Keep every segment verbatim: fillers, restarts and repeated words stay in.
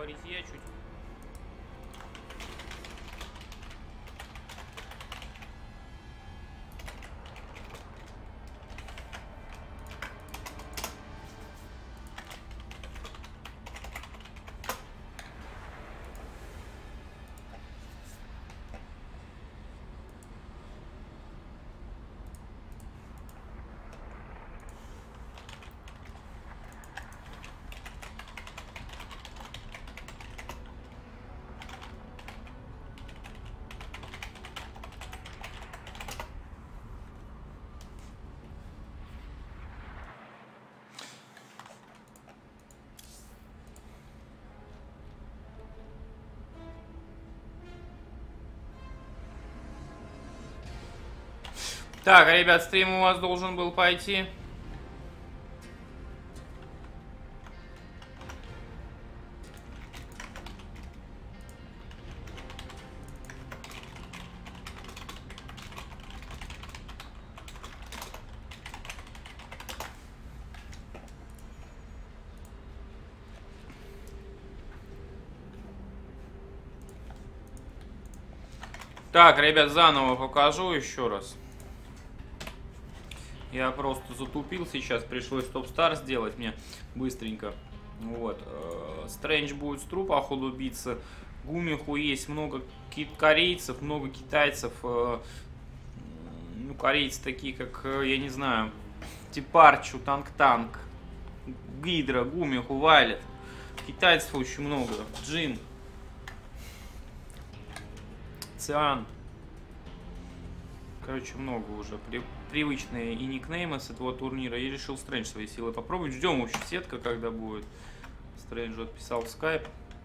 говорить я чуть. Так, ребят, стрим у вас должен был пойти. Так, ребят, заново покажу еще раз. Я просто затупил сейчас, пришлось топ-стар сделать мне быстренько. Вот. Стрэндж будет с трупа походу биться. Гумиху есть много корейцев, много китайцев. Ну, корейцы такие, как, я не знаю, Типарчу, Танк-Танк, Гидра, Гумиху, Вайлет. Китайцев очень много. Джин. Циан. Короче, много уже. При, привычные и никнеймы с этого турнира. И решил Стрэндж свои силы попробовать. Ждем вообще сетка, когда будет. Стрэндж отписал в скайп.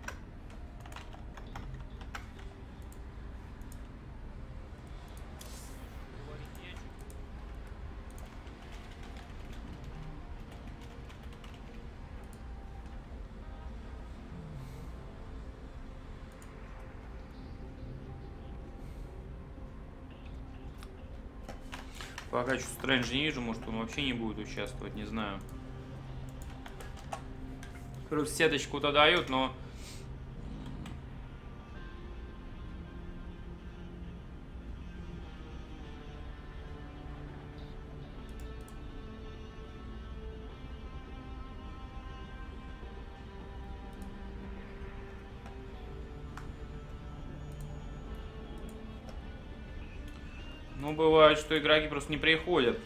Пока что Стрэндж не вижу, может он вообще не будет участвовать, не знаю. Просто сеточку-то дают, но... Ну, бывает, что игроки просто не приходят.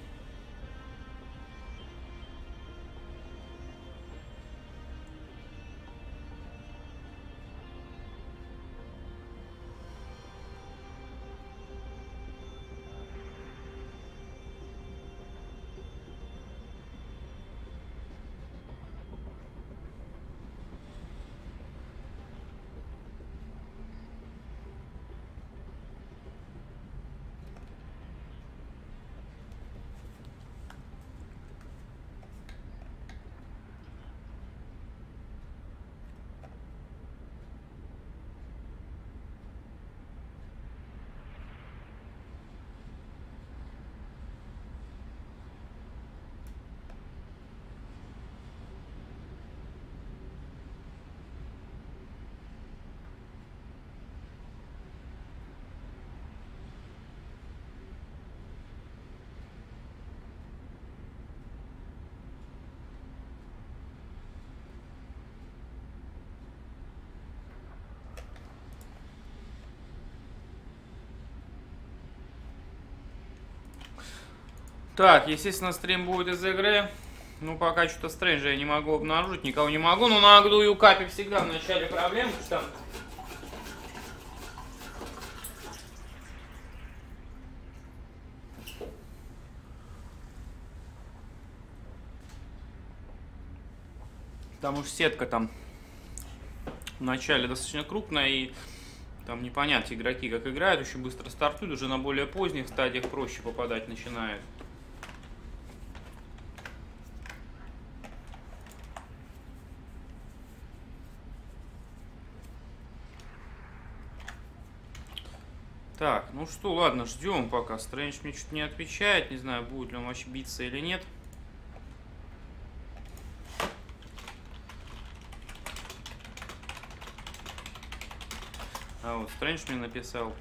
Так, естественно, стрим будет из игры. Ну, пока что-то Стрэнджа я не могу обнаружить, никого не могу. Но на Агду и у Капи всегда в начале проблем, что там... Потому что сетка там в начале достаточно крупная, и там непонятно, игроки как играют, очень быстро стартуют, уже на более поздних стадиях проще попадать начинает. Так, ну что, ладно, ждем пока. Стрэндж мне чуть не отвечает, не знаю, будет ли он вообще биться или нет. А вот Стрэндж мне написал.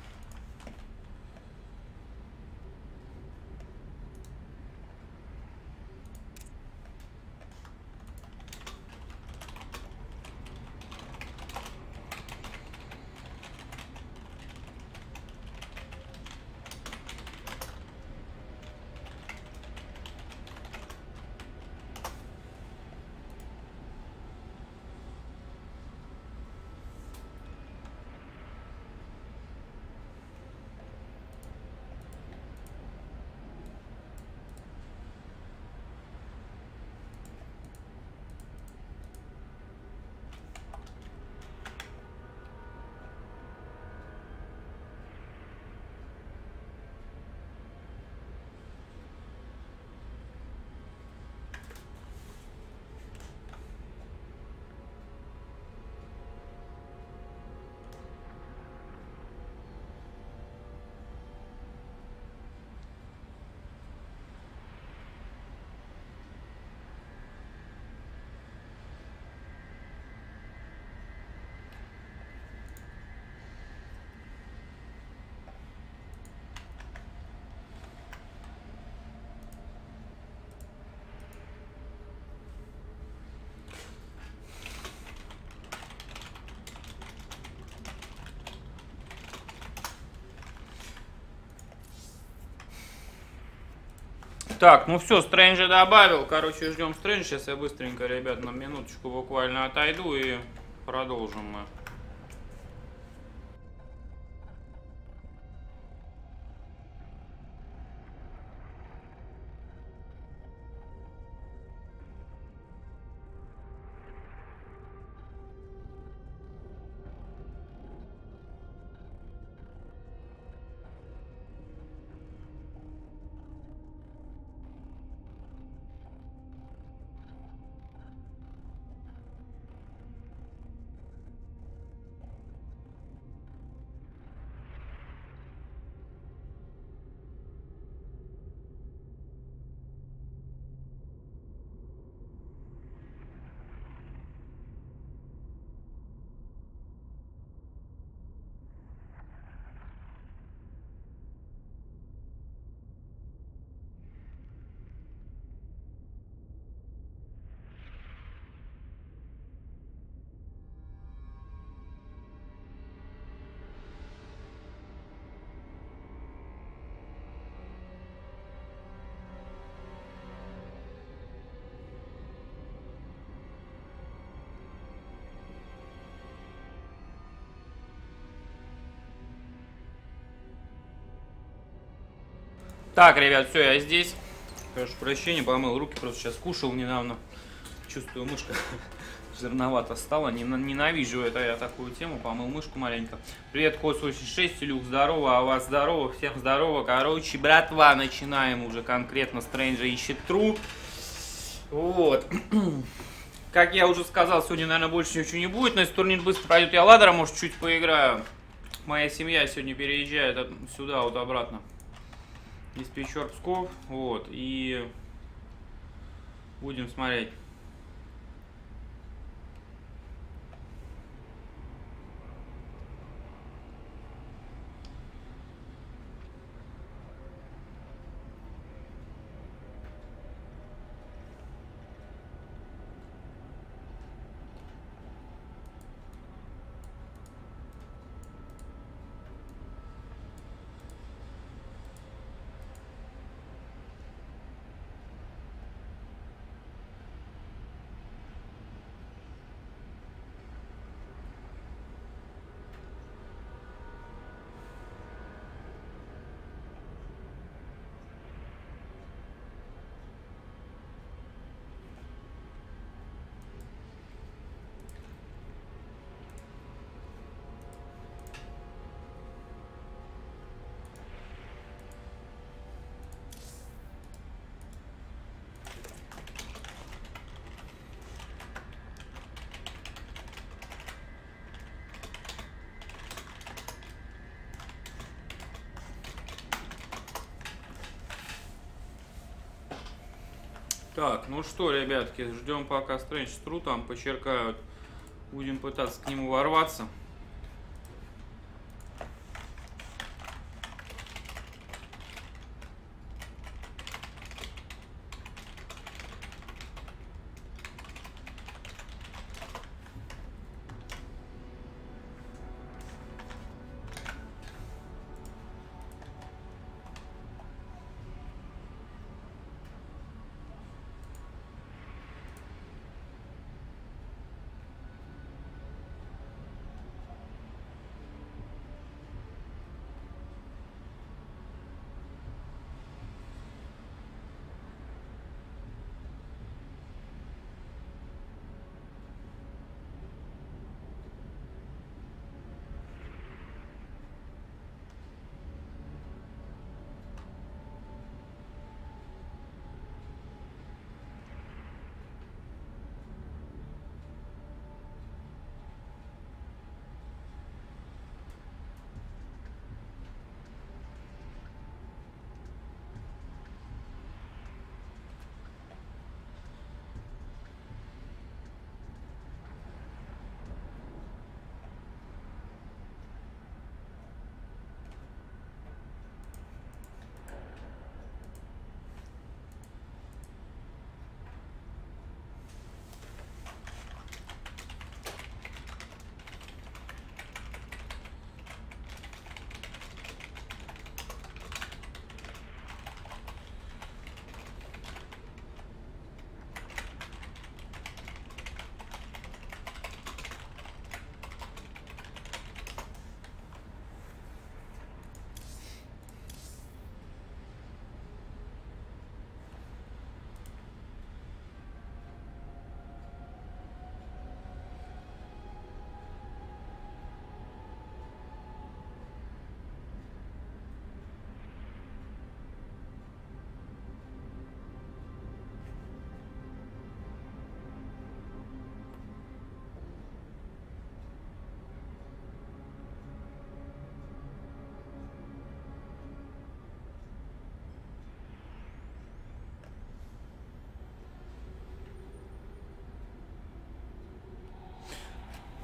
Так, ну все, Стрэнджа добавил. Короче, ждем Стрэндж. Сейчас я быстренько, ребят, на минуточку буквально отойду и продолжим мы. Так, ребят, все, я здесь. Прошу прощения, помыл руки, просто сейчас кушал недавно. Чувствую, мышка жирновато стала. Ненавижу это я такую тему. Помыл мышку маленько. Привет, Кос восемьдесят шесть, Илюх, здорово, а вас здорово, всем здорово. Короче, братва, начинаем уже конкретно. Стрэнджа ищет Тру. Вот. Как я уже сказал, сегодня, наверное, больше ничего не будет. Но если турнир быстро пройдет, я ладера, может, чуть поиграю. Моя семья сегодня переезжает сюда, вот обратно. Из Печор, Псков, вот, и будем смотреть. Так, ну что, ребятки, ждем пока Стрэндж Тру там почеркают. Будем пытаться к нему ворваться.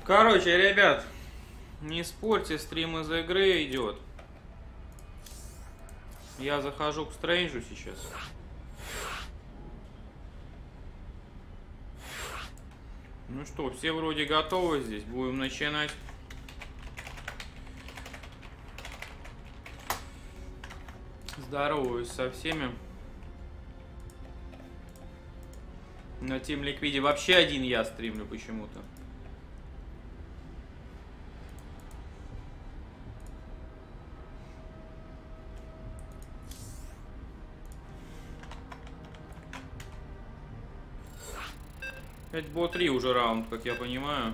Короче, ребят, не спорьте, стрим из игры идет. Я захожу к Стрэнджу сейчас. Ну что, все вроде готовы здесь. Будем начинать. Здороваюсь со всеми. На Team Liquid вообще один я стримлю почему-то. Это был три уже раунд, как я понимаю.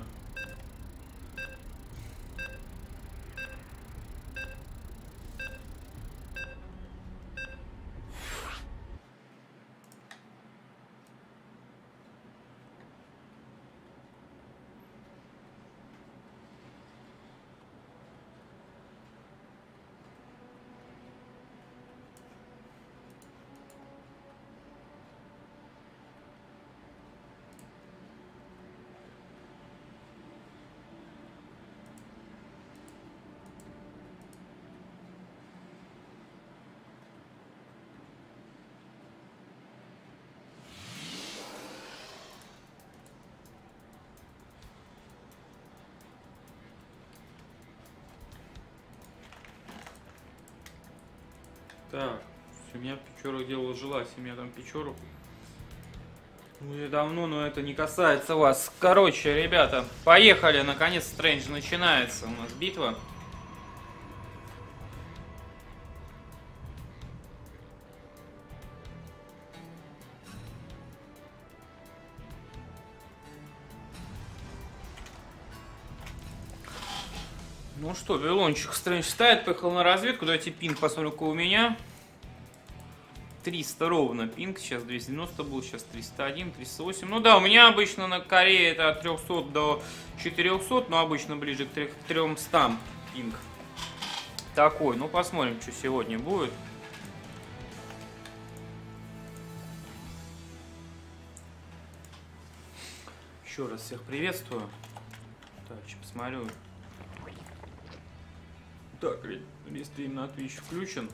Так, семья Печорок делала жила, семья там Печорок. Уже давно, но это не касается вас. Короче, ребята, поехали. Наконец Стрэндж начинается. У нас битва. Ну что, Вавилончик Стрэндж ставит, поехал на разведку. Давайте пинг посмотрим, какой у меня. триста ровно пинг, сейчас двести девяносто был, сейчас триста один, триста восемь. Ну да, у меня обычно на Корее это от трёхсот до четырёхсот, но обычно ближе к трёмстам пинг. Такой, ну посмотрим, что сегодня будет. Еще раз всех приветствую. Так, сейчас посмотрю. Так, рестрим на Twitch включен.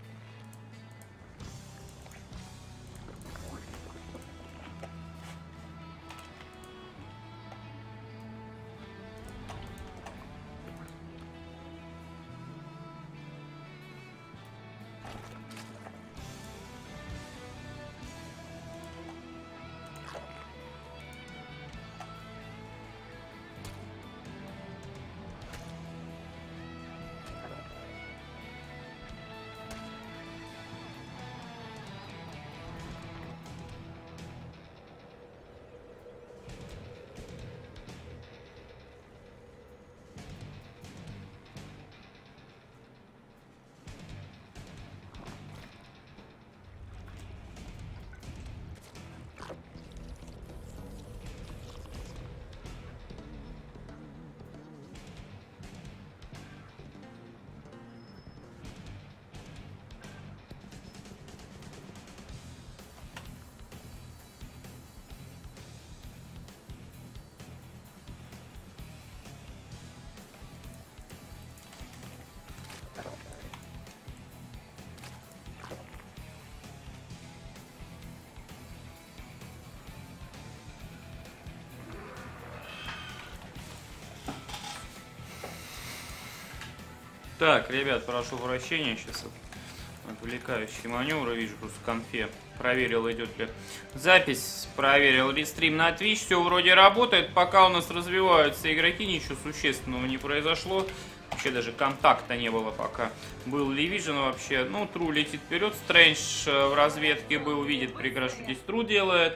Так, ребят, прошу прощения, сейчас отвлекающие маневры, вижу просто в конфе. Проверил, идет ли запись, проверил рестрим на Twitch, все вроде работает. Пока у нас развиваются игроки, ничего существенного не произошло. Вообще даже контакта не было пока. Был ли Vision вообще? Ну, Тру летит вперед, Стрэндж в разведке был, видит прекрасно, что здесь Тру делает.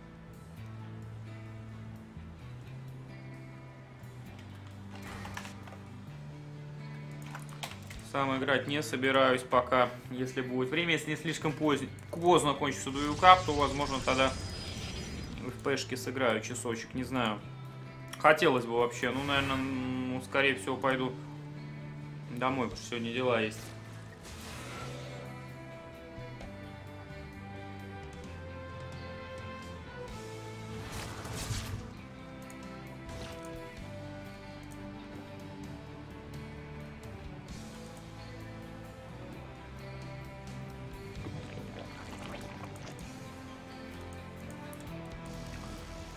Сам играть не собираюсь пока, если будет время. Если не слишком поздно, поздно кончится дуюкап, то, возможно, тогда в пешке сыграю часочек, не знаю. Хотелось бы вообще, ну, наверное, ну, скорее всего, пойду домой, потому что сегодня дела есть.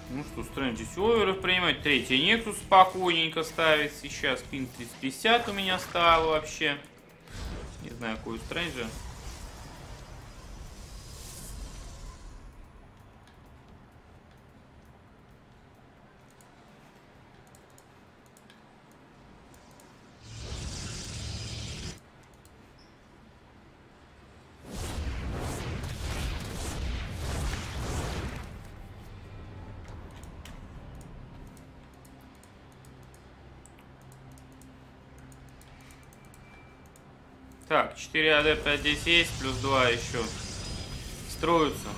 Ну что, Стрэндж здесь оверов принимать. Третий Нексус спокойненько ставит сейчас. Пинг триста пятьдесят у меня стал вообще. Не знаю, какой у Стрэнджа. Так, четыре адепта здесь есть, плюс два еще строятся.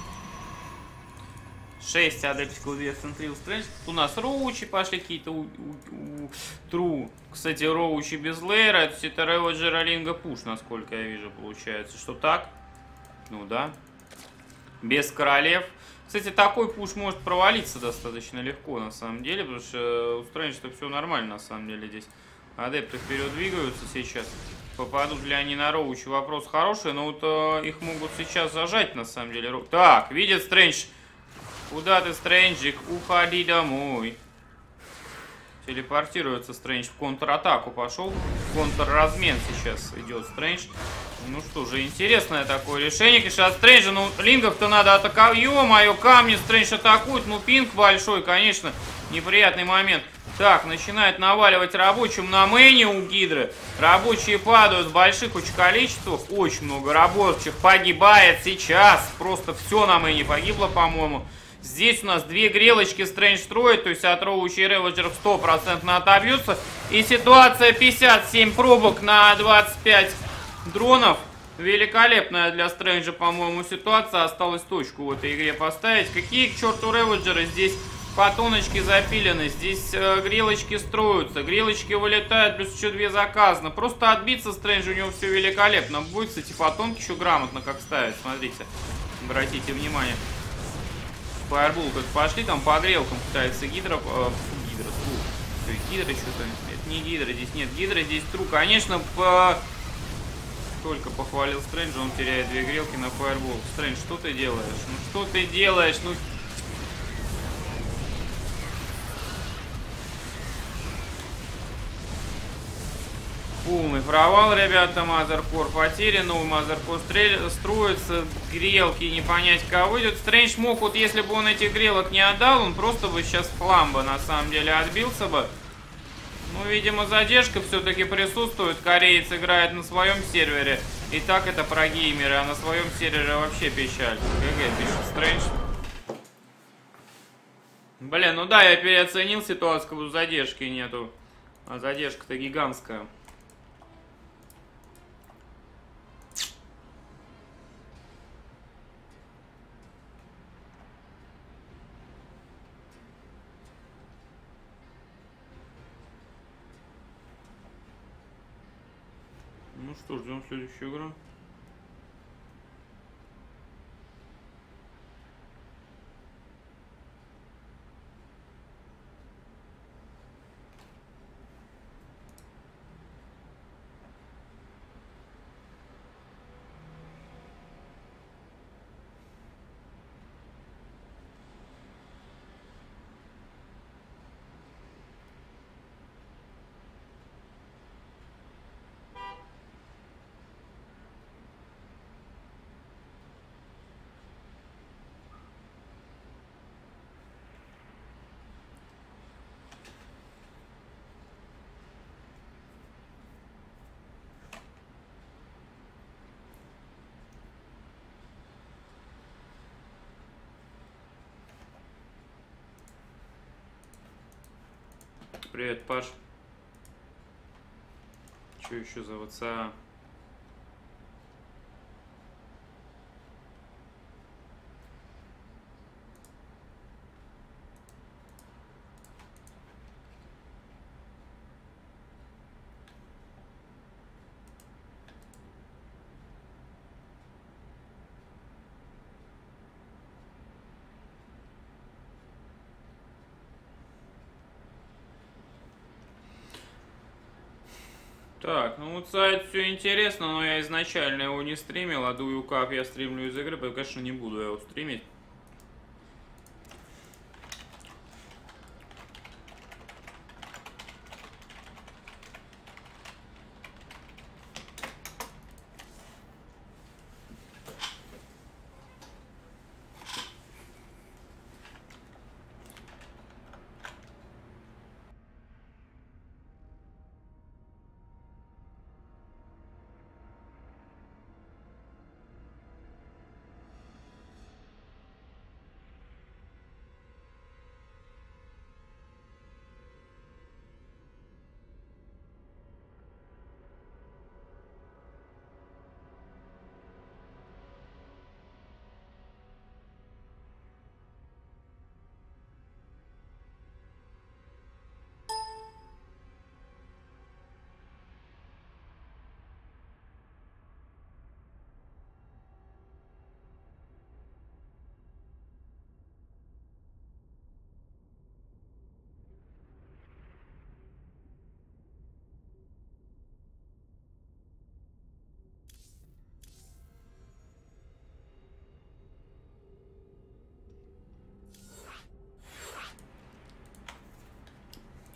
шесть адептиков, две центрил Стрэндж. У нас роучи пошли какие-то у, у, у, тру. Кстати, роучи без лейра. Это Ситарева Джералинга пуш, насколько я вижу, получается. Что так? Ну да. Без королев. Кстати, такой пуш может провалиться достаточно легко, на самом деле. Потому что у Стрэнджа все нормально, на самом деле, здесь. Адепты вперед двигаются сейчас. Попадут ли они на роучи? Вопрос хороший, но вот э, их могут сейчас зажать, на самом деле. Так, видит Стрэндж. Куда ты, Стрэнджик? Уходи домой. Телепортируется Стрэндж в контратаку. Пошел. Контрразмен сейчас идет Стрэндж. Ну что же, интересное такое решение. Конечно, от Стрэнджа, ну, лингов-то надо атаковать. Ё-моё, камни Стрэндж атакует. Ну, пинг большой, конечно. Неприятный момент. Так, начинает наваливать рабочим на мэне у Гидры. Рабочие падают в больших очень количествах. Очень много рабочих погибает сейчас. Просто все на мэне погибло, по-моему. Здесь у нас две грелочки Стрэндж строит. То есть от роучей реводжеров сто процентов отобьются. И ситуация пятьдесят семь пробок на двадцать пять дронов. Великолепная для Стрэнджа, по-моему, ситуация. Осталось точку в этой игре поставить. Какие к черту реводжеры здесь? Фотоночки запилены, здесь э, грелочки строятся, грелочки вылетают, плюс еще две заказано. Просто отбиться Стрэнджа, у него все великолепно. Будет, кстати, фотонки еще грамотно как ставить, смотрите. Обратите внимание. Фаербол как пошли, там по грелкам пытается Гидра. Э, гидра, тру. Гидра что-то. Это не Гидра, здесь нет Гидра, здесь тру. Конечно, по... только похвалил Стрэнджа, он теряет две грелки на Фаербол. Стрэндж, что ты делаешь? Ну что ты делаешь? Ну... Полный провал, ребята, Мазеркор потерян, новый Мазеркор строится, грелки не понять кого идет. Стрэндж мог, вот если бы он этих грелок не отдал, он просто бы сейчас фламба на самом деле отбился бы. Ну, видимо, задержка все-таки присутствует, кореец играет на своем сервере. И так это про геймеры, а на своем сервере вообще печаль. ГГ, пишет Стрэндж. Блин, ну да, я переоценил ситуацию, как задержки нету. А задержка-то гигантская. Ну что, ждем следующую игру. Привет, Паш. Что еще за ВЦА? Так, ну вот сайт все интересно, но я изначально его не стримил, а Дую Кап я стримлю из игры, поэтому, конечно, не буду его стримить.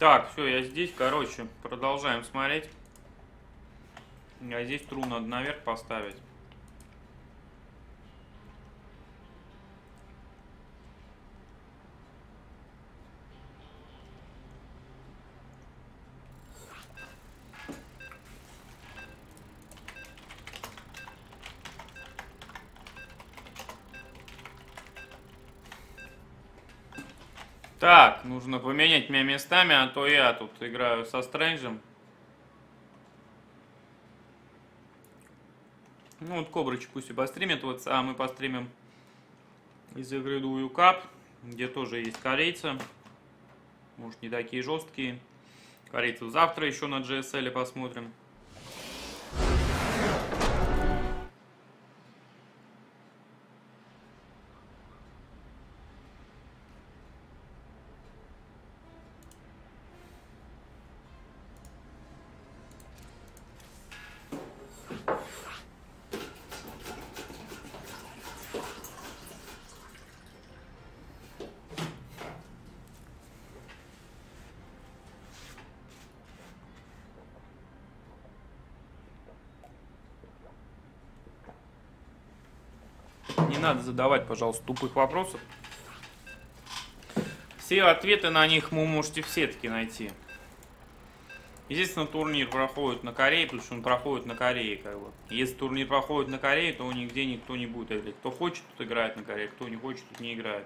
Так, все, я здесь, короче, продолжаем смотреть. А здесь тру надо наверх поставить. Так, нужно поменять меня местами, а то я тут играю со Стрэнджем. Ну вот Кобрыч пусть и постримит, вот, а мы постримим из игры Дую Кап, где тоже есть корейцы. Может, не такие жесткие. Корейцев завтра еще на джи эс эл посмотрим. Не надо задавать, пожалуйста, тупых вопросов. Все ответы на них вы можете в сетке найти. Естественно, турнир проходит на Корее, потому что он проходит на Корее, как бы. Если турнир проходит на Корее, то нигде никто не будет играть. Кто хочет, тут играет на Корее, кто не хочет, тут не играет.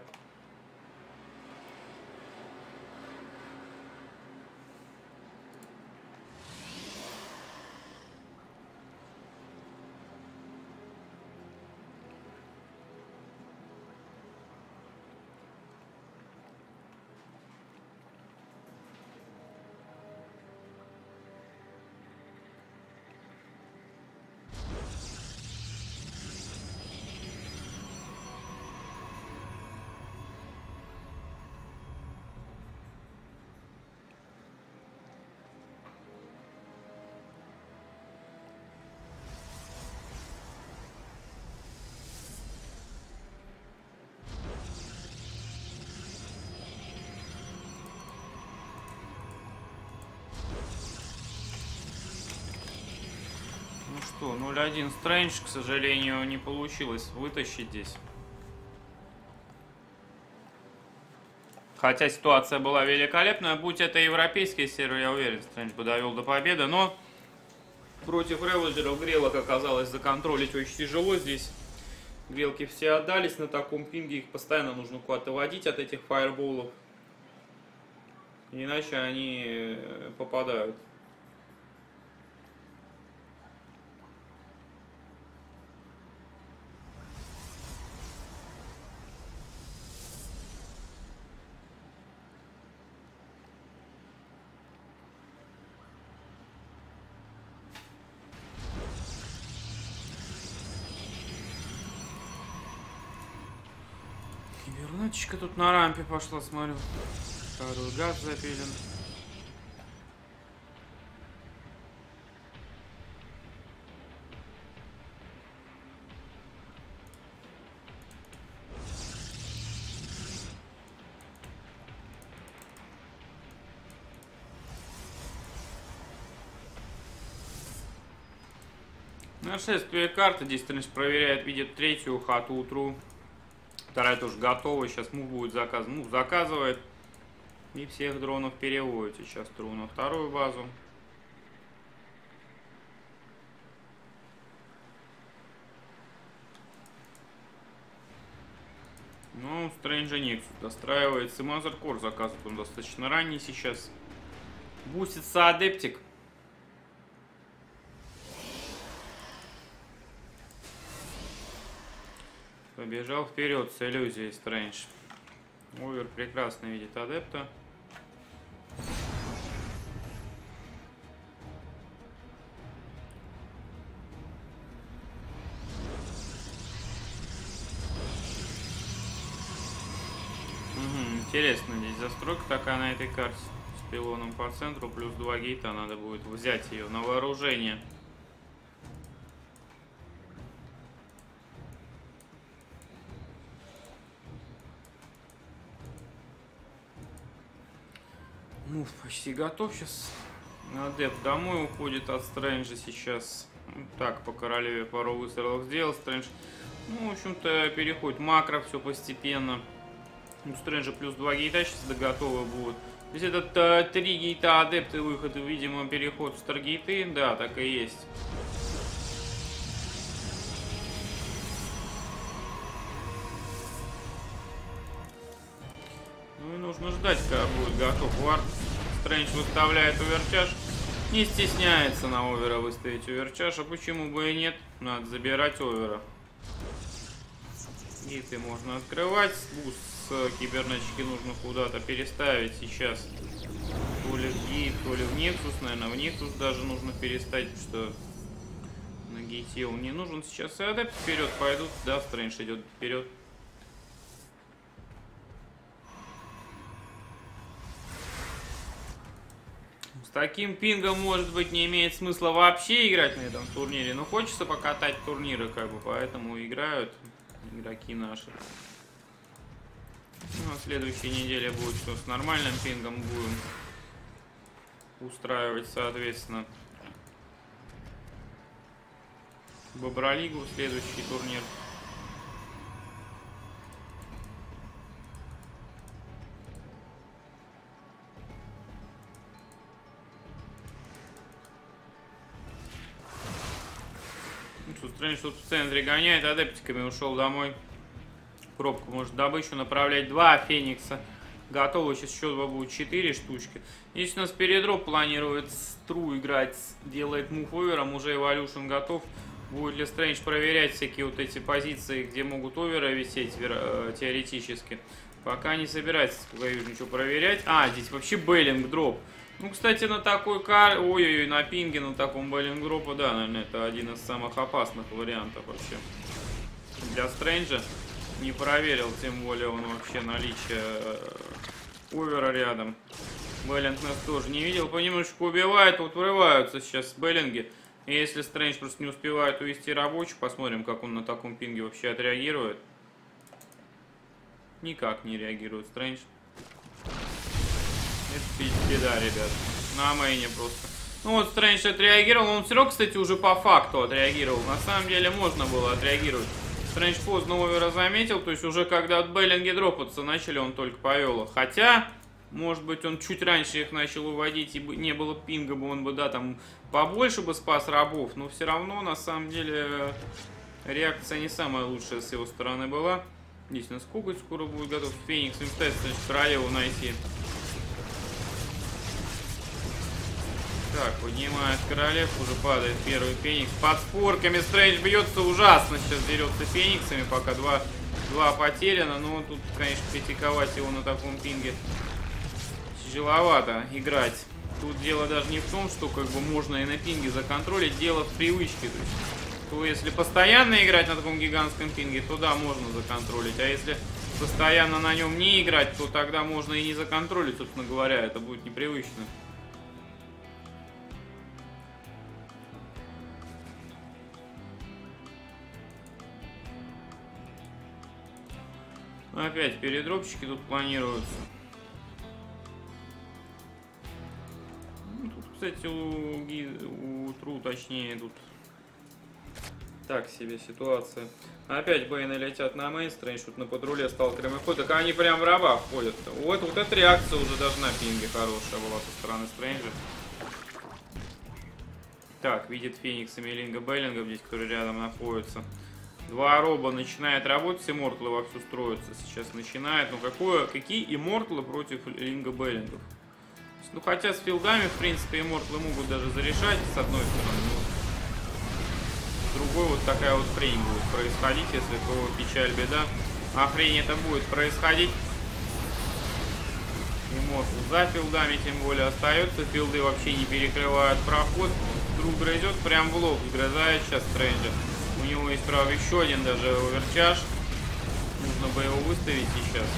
Ну что, ноль один Стрэндж, к сожалению, не получилось вытащить здесь. Хотя ситуация была великолепная. Будь это европейский сервер, я уверен, Стрэндж бы довел до победы. Но против Реводжеров грелок оказалось законтролить очень тяжело здесь. Грелки все отдались на таком пинге. Их постоянно нужно куда-то водить от этих фаерболов. Иначе они попадают. Вернотечка тут на рампе пошла, смотрю. Второй газ запилен. Нашествие карты. Здесь Стрэндж проверяет, видит третью хату утру. Вторая тоже готова. Сейчас мув будет заказан. Мув заказывает. И всех дронов переводит. Сейчас тру на вторую базу. Ну, Стрэнджа Нексус достраивается. Мазеркор заказывает. Он достаточно ранний сейчас. Бустится Адептик. Побежал вперед с иллюзией Стрэндж. Овер прекрасно видит адепта. Угу, интересно, здесь застройка такая на этой карте. С пилоном по центру, плюс два гейта. Надо будет взять ее на вооружение. Ну, почти готов сейчас. Адепт домой уходит от Стрэнджа сейчас. Так, по королеве пару выстрелов сделал Стрэндж. Ну, в общем-то, переходит макро все постепенно. У Стрэнджа плюс два гейта сейчас готовы будут. То есть это три гейта адепты выходы, видимо, переход в старгейты. Да, так и есть. Ну и нужно ждать, когда будет готов вард. Стрэндж выставляет оверчаж. Не стесняется на овера выставить оверчаж. А почему бы и нет? Надо забирать овера. Гейты можно открывать. Буст с кибернетчики нужно куда-то переставить сейчас. То ли в гейт, то ли в Нексус. Наверное, в Нексус даже нужно переставить, потому что на гейте он не нужен сейчас. И адепт вперед пойдут. Да, Стрэндж идет вперед. С таким пингом, может быть, не имеет смысла вообще играть на этом турнире. Но хочется покатать турниры, как бы, поэтому играют игроки наши. Ну, а следующей неделе будет все с нормальным пингом, будем устраивать, соответственно, Бобролигу, следующий турнир. Стрэндж тут в центре гоняет, адептиками ушел домой. Пробку может добычу направлять. Два Феникса. Готово. Сейчас еще два будет четыре штучки. Если у нас передроп планирует стру играть, делает мув овером, уже эволюшн готов. Будет ли Стрэндж проверять всякие вот эти позиции, где могут оверы висеть теоретически. Пока не собирается, я вижу, ничего проверять. А, здесь вообще бейлинг дроп. Ну, кстати, на такой кар... Ой-ой-ой, на пинге, на таком бейлинг дропа, да, наверное, это один из самых опасных вариантов вообще. Для Стрэнджа. Не проверил, тем более он вообще наличие овера рядом. Бейлинг нас тоже не видел. Понемножку убивает, вот врываются сейчас бейлинги. И если Стрэндж просто не успевает увести рабочий, посмотрим, как он на таком пинге вообще отреагирует. Никак не реагирует Стрэндж. Это беда, ребят. На мейне просто. Ну вот Стрэндж отреагировал. Он все равно, кстати, уже по факту отреагировал. На самом деле можно было отреагировать. Стрэндж поздно овера заметил. То есть уже когда от бейлинги дропаться начали, он только повел их. Хотя, может быть, он чуть раньше их начал уводить и не было пинга бы, он бы, да, там побольше бы спас рабов. Но все равно, на самом деле, реакция не самая лучшая с его стороны была. Здесь на сколько скоро будет готов Феникс. Им пытается королеву найти. Так, поднимает королев, уже падает первый Феникс. Под спорками Стрэндж бьется ужасно. Сейчас дерется Фениксами, пока два, два потеряно. Но тут, конечно, критиковать его на таком пинге тяжеловато играть. Тут дело даже не в том, что как бы можно и на пинге законтролить. Дело в привычке. То есть, то если постоянно играть на таком гигантском пинге, то да, можно законтролить. А если постоянно на нем не играть, то тогда можно и не законтролить, собственно говоря. Это будет непривычно. Опять передропчики тут планируются. Ну, тут, кстати, у, у Тру, точнее, тут так себе ситуация. Опять Бейны летят на мейн, Стрэндж тут на патруле сталкерами ходят. Так они прям в раба ходят. Вот, вот эта реакция уже даже на пинге хорошая была со стороны Стрэнджа. Так, видит Феникса Мелинга Бейлинга здесь, который рядом находится. Два роба начинает работать, иммортлы вовсю строятся. Сейчас начинает. Ну какое, какие иммортлы против Линга Бейлингов? Ну хотя с филдами, в принципе, иммортлы могут даже зарешать с одной стороны. Но с другой вот такая вот хрень будет происходить, если то печаль, беда. А хрень это будет происходить. Иммортл за филдами тем более остается. Филды вообще не перекрывают проход. Друг грызет прям в лоб, сгрызает сейчас Стрэнджа. У него есть, правда, еще один даже оверчаж. Нужно бы его выставить сейчас.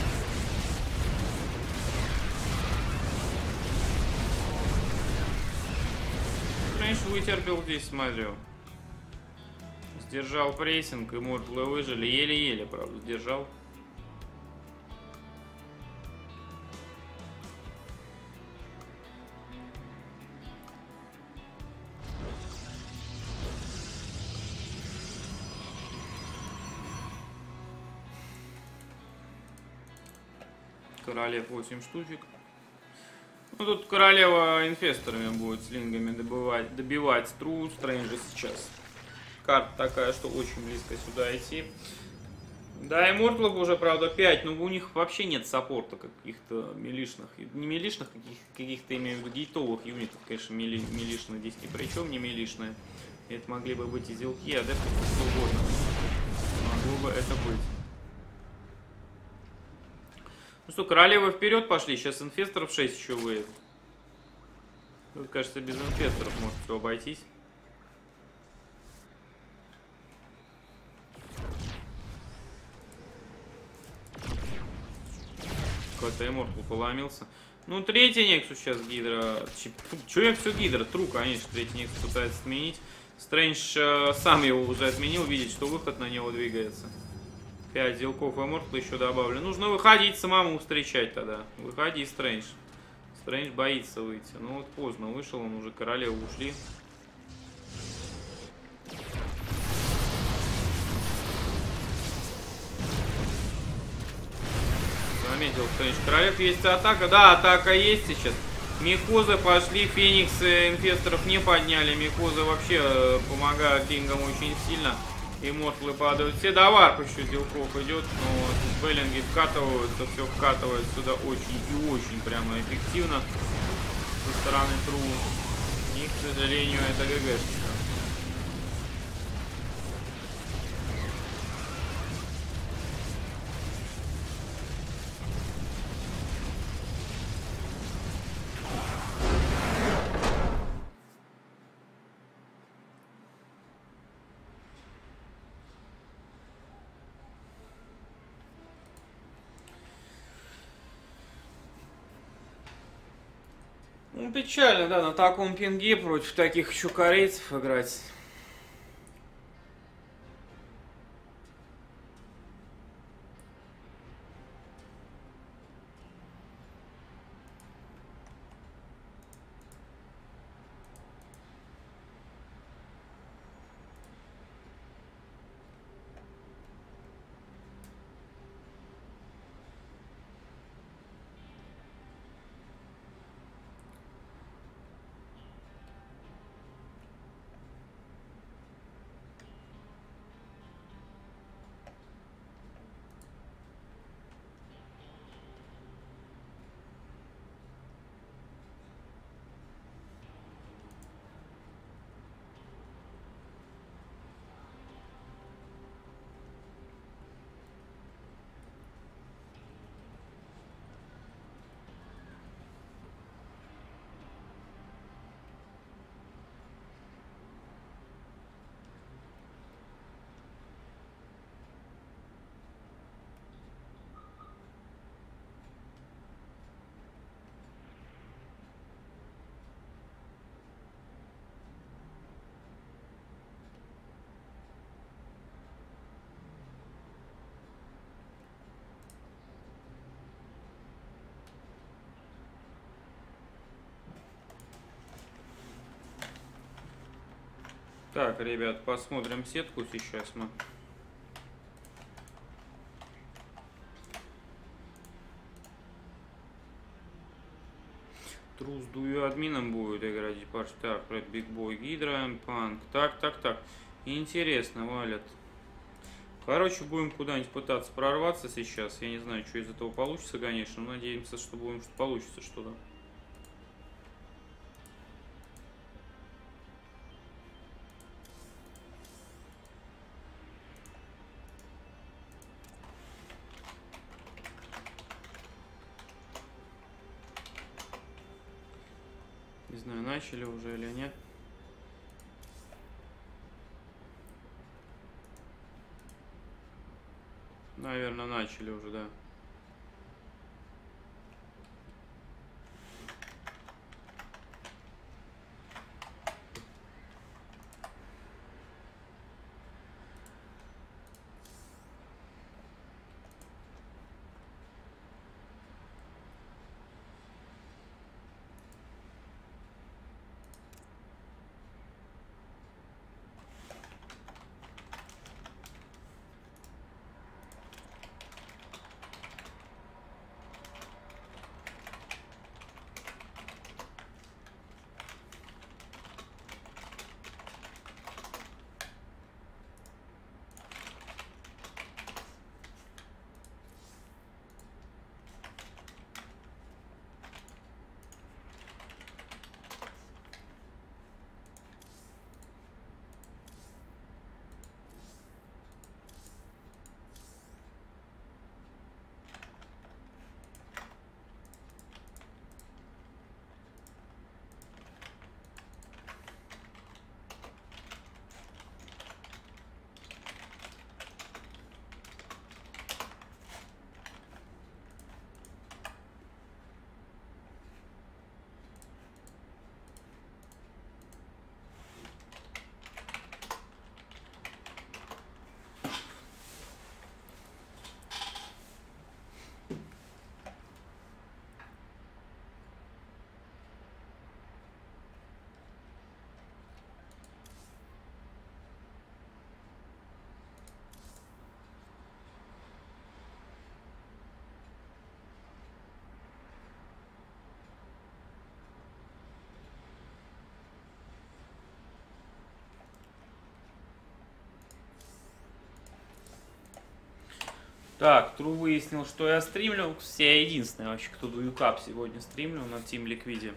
Стрэндж вытерпел здесь, смотрю. Сдержал прессинг, и мортлы выжили. Еле-еле, правда, сдержал. Королев восемь штучек. Ну, тут королева инфесторами будет с лингами добывать, добивать Тру Стрэнджа сейчас. Карта такая, что очень близко сюда идти. Да, иммортлов уже, правда, пять, но у них вообще нет саппорта каких-то милишных. Не милишных, каких-то, имею в виду, гейтовых юнитов, конечно, мили, милишных здесь ни при чем, не милишные. Это могли бы быть и зелки, адепты, что угодно. Могло бы это быть. Ну что, королевы вперед пошли, сейчас инфесторов шесть еще выйдет. Тут, кажется, без инфесторов может все обойтись. Какой-то иммортал поломился. Ну, третий Нексус сейчас Гидра. Че я все Гидра? Тру, конечно, третий Нексус пытается отменить. Стрэндж э, сам его уже отменил, видит, что выход на него двигается. пять зелков и иммортал еще добавлю. Нужно выходить самому встречать тогда. Выходи, Стрэндж. Стрэндж боится выйти. Ну вот поздно вышел, он уже королеву ушли. Заметил Стрэндж. Королев есть атака. Да, атака есть сейчас. Микозы пошли, Фениксы инфесторов не подняли. Микозы вообще э, помогают лингам очень сильно. Иммортлы падают. Все до варп еще зелков идет. Но беллинги вкатываются, все вкатывает сюда очень и очень прямо эффективно. Со стороны Тру. И, к сожалению, это ГГшечка. Ну, печально, да, на таком пинге против таких еще корейцев играть. Так, ребят, посмотрим сетку сейчас мы. Тру с Дую админом будет играть. Так, Биг Бой, Гидра, Панк. Так, так, так. Интересно, валят. Короче, будем куда-нибудь пытаться прорваться сейчас. Я не знаю, что из этого получится, конечно. Но надеемся, что будем, что получится что-то. Не знаю, начали уже или нет. Наверное, начали уже, да. Так, Тру выяснил, что я стримлю. Все единственные вообще, кто Дуюкап сегодня стримлю на Team Liquid.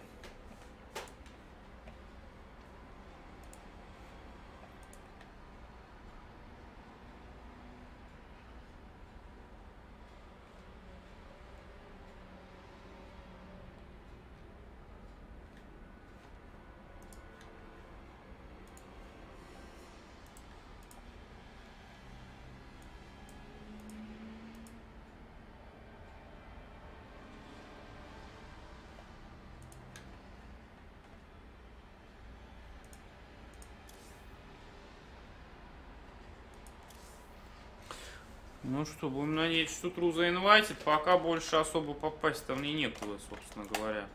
Ну что, будем надеяться, что Тру заинвайтит. Пока больше особо попасть-то мне некуда, собственно говоря.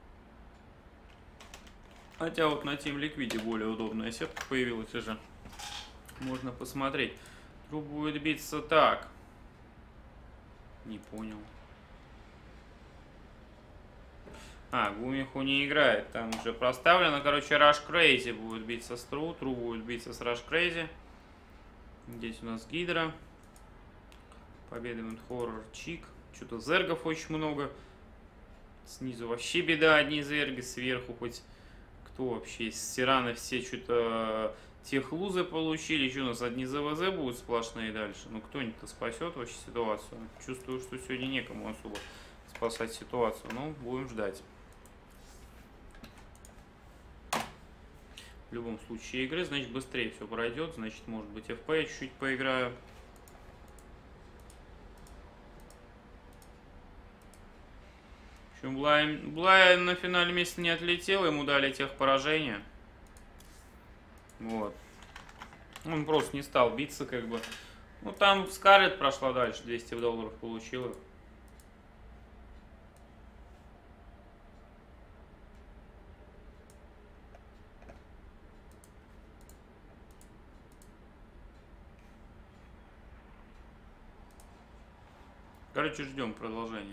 Хотя вот на Team Liquid более удобная сетка появилась уже. Можно посмотреть. Тру будет биться так. Не понял. А, Гумиху не играет. Там уже проставлено. Короче, Rush Crazy будет биться с Тру. Тру будет биться с Rush Crazy. Здесь у нас Гидра. Победа Хоррор Чик. Что-то зергов очень много. Снизу вообще беда, одни зерги. Сверху хоть кто вообще? Сираны все что-то тех лузы получили. Что у нас одни ЗВЗ будут сплошные дальше? Ну кто-нибудь-то спасет вообще ситуацию. Чувствую, что сегодня некому особо спасать ситуацию. Ну, будем ждать. В любом случае игры, значит быстрее все пройдет. Значит, может быть, эф пи я чуть-чуть поиграю. Блай, Блай на финале месяца не отлетел, ему дали тех поражения. Вот. Он просто не стал биться, как бы. Ну, там Скарлетт прошла дальше, двести долларов получила. Короче, ждем продолжения.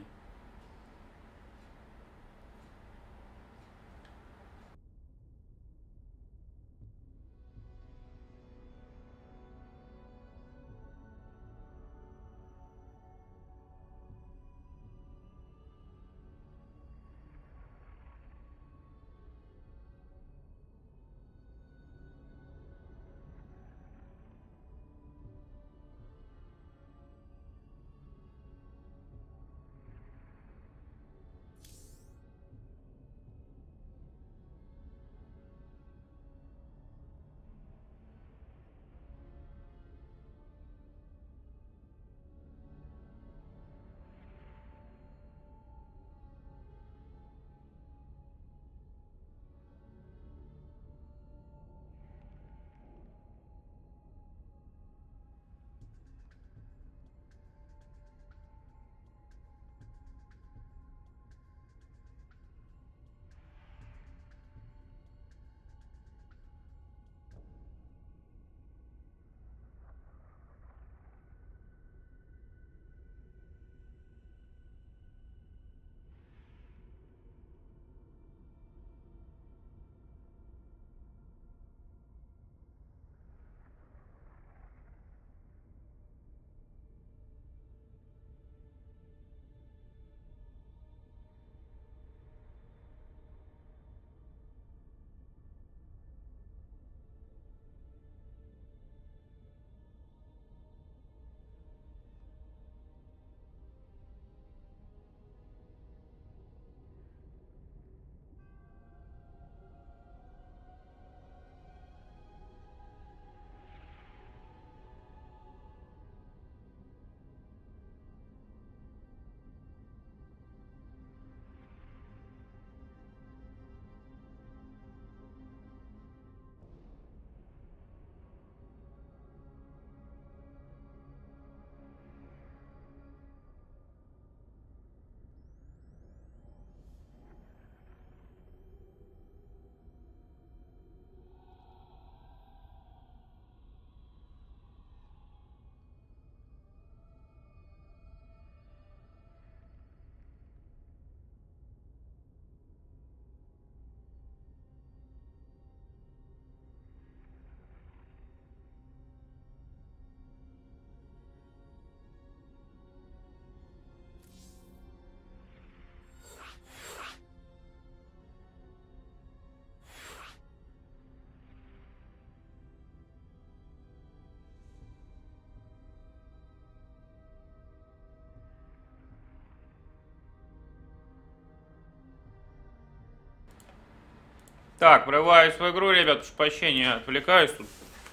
Так, врываюсь в игру, ребят, уж прощения, отвлекаюсь тут.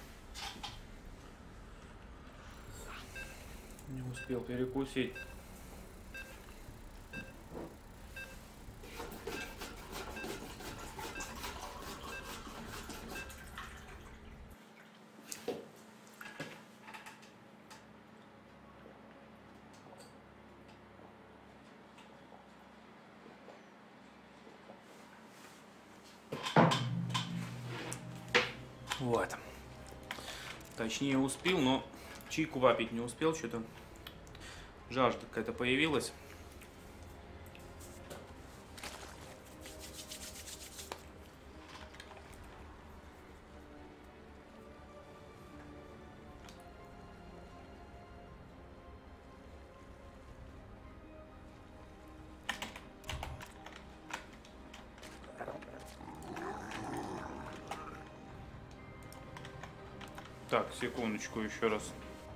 Не успел перекусить. Вот. Точнее успел, но чайку попить не успел, что-то жажда какая-то появилась. Так, секундочку еще раз.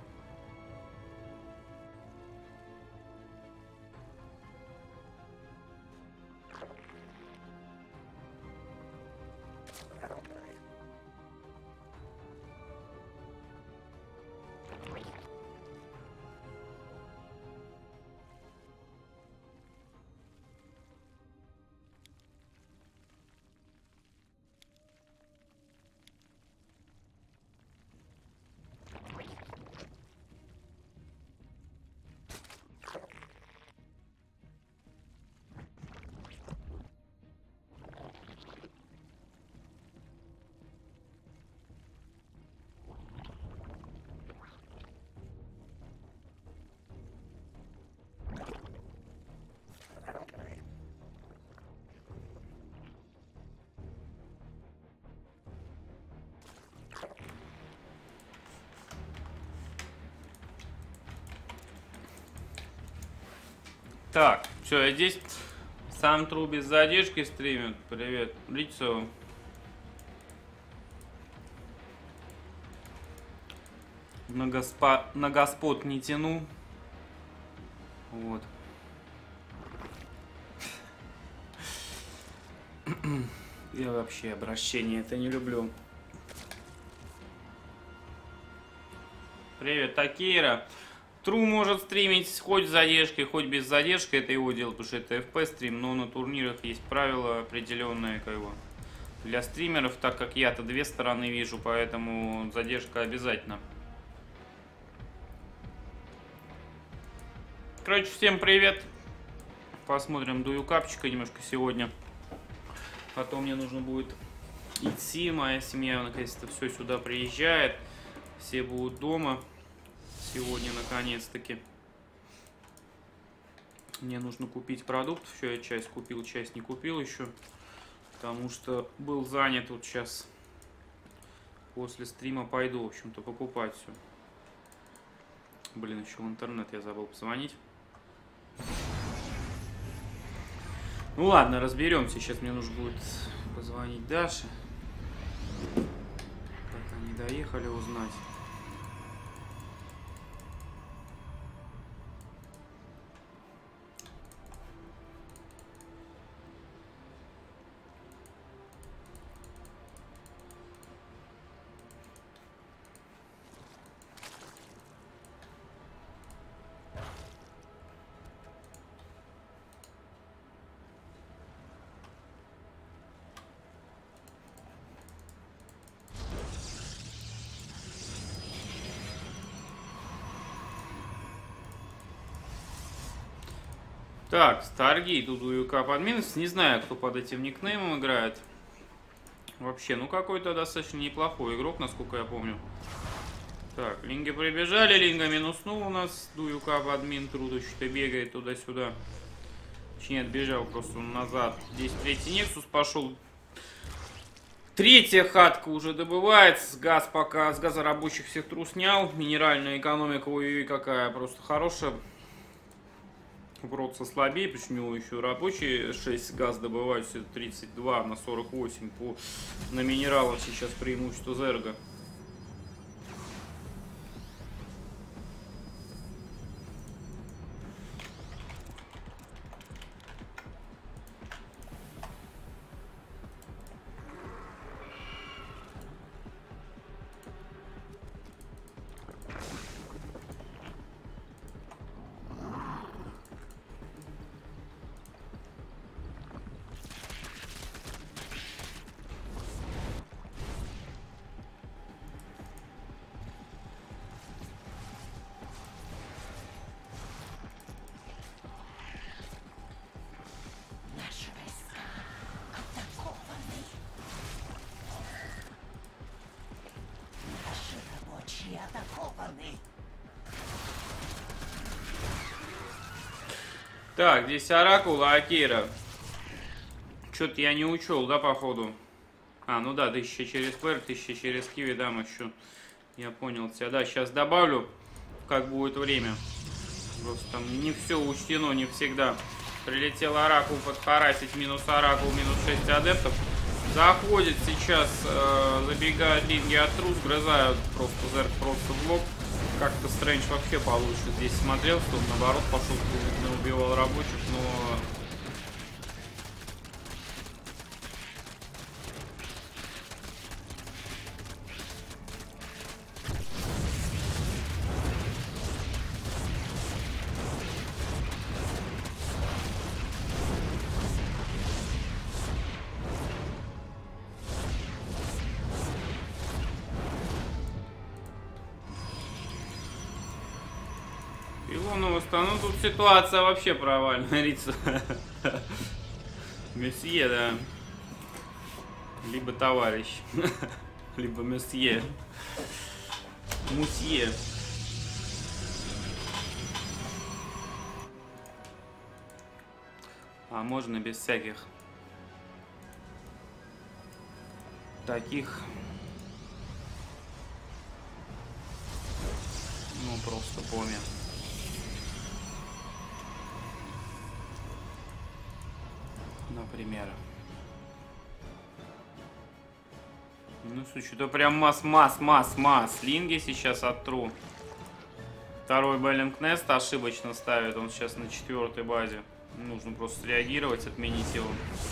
Так, все, я здесь сам Тру без задержки стримит. Привет, лицо. На, госпо... на господ не тяну. Вот. Я вообще обращение это не люблю. Привет, Такира. Тру может стримить хоть с задержкой, хоть без задержки. Это его дело, потому что это эф пи стрим. Но на турнирах есть правила определенные, как бы, для стримеров, так как я-то две стороны вижу, поэтому задержка обязательно. Короче, всем привет. Посмотрим дую капчика немножко сегодня. Потом мне нужно будет идти. Моя семья наконец-то все сюда приезжает. Все будут дома. Сегодня наконец-таки. Мне нужно купить продукт. Все, я часть купил, часть не купил еще. Потому что был занят вот сейчас. После стрима пойду, в общем-то, покупать все. Блин, еще в интернет я забыл позвонить. Ну ладно, разберемся. Сейчас мне нужно будет позвонить Даше. Как они доехали, узнать. Так, Старгейт, тут у ЮК под минус. Не знаю, кто под этим никнеймом играет. Вообще, ну какой-то достаточно неплохой игрок, насколько я помню. Так, линги прибежали, линга минуснул у нас. Дуюка в админ, Трудо что-то бегает туда-сюда. Точнее, отбежал просто назад. Здесь третий Нексус пошел. Третья хатка уже добывается. Газ пока, с газа рабочих всех Тру снял. Минеральная экономика, ой-ой, какая просто хорошая. Бродса слабее, почему у него еще рабочие шесть газ добываются, тридцать два на сорок восемь. По, на минералах сейчас преимущество Зерга. Так, здесь Оракул, а Акира. Что-то я не учел, да, походу? А, ну да, тысяча через Пэр, тысяча через Киви дам еще. Я понял тебя. Да, сейчас добавлю, как будет время. Просто там не все учтено, не всегда. Прилетел Оракул подхарасить, минус Оракул, минус шесть адептов. Заходит сейчас, э, забегают линги от трус, грызают просто зерк просто в лоб. Как-то Стрэндж вообще получше здесь смотрел, что он наоборот пошел, убивал рабочих, но... Ну тут ситуация вообще провальная, Рица. Месье, да. Либо товарищ. Либо месье. Мусье. А можно без всяких таких. Ну просто помню. Например. Ну, слушай, это прям масс-масс-масс-масс. Линги сейчас оттру. Второй Беллинг Нест ошибочно ставит. Он сейчас на четвертой базе. Нужно просто среагировать, отменить его.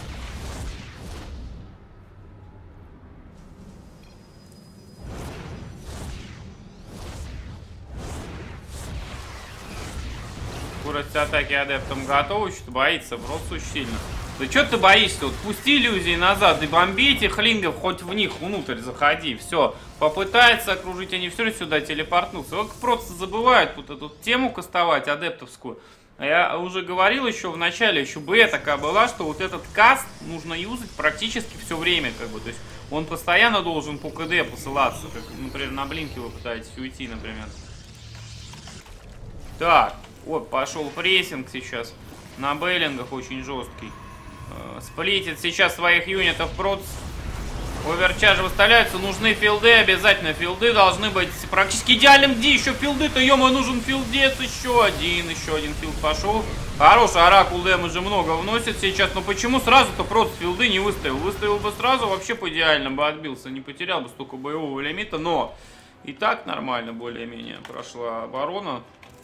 Скорость атаки адептом готова, что-то боится просто очень сильно. Да что ты боишься? Вот пусти иллюзии назад и бомби этих лингов, хоть в них внутрь заходи. Все. Попытается окружить, они все сюда телепортнутся. Вот просто забывают вот эту тему кастовать адептовскую. Я уже говорил еще в начале, еще бы такая была, что вот этот каст нужно юзать практически все время, как бы. То есть он постоянно должен по КД посылаться. Как, например, на блинке вы пытаетесь уйти, например. Так. Вот, пошел прессинг сейчас. На Беллингах очень жесткий. Сплитит сейчас своих юнитов проц. Оверчаржи выставляются. Нужны филды. Обязательно филды должны быть практически идеальным. Где еще филды-то? Ё-моё, нужен филдец. Еще один. Еще один филд пошел. Хороший Оракул дэмэджа много вносит сейчас. Но почему сразу-то проц филды не выставил? Выставил бы сразу, вообще по идеальному бы отбился. Не потерял бы столько боевого лимита. Но и так нормально более-менее прошла оборона.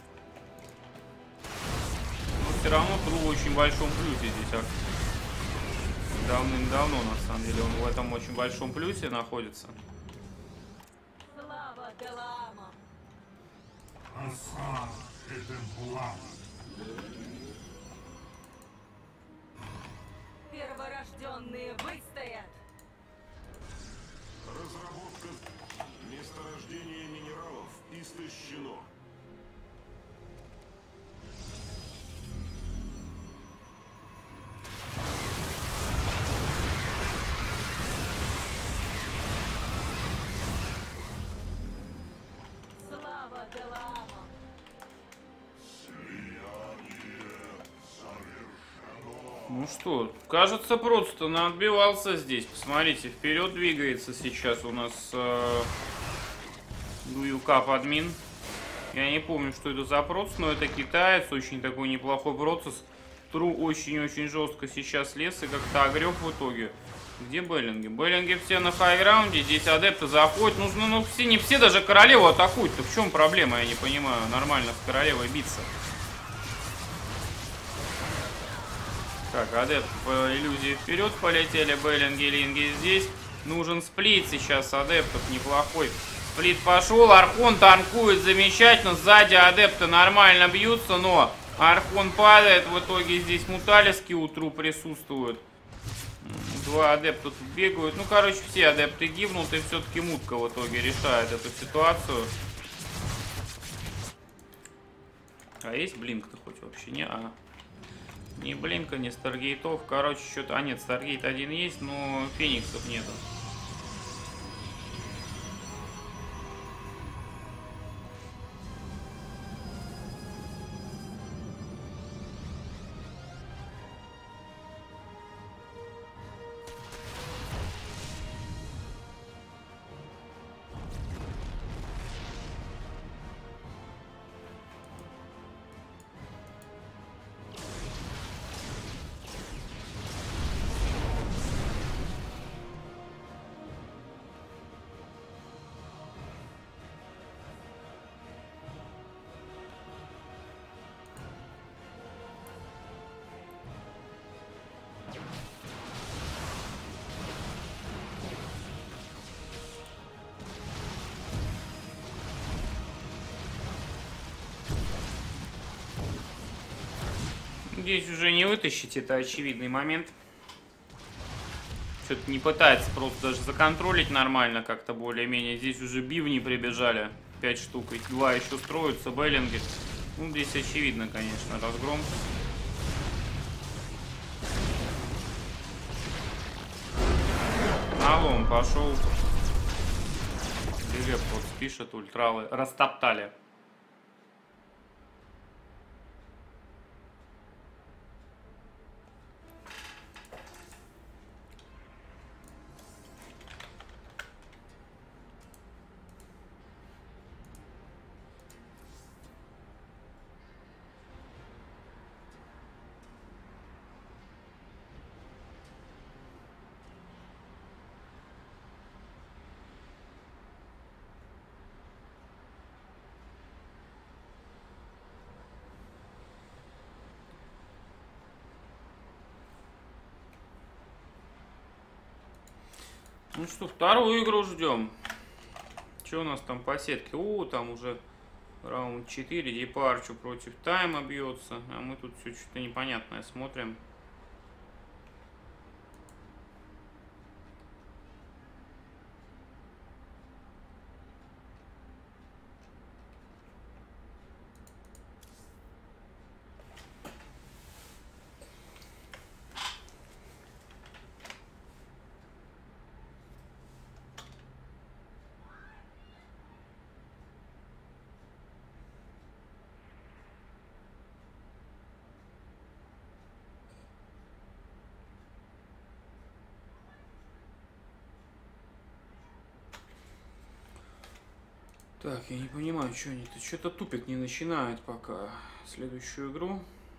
Все равно Тру в очень большом плюсе здесь. Давным-давно, на самом деле, он в этом очень большом плюсе находится. Слава Делаама! Перворожденные выстоят! Разработка месторождения минералов истощено. Слава Делаама! Ну что, кажется, просто отбивался здесь. Посмотрите, вперед двигается сейчас у нас э, Дуюкап админ. Я не помню, что это за процесс, но это китаец, очень такой неплохой процесс. Тру очень-очень жестко сейчас лез и как-то огреб в итоге. Где Беллинги? Беллинги все на хайграунде, здесь адепты заходят. Нужно, ну все, не все даже королеву атакуют. Так в чем проблема, я не понимаю. Нормально с королевой биться. Так, адепт по иллюзии вперед полетели. Беллинги, линги здесь. Нужен сплит сейчас адептов неплохой. Сплит пошел, Архон танкует замечательно. Сзади адепты нормально бьются, но Архон падает. В итоге здесь муталиски у Тру присутствуют. Два адепта тут бегают. Ну, короче, все адепты гибнут, и все-таки мутка в итоге решает эту ситуацию. А есть блинк-то хоть вообще? Не, а. Ни блинка, ни старгейтов. Короче, что-то... А, нет, старгейт один есть, но фениксов нету. Здесь уже не вытащить, это очевидный момент. Что-то не пытается просто даже законтролить нормально как-то более-менее. Здесь уже бивни прибежали. Пять штук. И два еще строятся, беллинги. Ну, здесь очевидно, конечно, разгром. Налом пошел. Лилеп вот пишет, ультралы растоптали. Ну что, вторую игру ждем. Что у нас там по сетке? О, там уже раунд четыре. Депарчу против Тайма бьется. А мы тут все что-то непонятное смотрим. Так, я не понимаю, что они-то что-то тупик не начинают пока следующую игру.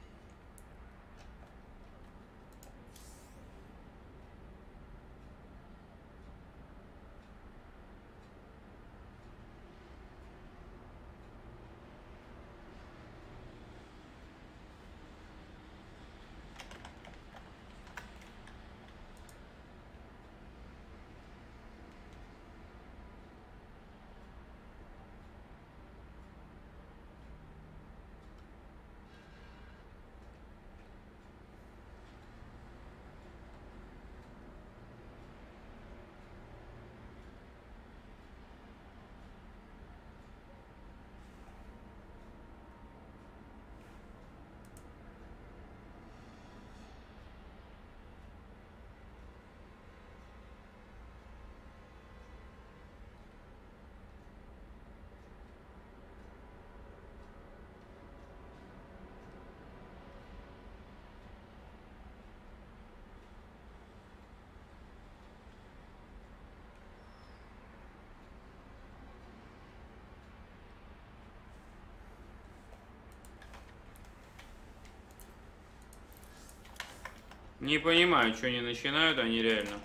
Не понимаю, что они начинают, они реально.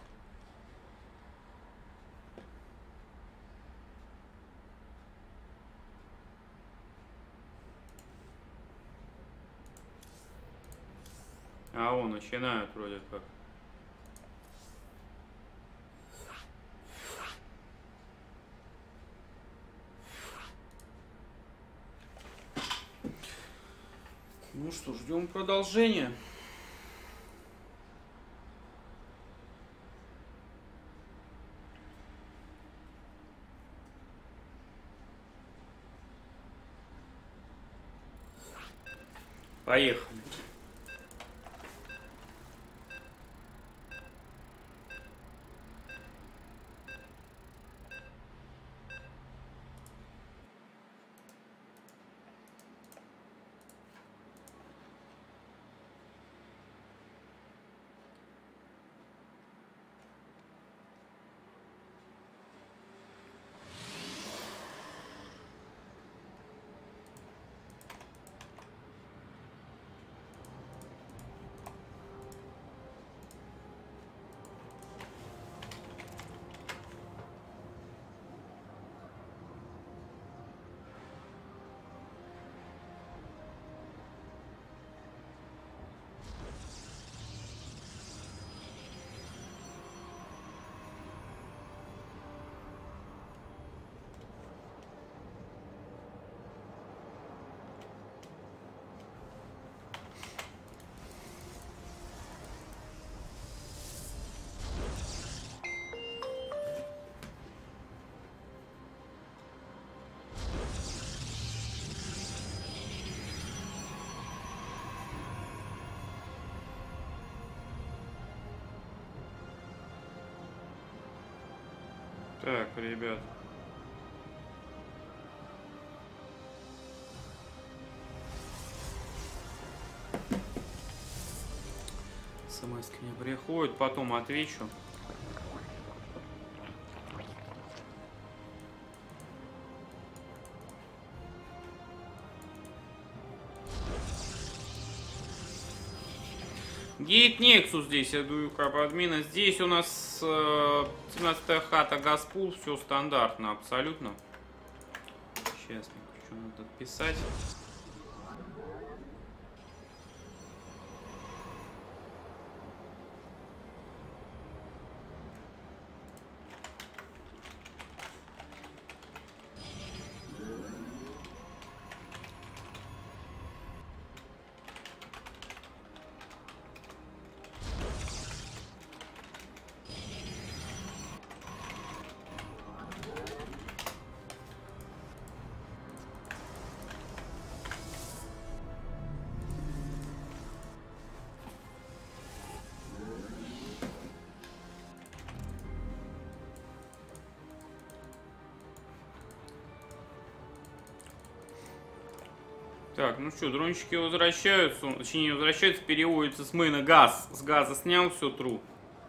А он начинают вроде как. Ну что, ждем продолжения. Поехали. Так, ребят. СМС мне приходит, потом отвечу. Гейт Нексус здесь, я дую как админа. Здесь у нас э, семнадцатая хата, Газпул, все стандартно, абсолютно. Сейчас мне что надо писать. Так, ну что, дрончики возвращаются, точнее не возвращаются, переводятся с мейна газ. С газа снял все тру.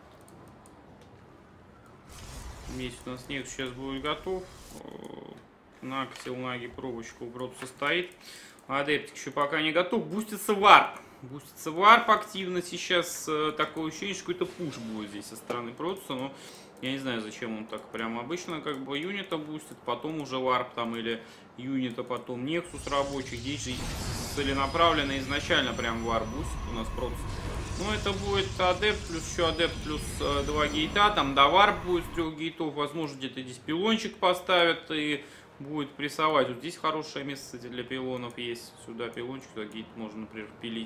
Здесь у нас снег сейчас будет готов. Наксил наги пробочку вроде состоит. Адептик еще пока не готов. Бустится варп. Бустится варп активно сейчас. Такое ощущение, что какой-то пуш будет здесь со стороны Протуса, но я не знаю, зачем он так прям. Обычно как бы юнита бустит, потом уже варп там или юнита, потом Нексус рабочий. Здесь же целенаправленно изначально прям варп бустит у нас Протус. Ну это будет адепт плюс еще адепт плюс э, два гейта. Там до варп будет с трех гейтов. Возможно где-то здесь пилончик поставят и будет прессовать. Вот здесь хорошее место, кстати, для пилонов есть. Сюда пилончик, сюда гейт можно, например, пилить.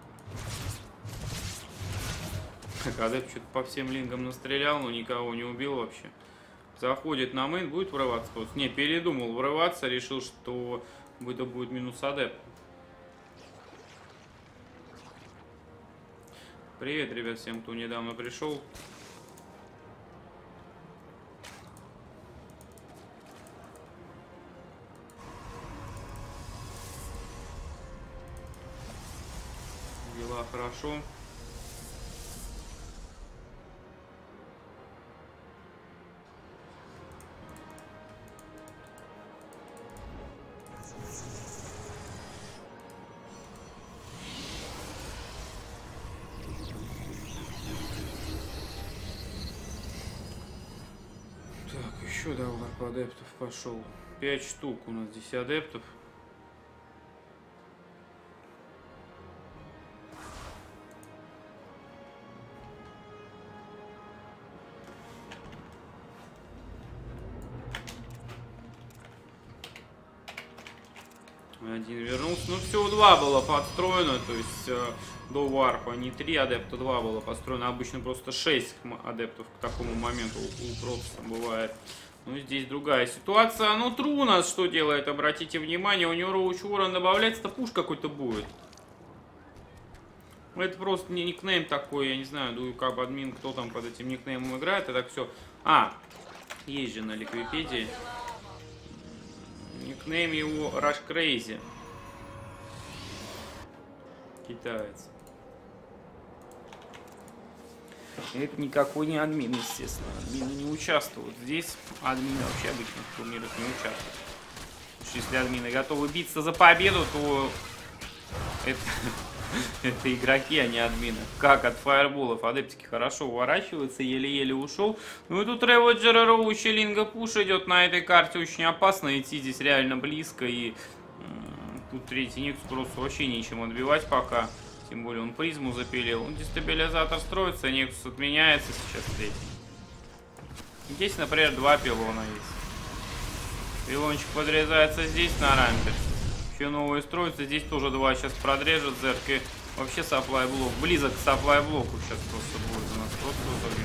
Так, адепт что-то по всем лингам настрелял, но никого не убил вообще. Заходит на мейн, будет врываться. Не, передумал врываться, решил, что это будет минус адепт. Привет, ребят, всем, кто недавно пришел. Дела хорошо. Еще да, варп адептов пошел. Пять штук у нас здесь адептов. Один вернулся. Ну, всего два было подстроено, то есть э, до варпа не три адепта, два было построено. Обычно просто шесть адептов к такому моменту у, у Протуса бывает. Ну, здесь другая ситуация. Ну, Тру у нас что делает? Обратите внимание, у него Роуч Уоррен добавляется-то пуш какой-то будет. Это просто не никнейм такой, я не знаю, дую как админ, кто там под этим никнеймом играет, и так все. А, есть же на Ликвипедии. Никнейм его Rush Crazy. Китаец. Это никакой не админ, естественно. Админы не участвуют. Здесь админы вообще обычно в турнирах не участвуют. Потому что если админы готовы биться за победу, то это, это игроки, а не админы. Как от фаерболов. Адептики хорошо уворачиваются, еле-еле ушел. Ну и тут Реводжера Роучи Линга пуш идет на этой карте. Очень опасно идти здесь реально близко. И тут третий Никс просто вообще нечем отбивать пока. Тем более он призму запилил. Дестабилизатор строится, Нексус отменяется сейчас третий. Здесь, например, два пилона есть. Пилончик подрезается здесь на рампе. Еще новые строятся. Здесь тоже два сейчас продрежет Зерк. И вообще сапплай блок. Близок к сапплай блоку сейчас просто будет у нас. Просто в итоге.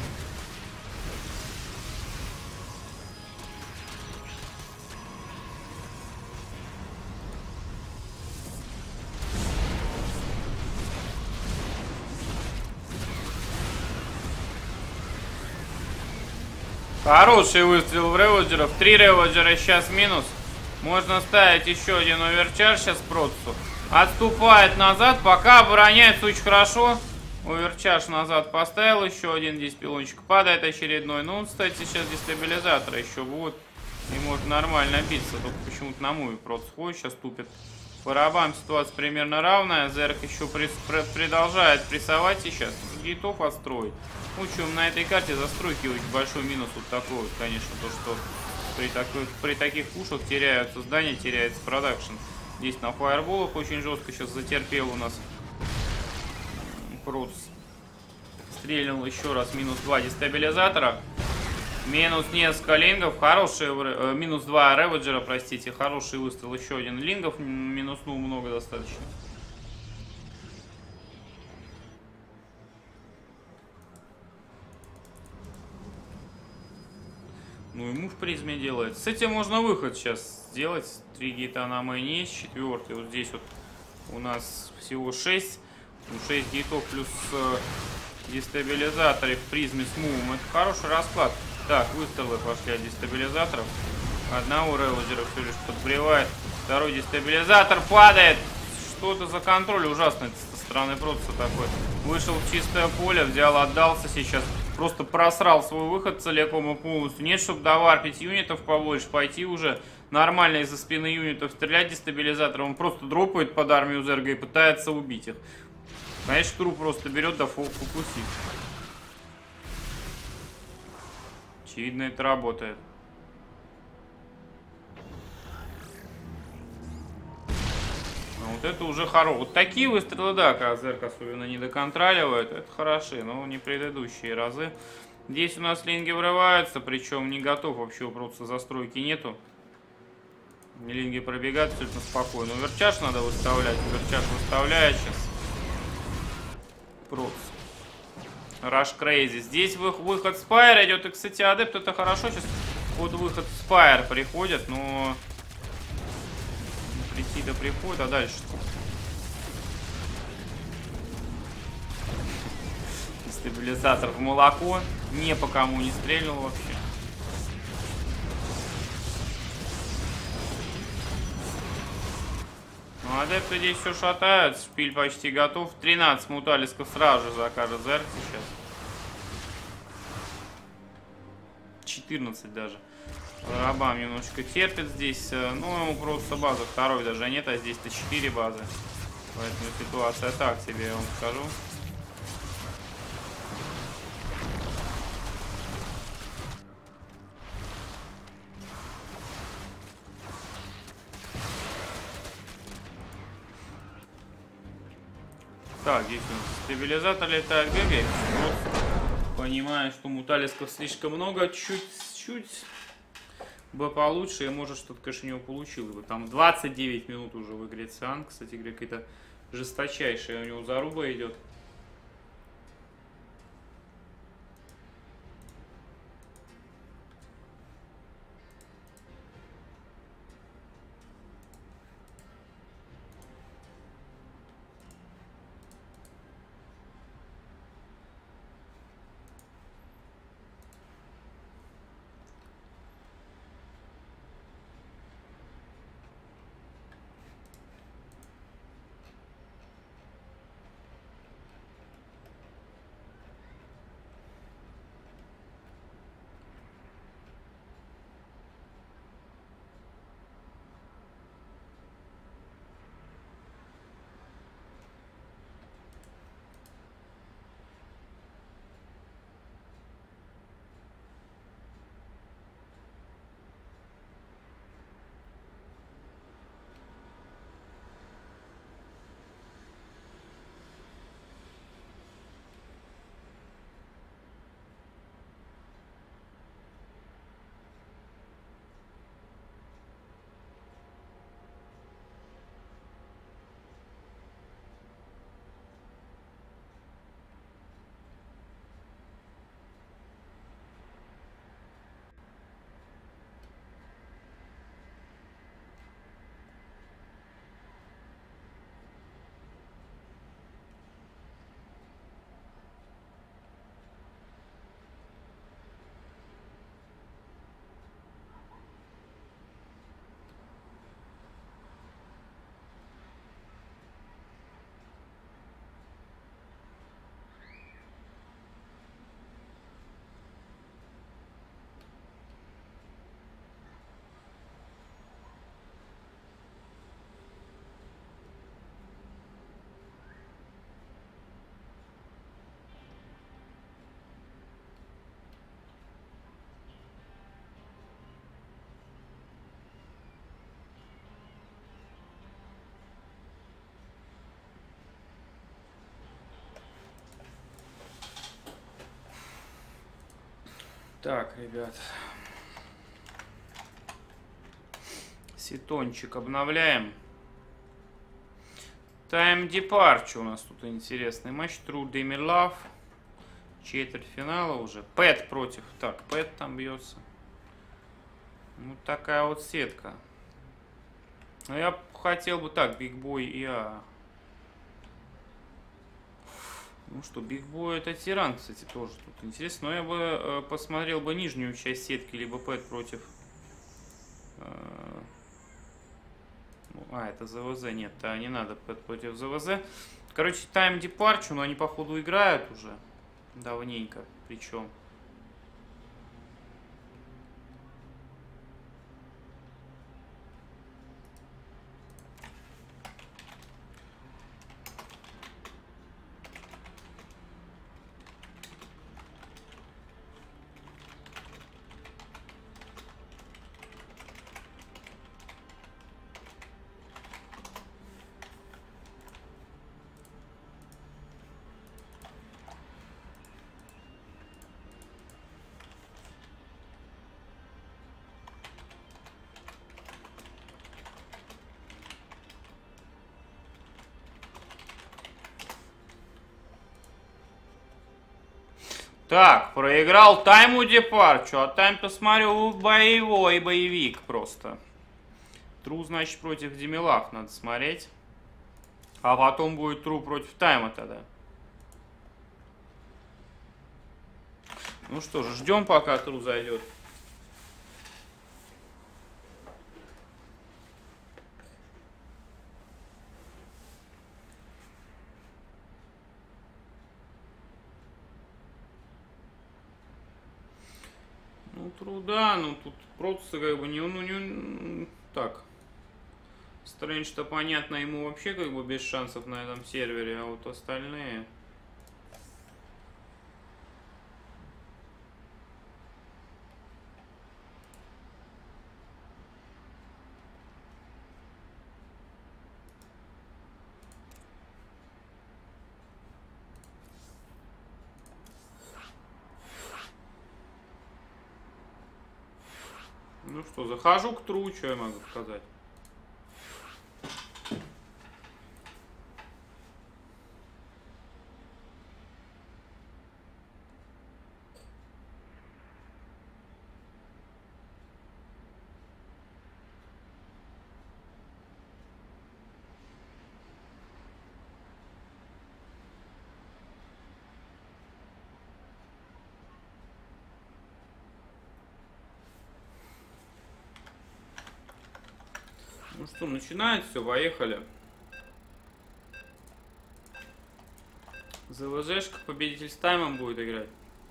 Хороший выстрел в реводжеров. Три реводжера сейчас минус. Можно ставить еще один оверчарж сейчас Протсу. Отступает назад, пока обороняется очень хорошо. Оверчарж назад поставил, еще один здесь пилончик падает очередной. Ну, кстати, сейчас дестабилизатор еще будет. И может нормально биться. Только почему-то на муве Протс ходит, сейчас тупит. По рабам ситуация примерно равная. Зерк еще при, при, продолжает прессовать сейчас. Гейтов отстроить. Ну, чем на этой карте застройки очень большой минус вот такой вот, конечно, то, что при, такой, при таких пушах теряются здания, теряется продакшн. Здесь на фаерболах очень жестко сейчас затерпел у нас Протс. Стрельнул еще раз, минус два дестабилизатора. Минус несколько лингов, хорошие, э, минус два реводжера, простите, хороший выстрел, еще один лингов, минуснул много достаточно. Ну, ему в призме делает. С этим можно выход сейчас сделать. Три гейта на мэйне есть, четвертый. Вот здесь вот у нас всего шесть. шесть гейтов плюс э, дестабилизаторы в призме с мувом. Это хороший расклад. Так, выстрелы пошли от дестабилизаторов. Одного реводжера все лишь подбревает. Второй дестабилизатор падает. Что это за контроль ужасный со стороны Протса такой. Вышел в чистое поле, взял, отдался сейчас. Просто просрал свой выход целиком и полностью. Нет, чтобы доварпить юнитов побольше, пойти уже нормально из-за спины юнитов стрелять дестабилизатором. Он просто дропает под армию Зерга и пытается убить их. Конечно, труп просто берет да фокусит. Очевидно, это работает. А вот это уже хорошо. Вот такие выстрелы, да, когда Зерк особенно не доконтроливает, это хороши, но не предыдущие разы. Здесь у нас линги врываются, причем не готов вообще просто застройки нету. Линги пробегают абсолютно спокойно. Оверчарж надо выставлять. Оверчарж выставляет сейчас. Протс. Rush Crazy. Здесь выход Спайр идет. И, кстати, адепт это хорошо. Сейчас под выход Спайр приходят, но прийти да приходит, а дальше что? Стабилизатор в молоко. Не по кому не стрельнул вообще. Ну, адепты здесь все шатают. Шпиль почти готов. тринадцать муталисков сразу же закажет Зерк сейчас. четырнадцать даже. Рабам немножечко терпит здесь. Ну, ему просто база второй даже нет, а здесь-то четыре базы. Поэтому ситуация так себе, я вам скажу. Так, здесь у нас стабилизатор летает, бегает. Понимаю, что муталисков слишком много. Чуть-чуть бы получше. И может что-то, конечно, у него получилось бы. Там двадцать девять минут уже в игре Циан. Кстати говоря, какая-то жесточайшая у него заруба идет. Так, ребят. Сетончик обновляем. Time Departure у нас тут интересный матч. True Demi Love. Четвертьфинала уже. Пэт против. Так, Пэт там бьется. Ну, такая вот сетка. Но я хотел бы так, Big Boy и А. Ну что, Big Boy это тиран, кстати, тоже тут интересно. Но я бы э, посмотрел бы нижнюю часть сетки, либо Пэт против... Э, а, это ЗВЗ, нет, да, не надо Пэт против ЗВЗ. Короче, Time Departure, но они, походу, играют уже давненько, причем. Так, проиграл Тайму Депарчу, а Тайм, посмотрю, боевой боевик просто. Тру, значит, против Демилав надо смотреть. А потом будет Тру против Тайма тогда. Ну что же, ждем, пока Тру зайдет. Ну, труда, ну тут просто как бы не, ну не, так. Стрэндж-то понятно, ему вообще как бы без шансов на этом сервере, а вот остальные... Ну что, захожу к Тру, что я могу сказать? Ну что, начинает все, поехали. ЗВЗшка, победитель с Таймом будет играть.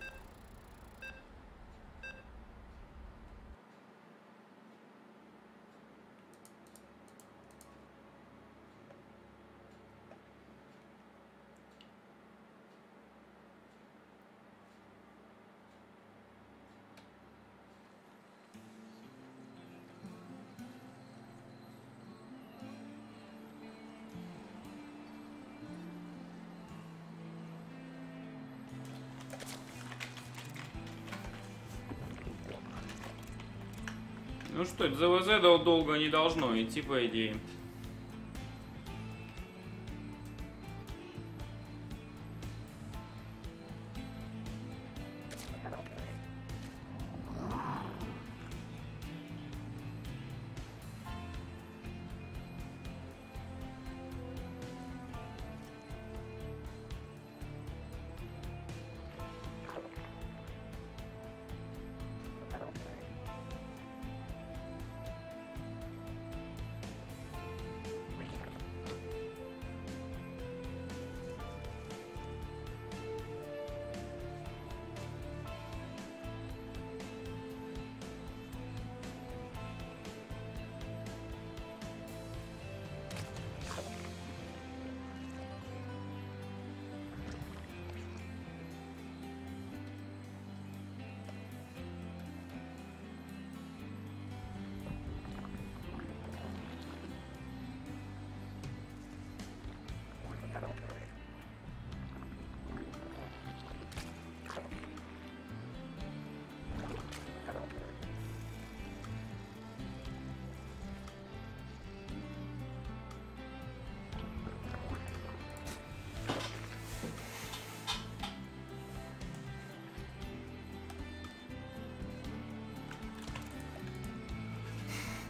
Ну что, ЗВЗ долго не должно идти, по идее.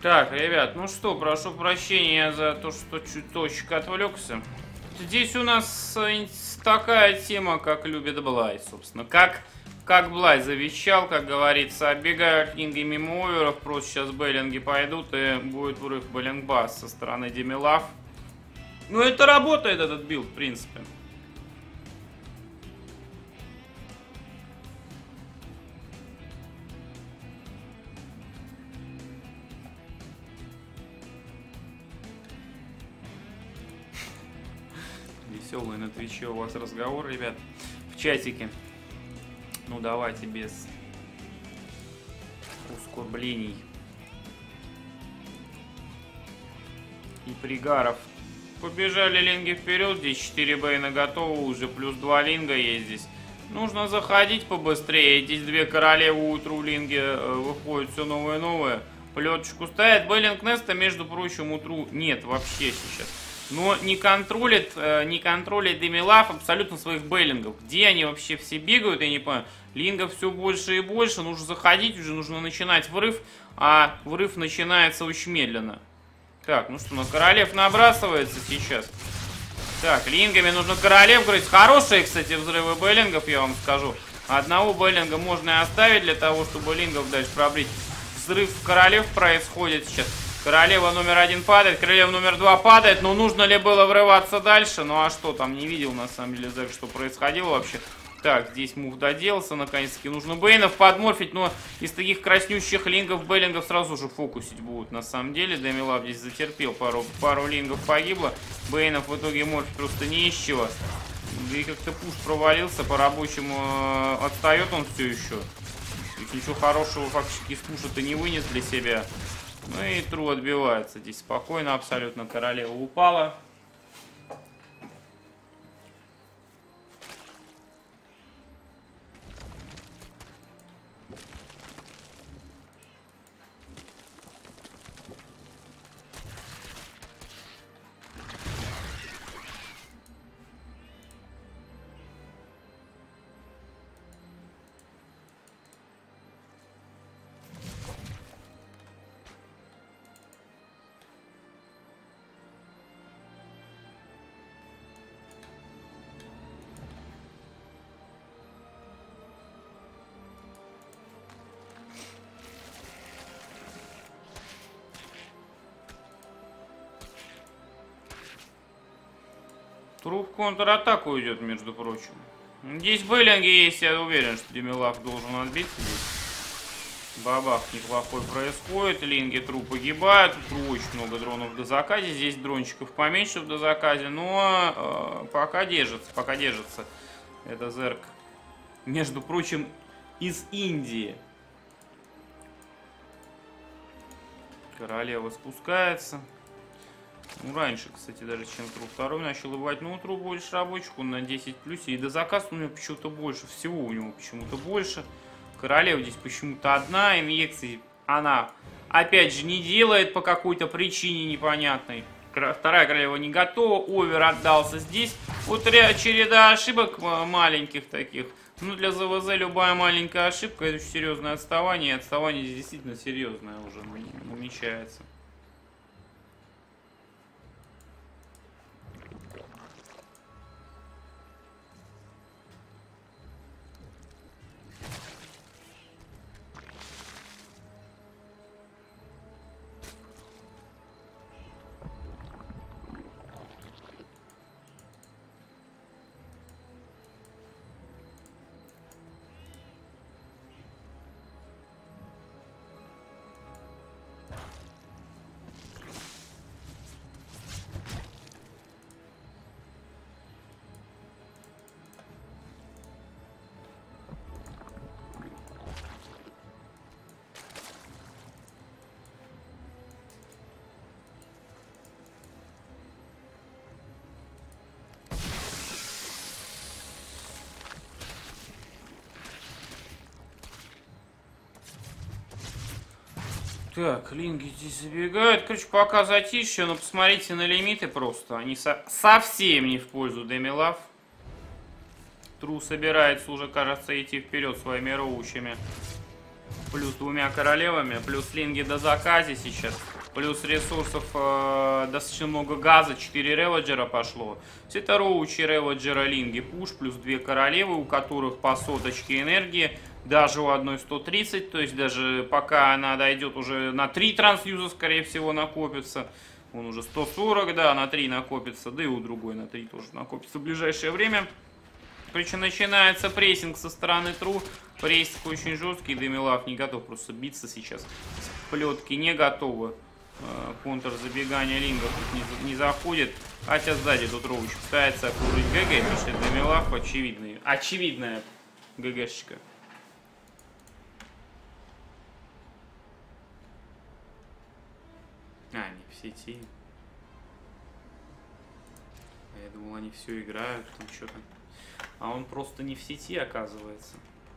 Так, ребят, ну что, прошу прощения за то, что чуточек отвлекся. Здесь у нас такая тема, как любит Блай, собственно. Как, как Блай завещал, как говорится, отбегают линги мимо оверов, просто сейчас бейлинги пойдут, и будет врыв бейлинг-бас со стороны Демилав. Ну, это работает, этот билд, в принципе. Веселый на Твиче у вас разговор, ребят, в чатике. Ну давайте без ускорблений и пригаров. Побежали линги вперед, здесь четыре бейна готовы, уже плюс два линга есть здесь. Нужно заходить побыстрее, здесь две королевы утру линги э, выходят все новое и новое. Плеточку ставит, бейлинг Неста, между прочим, утру нет вообще сейчас. Но не контролит, э, не контролит Демилав абсолютно своих бейлингов. Где они вообще все бегают, я не понимаю. Лингов все больше и больше, нужно заходить, уже нужно начинать врыв, а врыв начинается очень медленно. Так, ну что, на королев набрасывается сейчас. Так, лингами нужно королев грызть. Хорошие, кстати, взрывы бейлингов, я вам скажу. Одного бейлинга можно и оставить для того, чтобы лингов дальше пробрить. Взрыв королев происходит сейчас. Королева номер один падает, королева номер два падает. Но нужно ли было врываться дальше? Ну а что там, не видел на самом деле, Зэк, что происходило вообще. Так, здесь мув доделался, наконец-таки. Нужно бейнов подморфить, но из таких краснющих лингов бейлингов сразу же фокусить будут. На самом деле, Демилав здесь затерпел, пару, пару лингов погибло. Бейнов в итоге морфить просто не из чего. Да и как-то пуш провалился, по рабочему э, отстает он все еще. И ничего хорошего фактически из пуша-то не вынес для себя. Ну и тру отбивается здесь спокойно, абсолютно королева упала. Тру в контратаку идет, между прочим. Здесь бейлинги есть, я уверен, что Демилав должен отбиться здесь. Бабах неплохой происходит, линги Тру погибают, Тру очень много дронов в дозаказе, здесь дрончиков поменьше в дозаказе, но э, пока держится, пока держится. Это Зерк, между прочим, из Индии. Королева спускается. Ну, раньше, кстати, даже чем Тру второй начал убивать. Ну, Тру больше рабочих, он на десять плюсе. И до заказа у него почему-то больше. Всего у него почему-то больше. Королева здесь почему-то одна. Инъекции она, опять же, не делает по какой-то причине непонятной. Вторая королева не готова. Овер отдался здесь. Вот череда ошибок маленьких таких. Ну, для ЗВЗ любая маленькая ошибка — это очень серьезное отставание. И отставание здесь действительно серьезное уже намечается. Так, линги здесь забегают. Короче, пока затишье, но посмотрите на лимиты просто. Они со совсем не в пользу Демилав. Тру собирается уже, кажется, идти вперед своими роучами. Плюс двумя королевами, плюс линги до заказе сейчас. Плюс ресурсов э, достаточно много газа, четыре реводжера пошло. Это роучи, реводжера, линги, пуш, плюс две королевы, у которых по соточке энергии. Даже у одной сто тридцать, то есть даже пока она дойдет уже на три трансюза, скорее всего, накопится. Он уже сто сорок, да, на три накопится, да и у другой на три тоже накопится в ближайшее время. Причем начинается прессинг со стороны Тру. Прессинг очень жесткий, Демилав не готов просто биться сейчас. Плетки не готовы. Контр забегания лингов тут не, не заходит. Хотя сзади тут Роуч пытается окружить ГГ, пишет Демилав, очевидная, очевидная ГГшечка. А, не в сети. Я думал, они все играют, там что-то. А он просто не в сети, оказывается.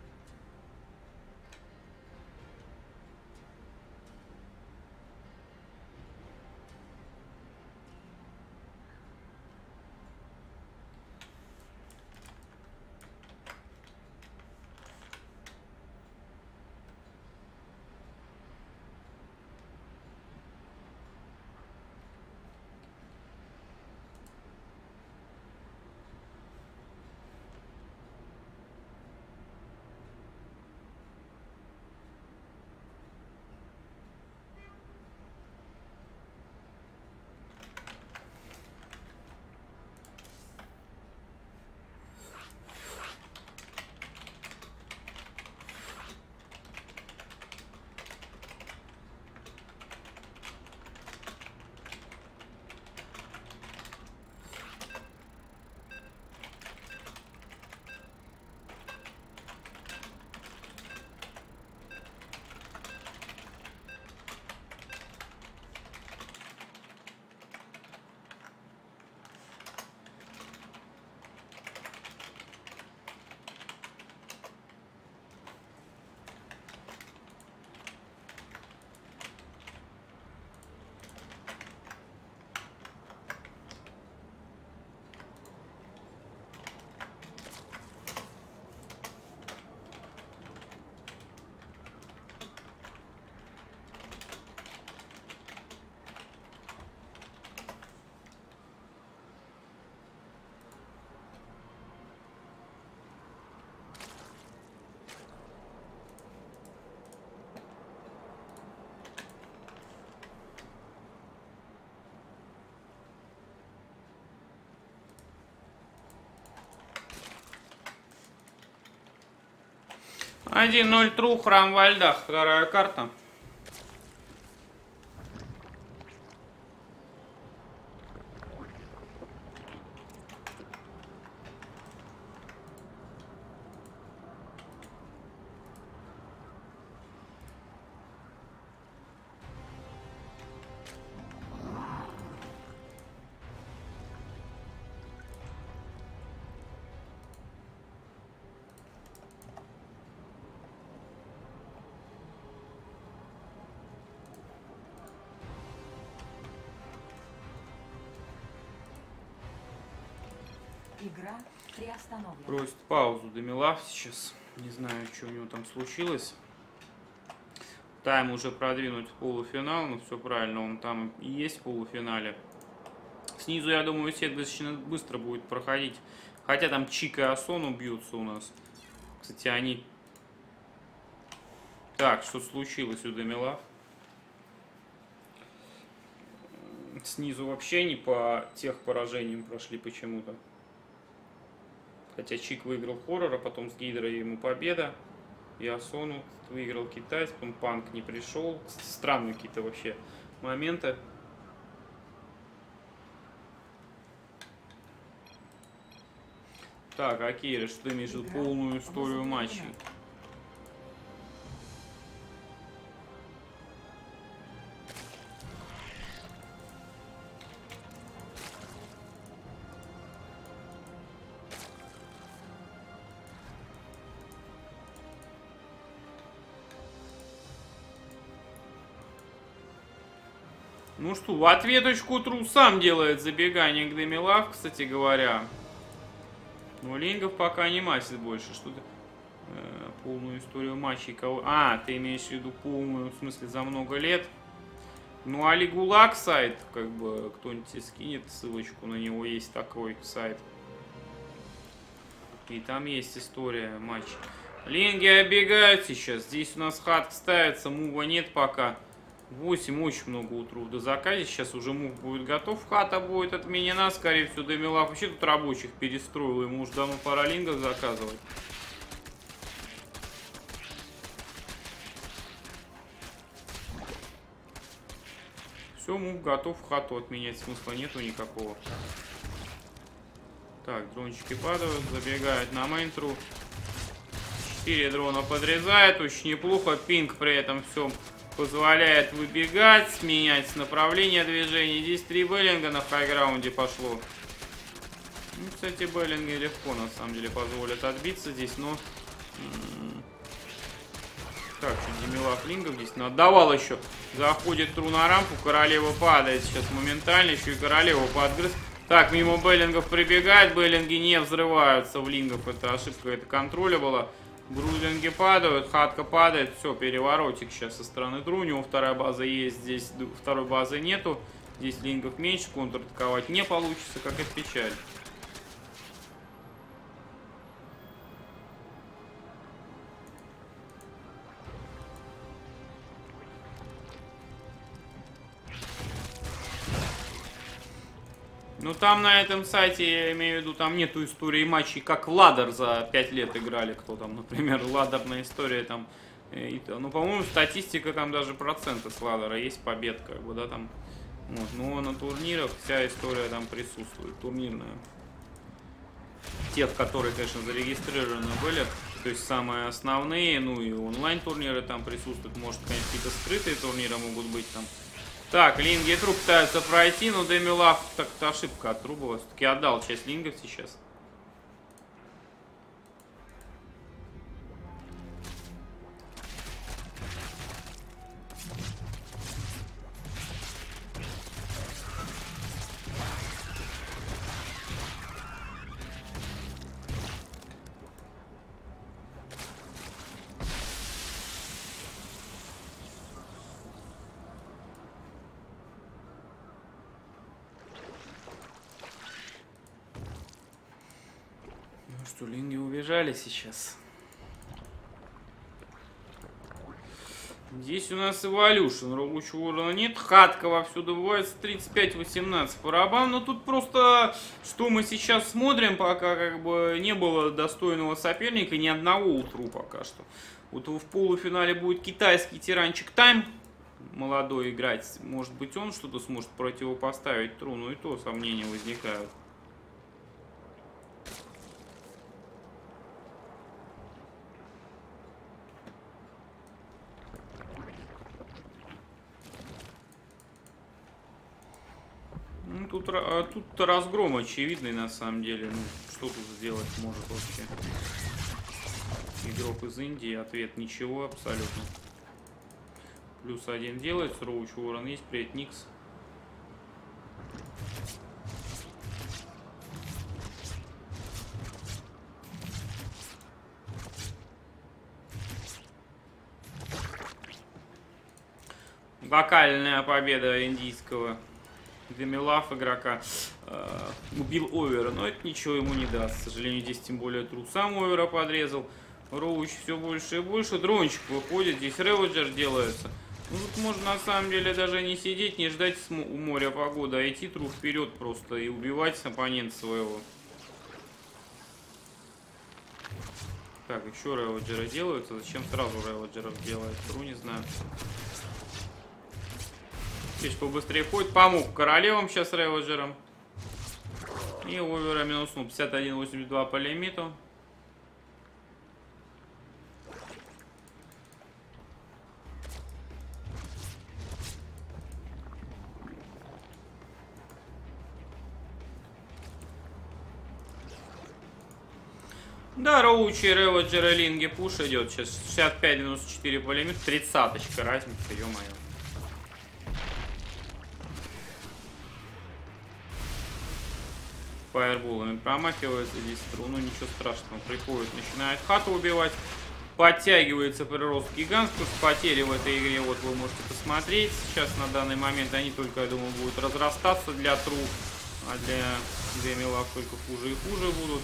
один ноль Тру, Храм во льдах, вторая карта. Игра приостановлена. Просит паузу Демилав сейчас. Не знаю, что у него там случилось. Тайм уже продвинуть в полуфинал, но все правильно, он там и есть в полуфинале. Снизу, я думаю, сет достаточно быстро будет проходить. Хотя там Чика и Асону бьются у нас. Кстати, они... Так, что случилось у Демилав? Снизу вообще не по тех поражениям прошли почему-то. Хотя Чик выиграл хоррора, потом с Гидрой ему победа. И Асону выиграл китайц, потом Панк не пришел. Странные какие-то вообще моменты. Так, а Кейра, что ты имеешь в виду? Полную историю матчей? Ну что, в ответочку Тру сам делает забегание к Демилав, кстати говоря. Но Лингов пока не масит больше. Что-то э, полную историю матчей. Кого... А, ты имеешь в виду полную, в смысле, за много лет. Ну, Али Гулаг сайт, как бы, кто-нибудь скинет ссылочку на него, есть такой сайт. И там есть история матча. Линги оббегают сейчас. Здесь у нас хатка ставится, мува нет пока. восемь, очень много утров до заказа. Сейчас уже мув будет готов. Хата будет отменена, скорее всего, Демилав вообще тут рабочих перестроил. Ему уже давно пора лингов заказывать. Все, мув готов, хату отменять смысла нету никакого. Так, дрончики падают, забегают на мейнтру. четыре дрона подрезает, очень неплохо. Пинг при этом все позволяет выбегать, менять направление движения. Здесь три Беллинга на хайграунде пошло. Ну, кстати, Беллинги легко на самом деле позволят отбиться здесь, но... Так, чуть Демилав лингов здесь надавал еще. Заходит Тру на рампу, королева падает сейчас моментально, еще и королеву подгрыз. Так, мимо Беллингов прибегает, Беллинги не взрываются в лингов, это ошибка, это контроля была. Грузинги падают, хатка падает, все, переворотик сейчас со стороны Тру, у него вторая база есть, здесь второй базы нету, здесь лингов меньше, контратаковать не получится, как это печаль. Ну там на этом сайте, я имею в виду, там нету истории матчей, как в ладер за пять лет играли, кто там, например, ладерная история там, и, ну, по-моему, статистика там даже проценты с ладера есть, побед, как бы, да, там, вот, но на турнирах вся история там присутствует, турнирная. Тех, которые, конечно, зарегистрированы были, то есть самые основные, ну и онлайн турниры там присутствуют, может, конечно, какие-то скрытые турниры могут быть там. Так, линги и Тру пытаются пройти, но Демилав, так-то ошибка от Тру была. Все-таки отдал часть лингов сейчас. Что, линги убежали сейчас. Здесь у нас Evolution. Рабочего урона нет. Хатка вовсю добывается. тридцать пять восемнадцать по рабам. Но тут просто, что мы сейчас смотрим, пока как бы не было достойного соперника. Ни одного утру пока что. Вот в полуфинале будет китайский тиранчик Тайм. Молодой играть. Может быть, он что-то сможет противопоставить Тру. Ну и то сомнения возникают. Ну, тут, а, тут разгром очевидный на самом деле. Ну, что тут сделать может вообще игрок из Индии? Ответ ничего абсолютно. Плюс один делается, Роуч Уоррен есть, привет, Никс. Вокальная победа индийского Демилав игрока. Э, убил Овера, но это ничего ему не даст. К сожалению, здесь тем более Тру сам Овера подрезал. Роуч все больше и больше. Дрончик выходит, здесь Реводжер делается. Ну, тут можно на самом деле даже не сидеть, не ждать у моря погоды, а идти Тру вперед просто и убивать оппонента своего. Так, еще Реводжеры делаются. Зачем сразу Реводжеров делает? Тру не знаю. Здесь побыстрее ходит. Помог королевам сейчас Реводжером. И Овера минуснул. пятьдесят один восемьдесят два по лимиту. Да, Роучи, Реводжер и Линги пуш идет. Сейчас шестьдесят пять девяносто четыре по лимиту. тридцаточка разница, ё-моё. Фаерболами промахивается здесь Тру, ну ничего страшного, приходит, начинает хату убивать. Подтягивается прирост гигантских. Потери в этой игре, вот вы можете посмотреть. Сейчас на данный момент они только, я думаю, будут разрастаться для труп. А для Демилав только хуже и хуже будут.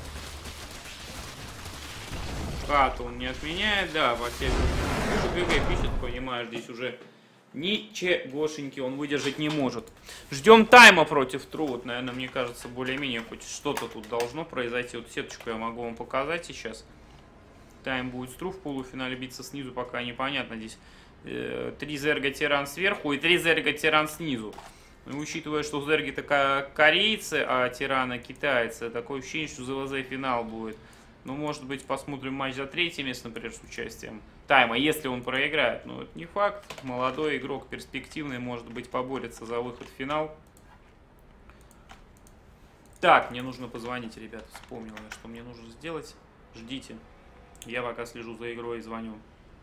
Хату он не отменяет, да, потери. ГГ пишет, понимаешь, здесь уже ничегошеньки он выдержать не может. Ждем тайма против Тру. Вот, наверное, мне кажется, более-менее хоть что-то тут должно произойти. Вот сеточку я могу вам показать сейчас. Тайм будет с Тру в полуфинале биться снизу, пока непонятно. Здесь э, три зерга тиран сверху и три зерга тиран снизу. И учитывая, что зерги такая корейцы, а тирана китайцы, такое ощущение, что ЗВЗ финал будет. Ну, может быть, посмотрим матч за третье место, например, с участием Тайма, если он проиграет. Но это не факт. Молодой игрок, перспективный, может быть, поборется за выход в финал. Так, мне нужно позвонить, ребят. Вспомнил я, что мне нужно сделать. Ждите. Я пока слежу за игрой и звоню.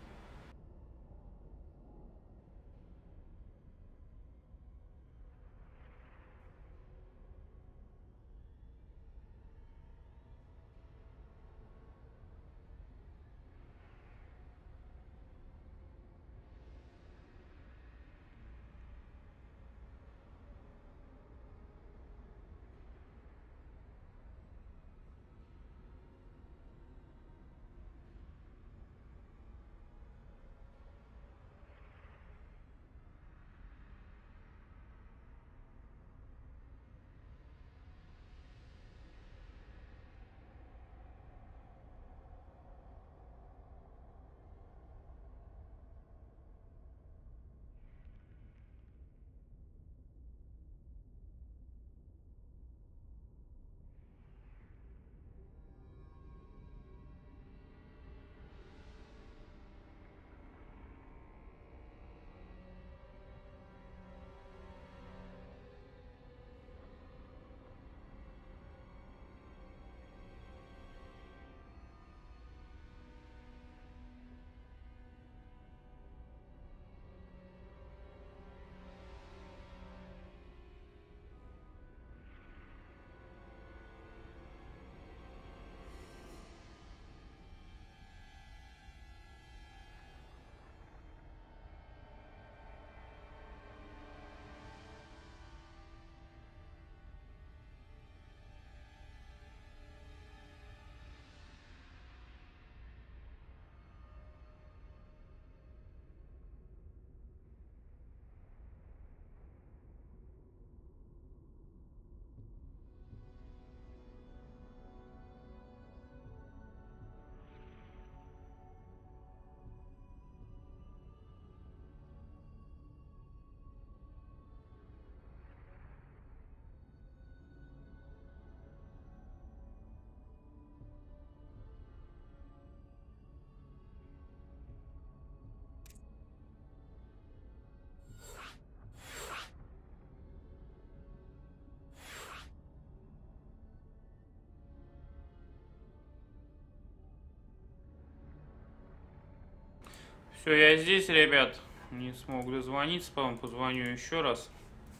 Все, я здесь, ребят. Не смог дозвониться, потом позвоню еще раз.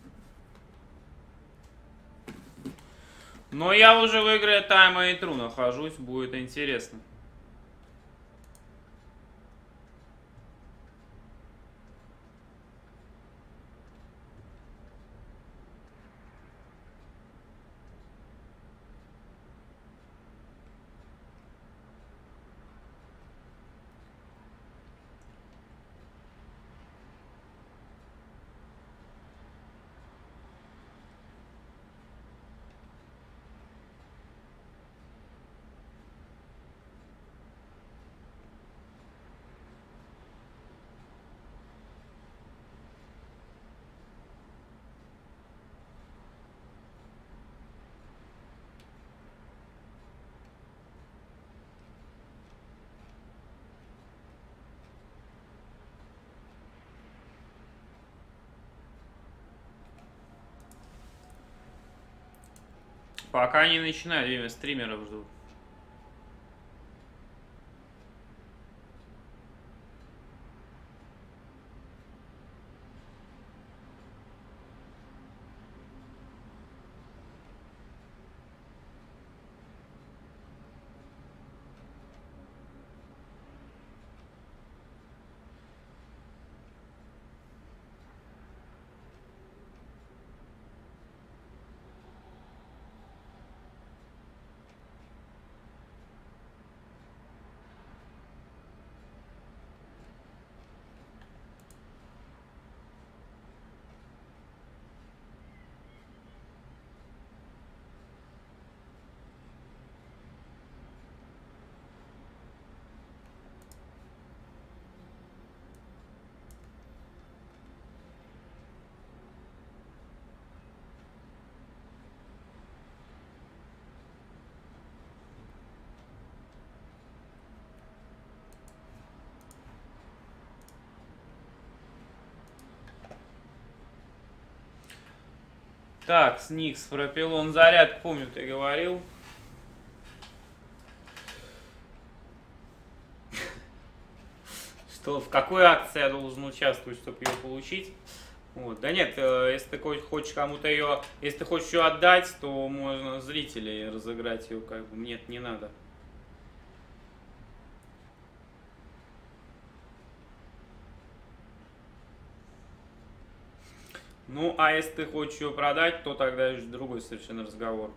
Но я уже в игре Тайма и Тру нахожусь, будет интересно. Пока не начинаю, время стримеров жду. Так, Сникс, пропилон, заряд, помню, ты говорил. Что, в какой акции я должен участвовать, чтобы ее получить? Вот. Да нет, э, если ты хочешь кому-то ее, если ты хочешь ее отдать, то можно зрителей разыграть ее, как бы, нет, не надо. Ну, а если ты хочешь ее продать, то тогда уже другой совершенно разговор.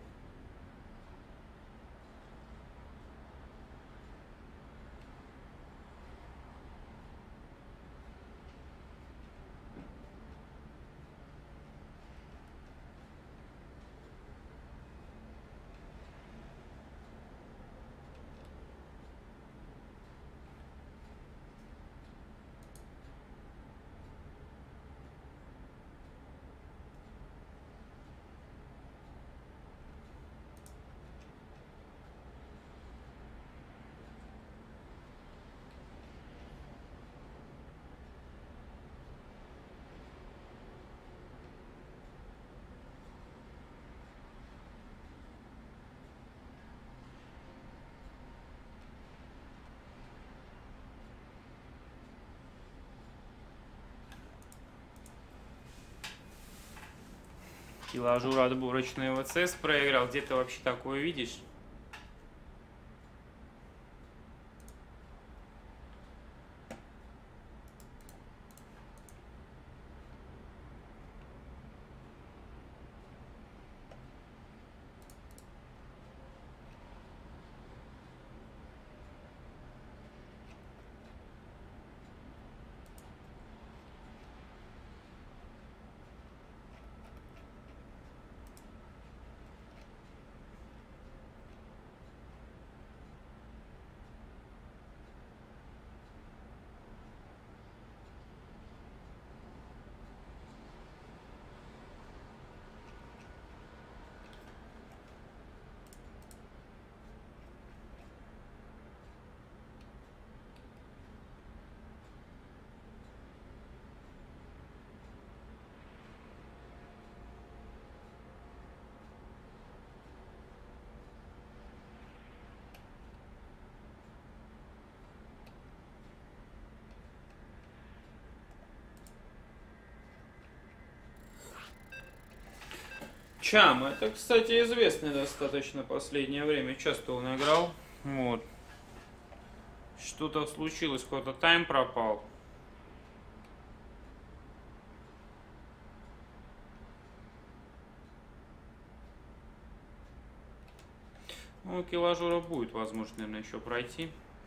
Киложур отборочный ВЦС проиграл. Где ты вообще такое видишь? Чам, это, кстати, известный достаточно последнее время, часто он играл. Вот. Что-то случилось, какой-то тайм пропал. Ну, у Киложура будет возможность, наверное, еще пройти.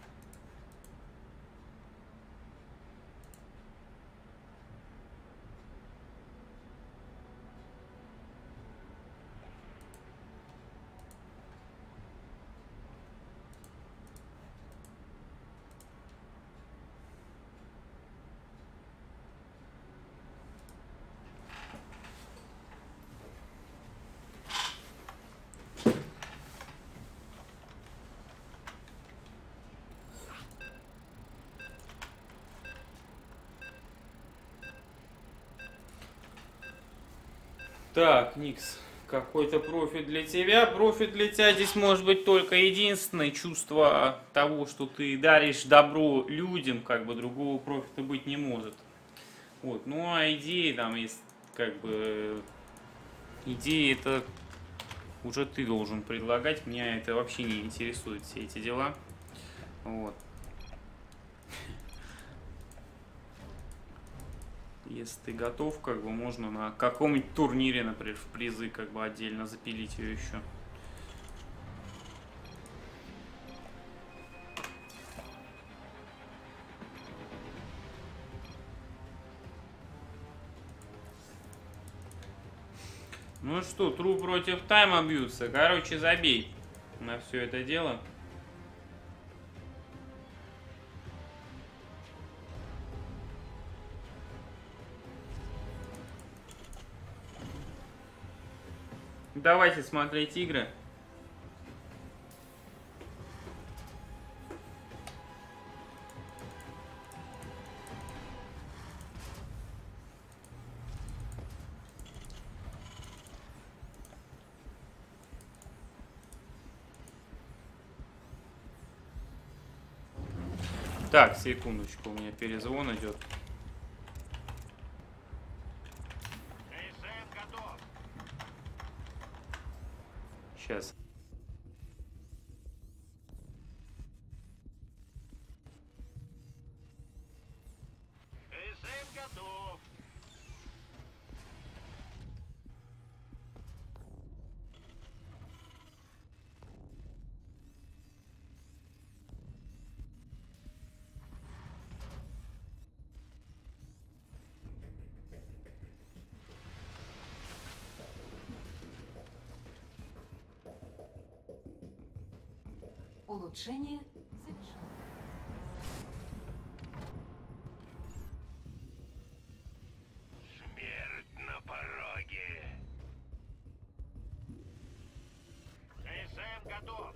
Так, Никс, какой-то профит для тебя. Профит для тебя здесь может быть только единственное чувство того, что ты даришь добро людям, как бы другого профита быть не может. Вот, ну а идеи там есть, как бы, идеи это уже ты должен предлагать, меня это вообще не интересует, все эти дела. Вот. Если ты готов, как бы можно на каком-нибудь турнире, например, в призы, как бы отдельно запилить ее еще. Ну что, тру против тайма бьются. Короче, забей на все это дело. Давайте смотреть игры. Так, секундочку, у меня перезвон идет. Сейчас. Улучшение завершено. Смерть на пороге. КСМ готов.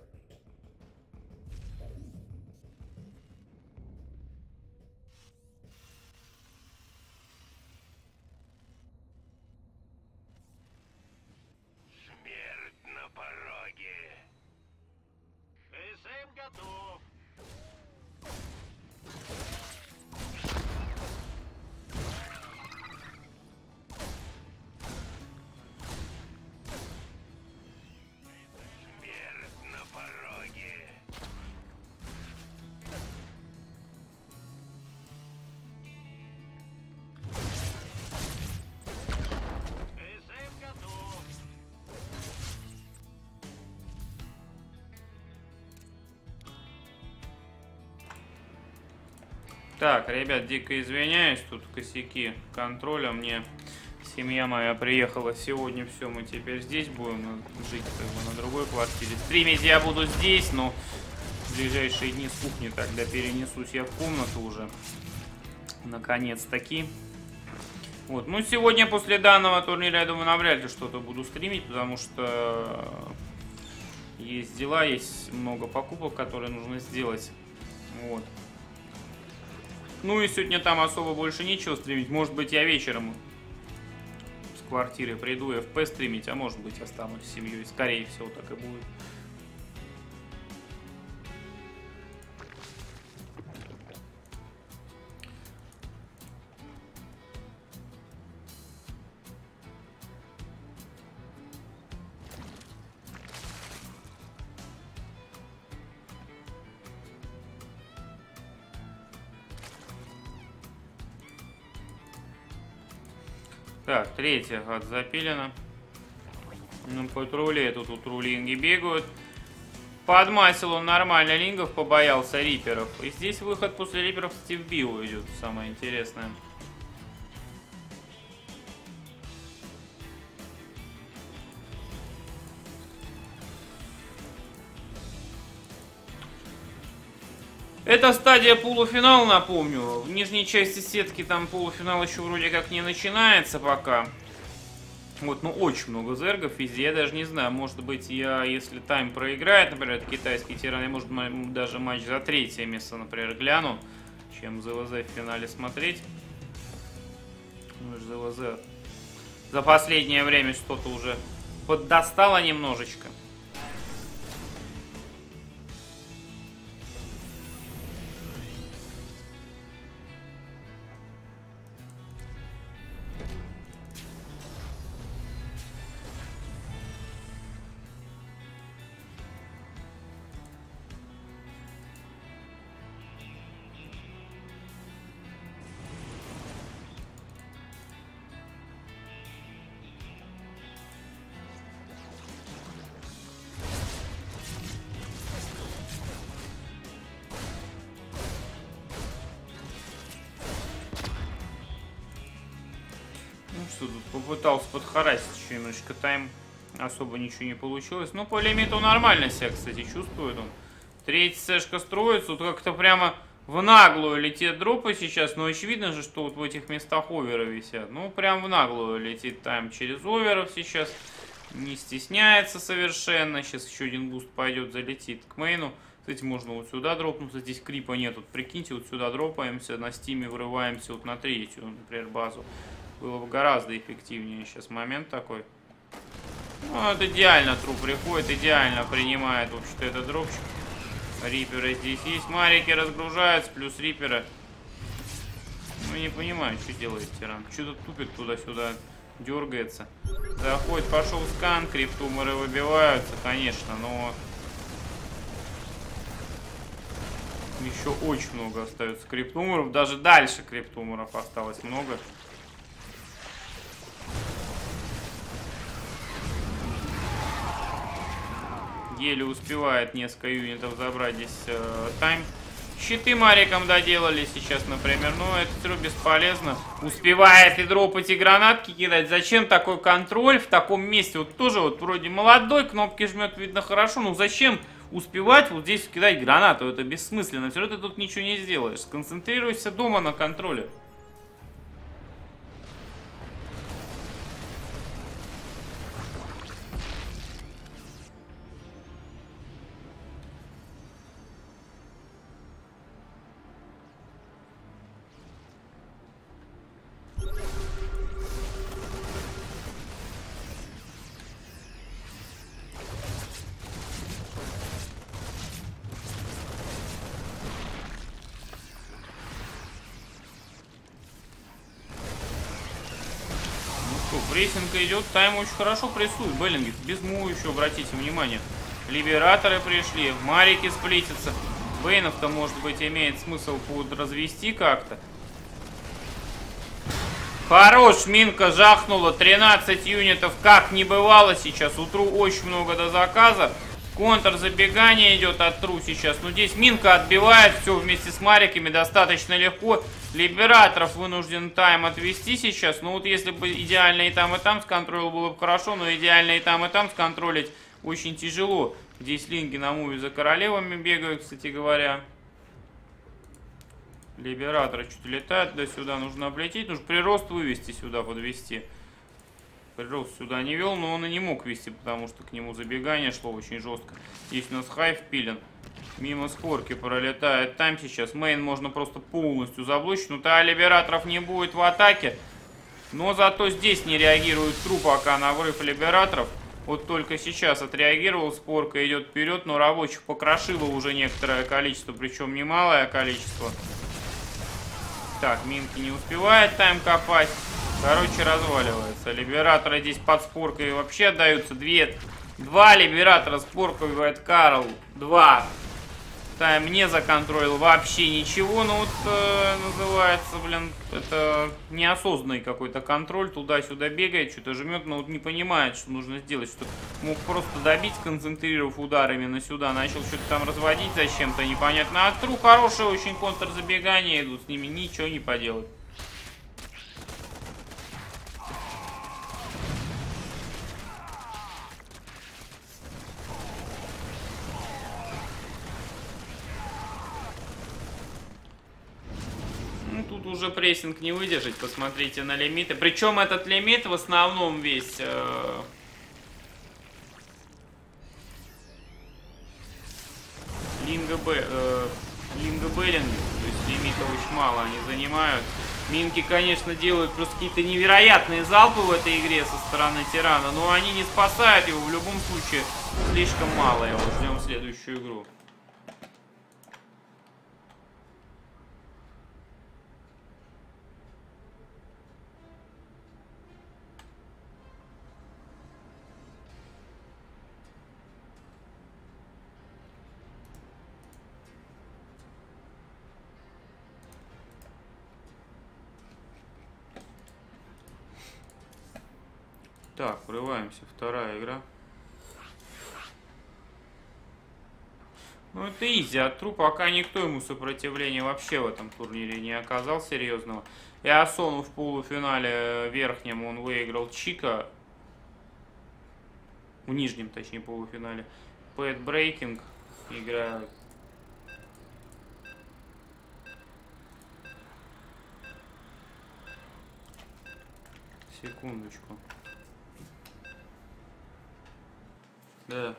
Смерть на пороге. КСМ готов. Смерть на пороге. КСМ готов. Так, ребят, дико извиняюсь, тут косяки контроля. Мне семья моя приехала сегодня, все, мы теперь здесь будем жить, как бы на другой квартире. Стримить я буду здесь, но в ближайшие дни с кухни тогда перенесусь я в комнату уже. Наконец-таки. Вот, ну сегодня после данного турнира, я думаю, навряд ли что-то буду стримить, потому что есть дела, есть много покупок, которые нужно сделать. Вот. Ну и сегодня там особо больше нечего стримить. Может быть, я вечером с квартиры приду эф пи стримить, а может быть, останусь с семьей. Скорее всего, так и будет. Так, третья гад запилена. На патруле тут тут рулинги бегают. Подмасил он нормально лингов, побоялся риперов. И здесь выход после риперов Стив Био идет, самое интересное. Это стадия полуфинала, напомню. В нижней части сетки там полуфинал еще вроде как не начинается пока. Вот, ну очень много зергов везде. Я даже не знаю, может быть, я, если тайм проиграет, например, это китайский тиран, я, может, даже матч за третье место, например, гляну, чем ЗВЗ в финале смотреть. Ну, ЗВЗ за последнее время что-то уже поддостало немножечко. Что тут попытался подхарасить еще немножечко тайм. Особо ничего не получилось. Но по лимиту нормально себя, кстати, чувствует он. Третья сэшка строится. Тут как-то прямо в наглую летит дропы сейчас. Но очевидно же, что вот в этих местах оверы висят. Ну, прям в наглую летит тайм через оверов сейчас. Не стесняется совершенно. Сейчас еще один буст пойдет, залетит к мейну. Кстати, можно вот сюда дропнуться. Здесь крипа нет. Вот прикиньте, вот сюда дропаемся. На стиме вырываемся вот на третью, например, базу. Было бы гораздо эффективнее сейчас момент такой. Ну, вот идеально труп приходит, идеально принимает, в общем-то, этот дропчик. Риперы здесь есть. Марики разгружаются, плюс риперы. Ну, не понимаю, что делает тиран. Что-то тупит туда-сюда, дергается. Заходит, пошел скан, криптумеры выбиваются, конечно, но... Еще очень много остается криптумеров. Даже дальше криптумеров осталось много. Еле успевает несколько юнитов забрать здесь э, тайм. Щиты мариком доделали сейчас, например. Но это все бесполезно. Успевает и дропать, и гранатки кидать. Зачем такой контроль в таком месте? Вот тоже вот вроде молодой, кнопки жмет, видно хорошо. Ну зачем успевать вот здесь кидать гранату? Это бессмысленно. Все равно ты тут ничего не сделаешь. Сконцентрируйся дома на контроле. Прессинг идет, тайм очень хорошо прессует. Беллингет без му еще, обратите внимание. Либераторы пришли, марики сплитятся. Бейнов-то, может быть, имеет смысл развести как-то. Хорош, минка жахнула, тринадцать юнитов, как не бывало сейчас. У Тру очень много до заказа. Контрзабегание идет от Тру сейчас. Но здесь минка отбивает все вместе с мариками достаточно легко. Либераторов вынужден тайм отвести сейчас. Ну вот если бы идеально и там, и там сконтролил, было бы хорошо. Но идеально и там, и там сконтролить очень тяжело. Здесь линги на муве за королевами бегают, кстати говоря. Либераторы что-то летают туда-сюда. Нужно облететь. Нужно прирост вывести сюда, подвести. Прирост сюда не вел, но он и не мог вести, потому что к нему забегание шло очень жестко. Здесь у нас хайв пилен. Мимо спорки пролетает тайм сейчас. Мейн можно просто полностью заблочить. Ну, то либераторов не будет в атаке. Но зато здесь не реагирует Тру пока на врыв либераторов. Вот только сейчас отреагировал. Спорка идет вперед, но рабочих покрошило уже некоторое количество. Причем немалое количество. Так, минки не успевает тайм копать. Короче, разваливается. Либераторы здесь под споркой вообще отдаются. Две, два либератора споркивает Карл. Два. Тайм не законтролил вообще ничего. Ну вот э, называется, блин, это неосознанный какой-то контроль. Туда-сюда бегает, что-то жмет, но вот не понимает, что нужно сделать. Что мог просто добить, концентрировав удар именно сюда. Начал что-то там разводить зачем-то, непонятно. А Тру хорошие очень контрзабегания идут. С ними ничего не поделать. Тут уже прессинг не выдержать, посмотрите на лимиты. Причем этот лимит в основном весь... Э... Линга Б... Э... Линга Беллинги, то есть лимитов очень мало они занимают. Минки, конечно, делают просто какие-то невероятные залпы в этой игре со стороны Тирана, но они не спасают его, в любом случае слишком мало его. Ждем следующую игру. Так, врываемся. Вторая игра. Ну, это изи. От Тру пока никто ему сопротивления вообще в этом турнире не оказал серьезного. И Асону в полуфинале верхнем он выиграл Чика. В нижнем, точнее, полуфинале. Пэт Брейкинг играют. Секундочку. Да.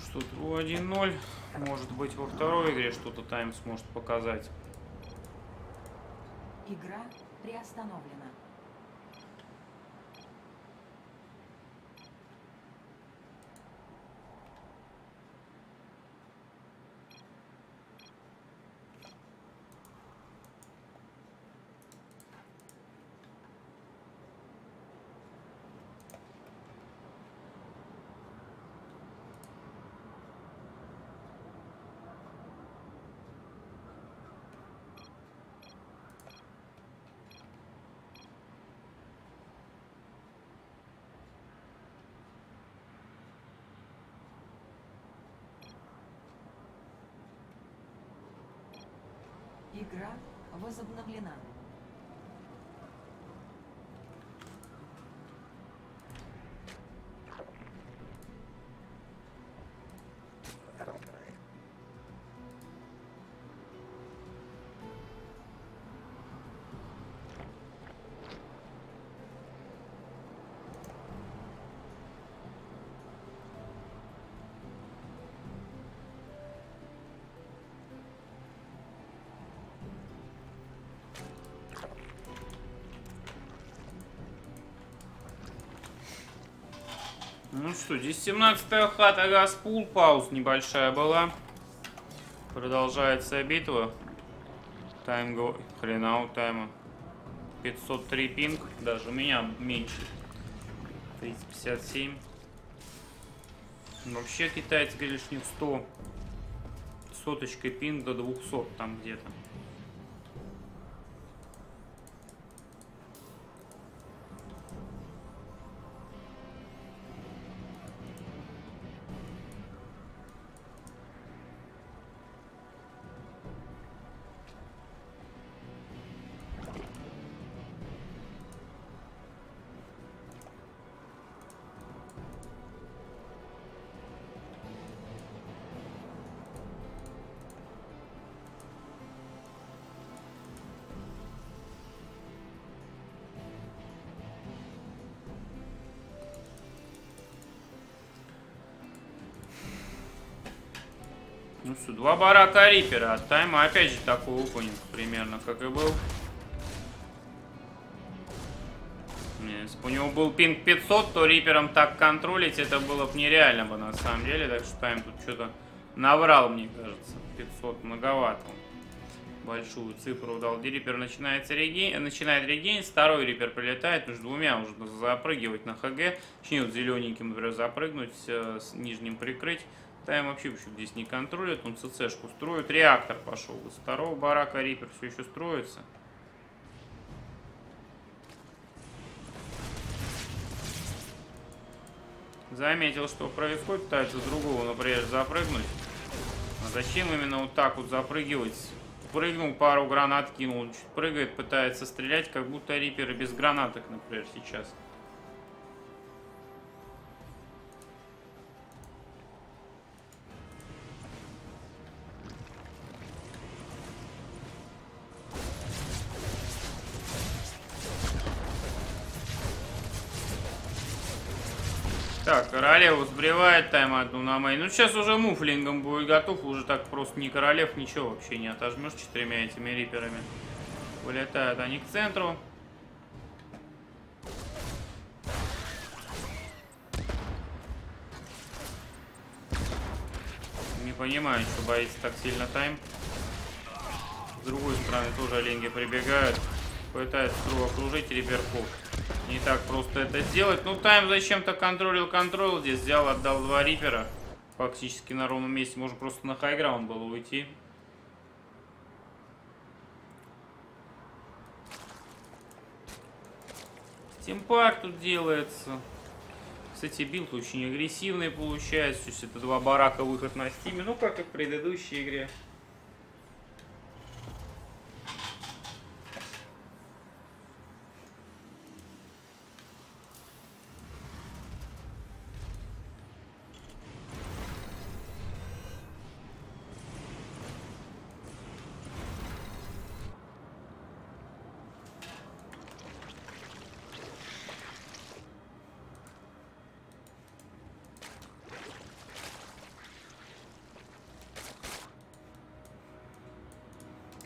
что, Тру один ноль. Может быть, во второй игре что-то Тайм сможет показать. Игра приостановлена. Игра возобновлена. Ну что, здесь семнадцатая хата, Газпул, пауз небольшая была. Продолжается битва. Тайм го... Хрена у тайма. пятьсот три пинг, даже у меня меньше. триста пятьдесят семь. Вообще китайцы говорили, что у них сто. Соточкой пинг до двухсот там где-то. Ну все, два барака Рипера от Тайма. Опять же такой опенинг, примерно как и был. Если бы у него был пинг пятьсот, то Рипером так контролить это было бы нереально бы на самом деле. Так что Тайм тут что-то наврал, мне кажется. пятьсот многовато. Большую цифру дал. Рипер начинается реген... начинает регенить. Второй Рипер прилетает. Уже двумя уже запрыгивать на ХГ. Точнее, вот зелененьким, например, запрыгнуть, с нижним прикрыть. Тайм вообще почему здесь не контролит, он ЦЦшку строит, реактор пошел. Из второго барака Рипер все еще строится. Заметил, что происходит, пытается с другого, например, запрыгнуть. А зачем именно вот так вот запрыгивать? Прыгнул, пару гранат кинул, чуть прыгает, пытается стрелять, как будто Риперы без гранаток, например, сейчас. Так, королеву сбривает, Тайм одну на мейн. Ну, сейчас уже муфлингом будет готов. Уже так просто ни королев, ничего вообще не отожмешь четырьмя этими риперами. Вылетают они к центру. Не понимаю, что боится так сильно Тайм. С другой стороны тоже оленги прибегают. Пытаются круг окружить Риперков. Не так просто это сделать. Ну, Тайм зачем-то контролил контроль. Здесь взял, отдал два Рипера. Фактически на ровном месте. Можно просто на хайграунд было уйти. Стимпак тут делается. Кстати, билд очень агрессивный получается. То есть это два барака, выход на стиме. Ну, как и в предыдущей игре.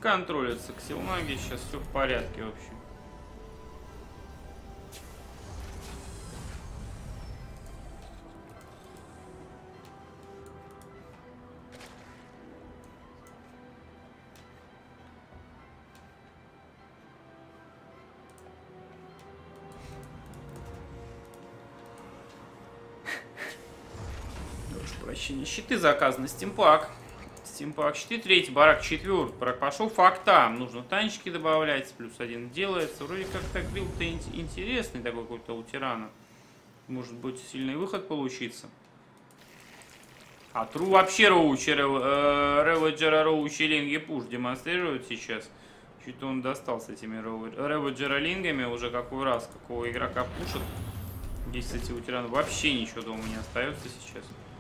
контролится. Ксилмагия сейчас все в порядке вообще. Прощения. Щиты заказаны. Стимпак. Стимпак щиты третий, барак четвертый. Барак пошел фактам. Нужно танчики добавлять. Плюс один делается. Вроде как так билд-то интересный такой какой-то у тирана. Может быть сильный выход получится. А Тру вообще роучи, Реводжера роучи линги пуш демонстрирует сейчас. Чуть-то он достал с этими Реводжера лингами. Уже какой раз, какого игрока пушит. Здесь, кстати, у тирана вообще ничего дома не остается сейчас.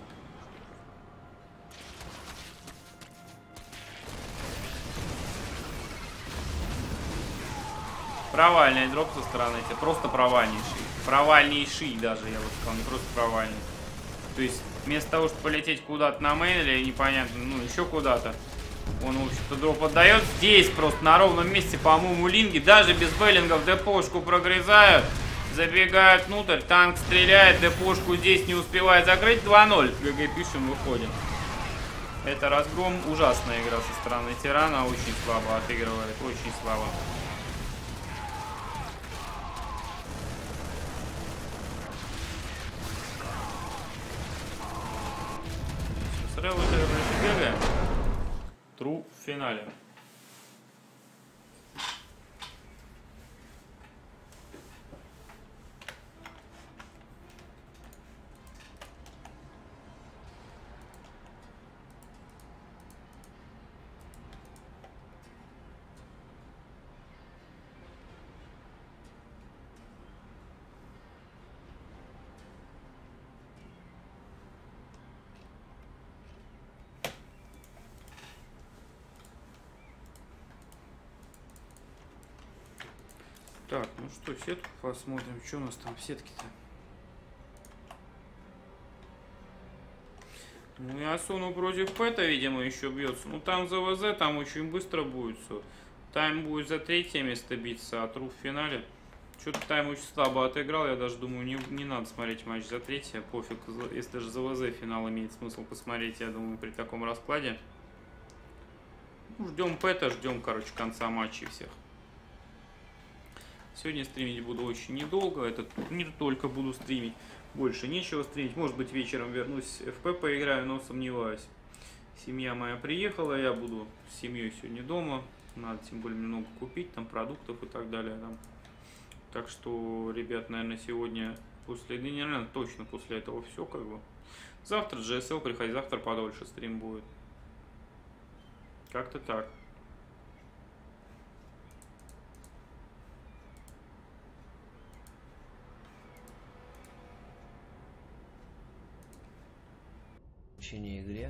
Провальный дроп со стороны, это просто провальнейший. Провальнейший даже, я бы сказал, не просто провальный. То есть, вместо того, чтобы полететь куда-то на мейн или непонятно, ну, еще куда-то, он, в общем-то, дроп отдает. Здесь просто на ровном месте, по-моему, линги, даже без бейлингов депошку прогрызают, забегают внутрь, танк стреляет, депошку здесь не успевает закрыть. два ноль, ГГ пишем, выходим. Это разгром, ужасная игра со стороны тирана, очень слабо отыгрывает, очень слабо. Тру в финале. Так, ну что, сетку посмотрим. Что у нас там в сетке-то? Ну и Асуну против Пэта, видимо, еще бьется. Ну там за ВЗ, там очень быстро будет все. Тайм будет за третье место биться, а Тру в финале. Что-то Тайм очень слабо отыграл. Я даже думаю, не, не надо смотреть матч за третье. Пофиг, если даже за ВЗ финал имеет смысл посмотреть, я думаю, при таком раскладе. Ну, ждем Пэта, ждем, короче, конца матчей всех. Сегодня стримить буду очень недолго, это не только буду стримить, больше нечего стримить. Может быть, вечером вернусь, эф пэ поиграю, но сомневаюсь. Семья моя приехала, я буду с семьей сегодня дома. Надо тем более много купить, там продуктов и так далее. Там. Так что, ребят, наверное, сегодня после, да, наверное, точно после этого все как бы. Завтра джи эс эл приходи, завтра подольше стрим будет. Как-то так. Игре.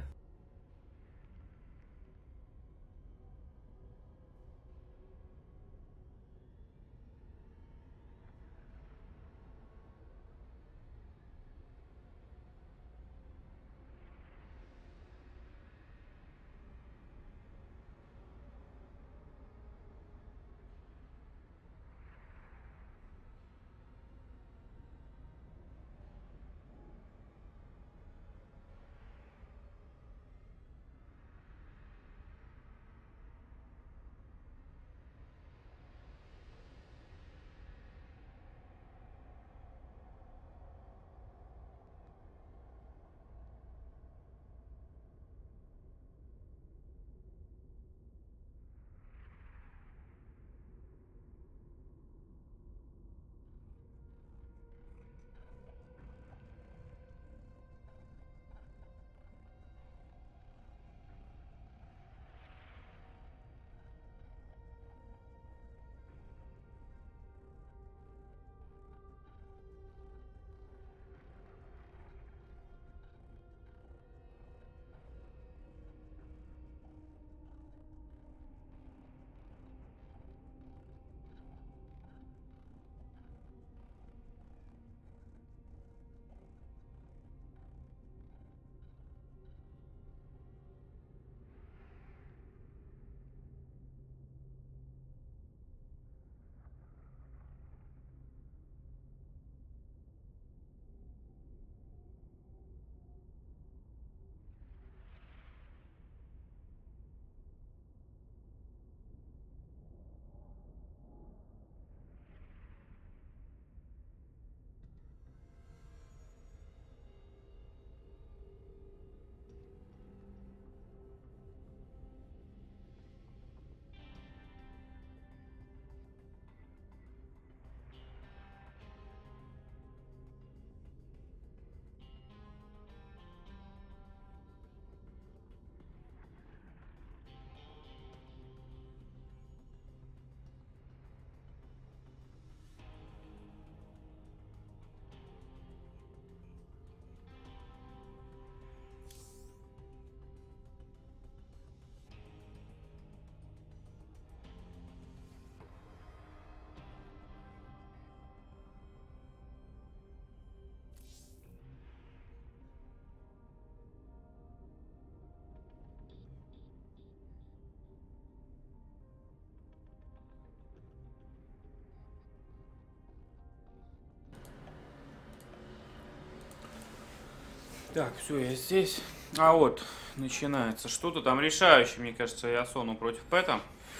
Так, все, я здесь. А вот, начинается. Что-то там решающее, мне кажется, Ясону против Пэта.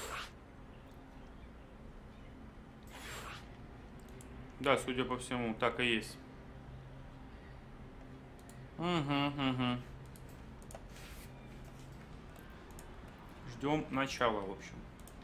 Да, судя по всему, так и есть. Угу, угу. Ждем начала, в общем.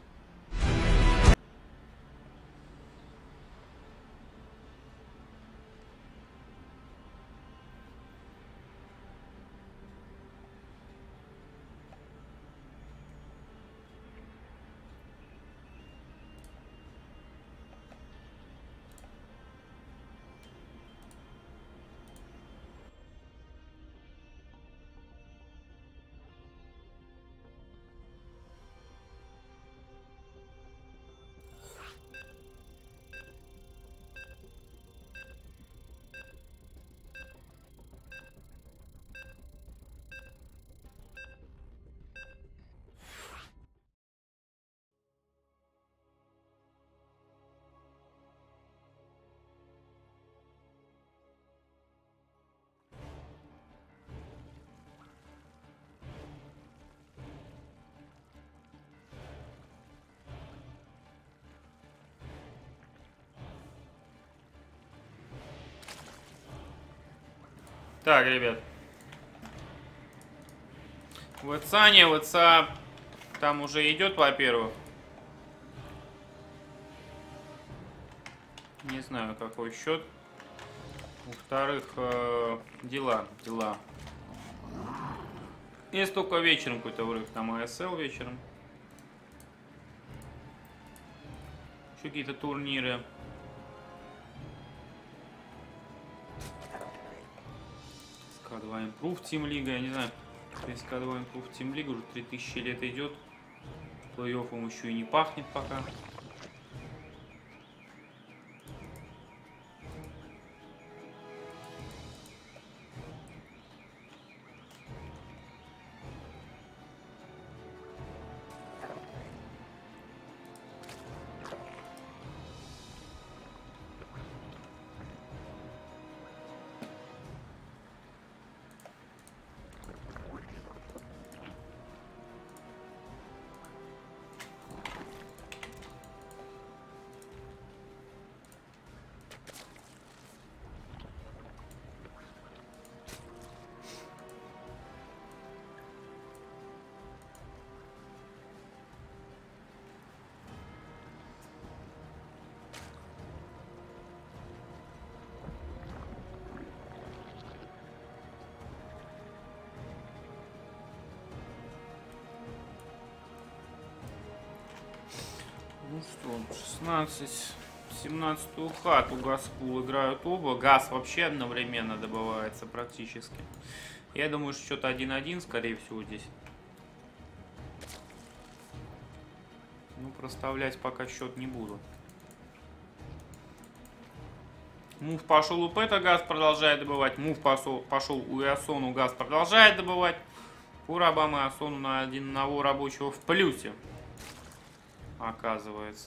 Так, ребят. ВЦА, не ВЦА. Там уже идет, во-первых. Не знаю, какой счет. Во-вторых, э, дела, дела. Есть только вечером какой-то врыв. Там АСЛ вечером. Еще какие-то турниры. эс ка два Improve Team League, я не знаю. эс ка два Improve Team League уже три тысячи лет идет. Плей-оффом еще и не пахнет пока. Ну что, шестнадцать, семнадцатую хату Газпул играют оба. Газ вообще одновременно добывается практически. Я думаю, что что-то один-один, скорее всего, здесь. Ну, проставлять пока счет не буду. Мув пошел у Пэта, газ продолжает добывать. Мув пошел, пошел у Ясону, газ продолжает добывать. У Рабама и Ясону на один одного рабочего в плюсе. Оказывается.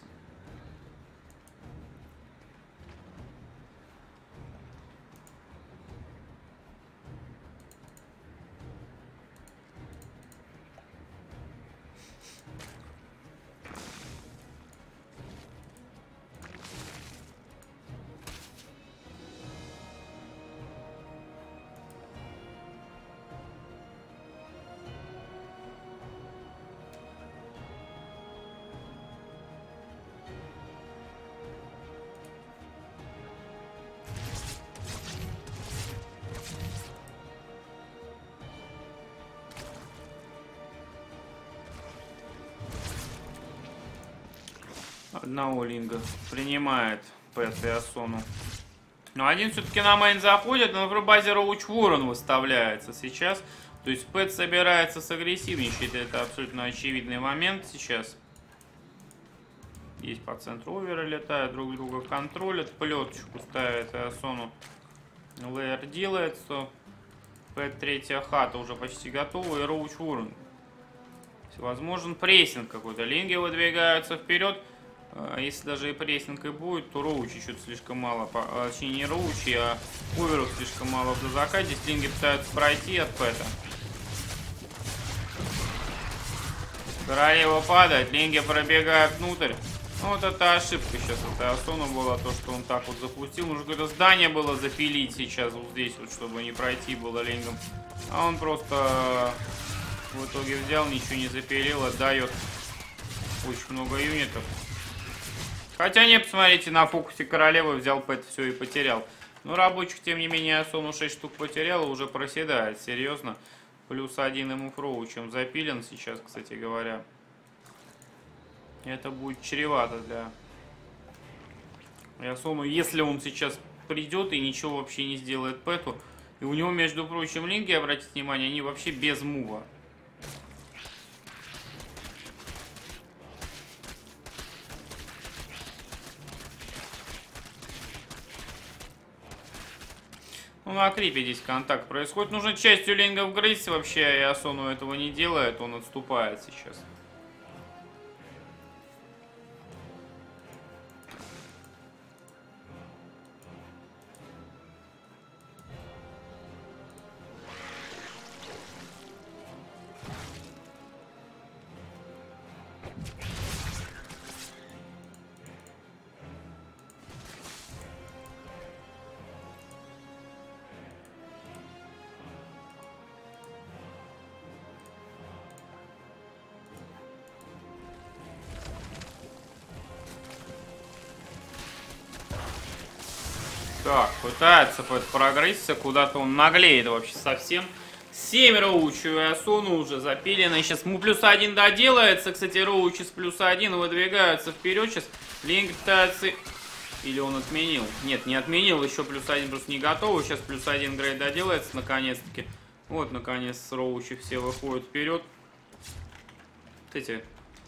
Одного линга принимает Пэт и Ясону. Но один все-таки на мейн заходит, но в базе Роуч Ворон выставляется сейчас. То есть Пэт собирается сагрессивничать. Это абсолютно очевидный момент сейчас. Есть по центру оверы летают, друг друга контролят. Плеточку ставит Ясону. Лейер делается. Пэт третья хата уже почти готова. И Роуч Ворон. Возможен прессинг какой-то. Линги выдвигаются вперед. Если даже и прессинг и будет, то роучи что-то слишком мало. А, точнее, не роучи, а оверов слишком мало в дозакаде. Здесь линги пытаются пройти от пэта. Королева падает, линги пробегают внутрь. Ну, вот это ошибка сейчас от Асона была, то, что он так вот запустил. Нужно какое-то здание было запилить сейчас вот здесь, вот, чтобы не пройти было лингом. А он просто в итоге взял, ничего не запилил, отдает очень много юнитов. Хотя не, посмотрите, на фокусе королевы взял пэт, все и потерял. Но рабочих, тем не менее, Асону шесть штук потерял и уже проседает, серьезно. Плюс один ему фроучем запилен сейчас, кстати говоря. Это будет чревато для Асону, если он сейчас придет и ничего вообще не сделает пэту. И у него, между прочим, линги, обратите внимание, они вообще без мува. Ну, на крипе здесь контакт происходит. Нужно частью лингов грызть вообще, и Асону этого не делает, он отступает сейчас. Так, пытается прогрыться, куда-то он наглеет вообще совсем. семь роучей у Асону уже запилены. Сейчас му плюс один доделается. Кстати, роучи с плюс один выдвигаются вперед. Сейчас линк пытается... Или он отменил? Нет, не отменил. Еще плюс один просто не готовы. Сейчас плюс один грейд доделается наконец-таки. Вот, наконец, роучи все выходят вперед. Вот эти...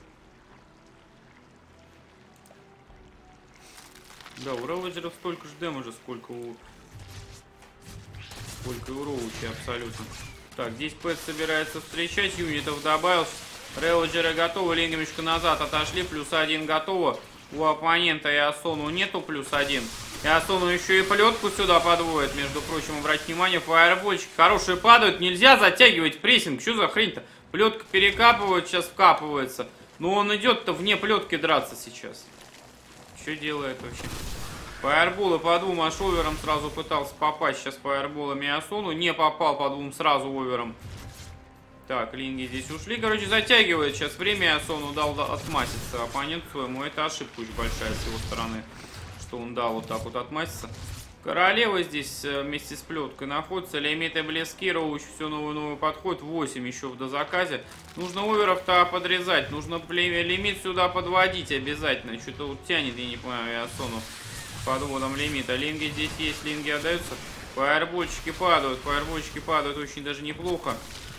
Да, у Релоджеров столько же дэмэджа, сколько у... Сколько и у Роучи, абсолютно. Так, здесь Пэт собирается встречать, юнитов добавил. Релоджеры готовы, лингамечка назад отошли, плюс один готово. У оппонента и Асону нету плюс один. И Асону еще и плетку сюда подводит, между прочим, обратите внимание, фаербольчики хорошие падают, нельзя затягивать прессинг, что за хрень-то? Плетка перекапывает, сейчас вкапывается. Но он идет-то вне плетки драться сейчас. Что делает вообще? Фаерболы по двум аж овером сразу пытался попасть сейчас фаерболами Асону. Не попал по двум сразу овером. Так, линги здесь ушли. Короче, затягивает сейчас время. Асону дал отмаситься оппоненту своему. Это ошибка очень большая с его стороны, что он дал вот так вот отмаситься. Королева здесь вместе с плеткой находится. Лимиты близки. Роуч все новый-новый подходит. восемь еще в дозаказе. Нужно оверов-то подрезать. Нужно лимит сюда подводить обязательно. Что-то вот тянет, я не понимаю, Асону подводом лимита. Линги здесь есть. Линги отдаются. Фаербольчики падают. Фаербольчики падают очень даже неплохо.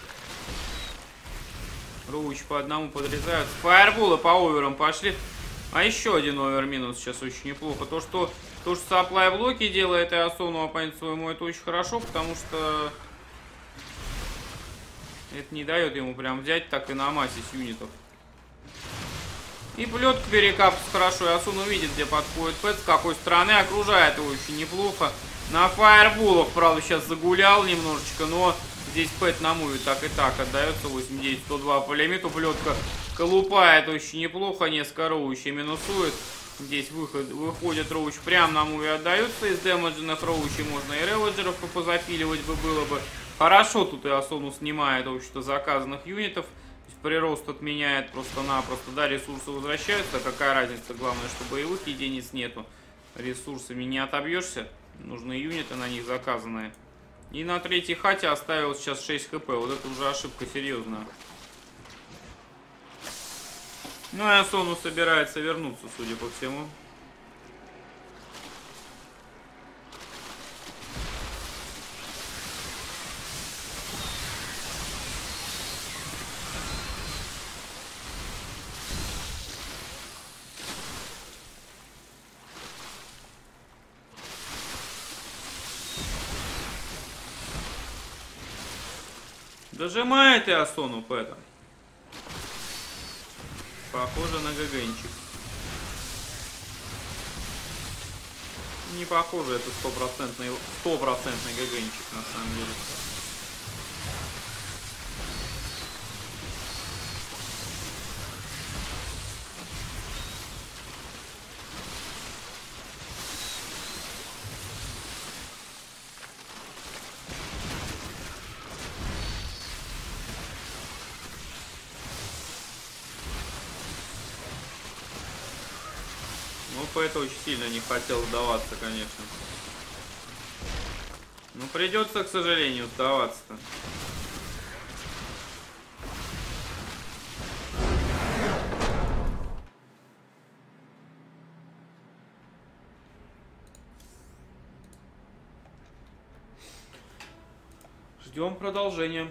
Роуч по одному подрезают. Фаерболы по оверам пошли. А еще один овер минус сейчас очень неплохо. То, что... То, что сапплай блоки делает и Асону оппоненту своему, это очень хорошо, потому что это не дает ему прям взять так и намасить юнитов. И плетка перекапывается хорошо, и Асону видит, где подходит Пэт, с какой стороны, окружает его очень неплохо. На фаерболах, правда, сейчас загулял немножечко, но здесь Пэт на муве так и так отдается. восемь девять сто два по лимиту, плетка колупает очень неплохо, несколько роучей минусует. Здесь выход, выходит роуч, прям на муве отдаются. Из дэмэдженных роучей можно и релоджеров позапиливать бы было бы. Хорошо тут и Асону снимает, в общем-то, заказанных юнитов. То есть прирост отменяет просто-напросто. Да, ресурсы возвращаются. Какая разница? Главное, что боевых единиц нету. Ресурсами не отобьешься. Нужны юниты на них заказанные. И на третьей хате оставил сейчас шесть хп. Вот это уже ошибка серьезная. Ну и Асону собирается вернуться, судя по всему. Дожимает и Асону Пэта. Похоже на ГГНчик. Не похоже, это стопроцентный, стопроцентный ГГнчик на самом деле. Ну, это очень сильно не хотел сдаваться, конечно. Ну, придется, к сожалению, сдаваться-то. Ждем продолжения.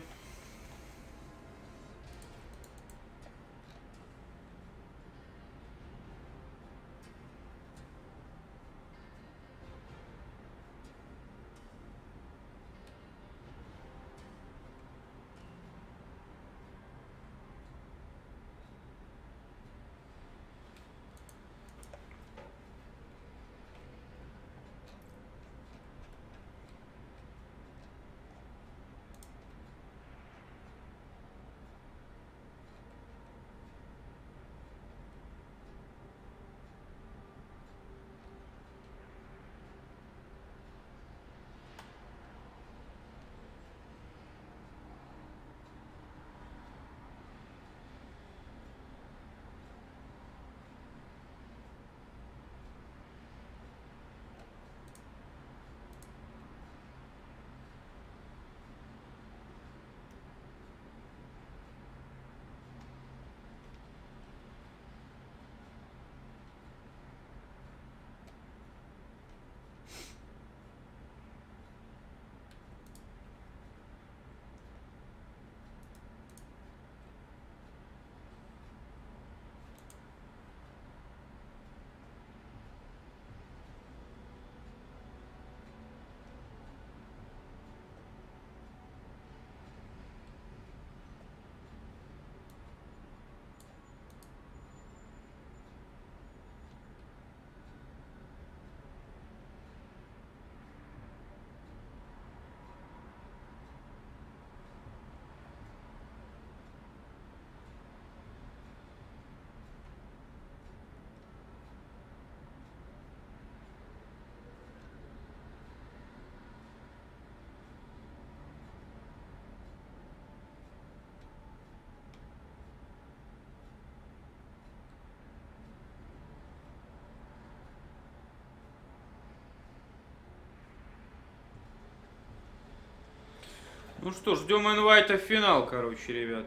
Ну что, ждем инвайта в финал, короче, ребят.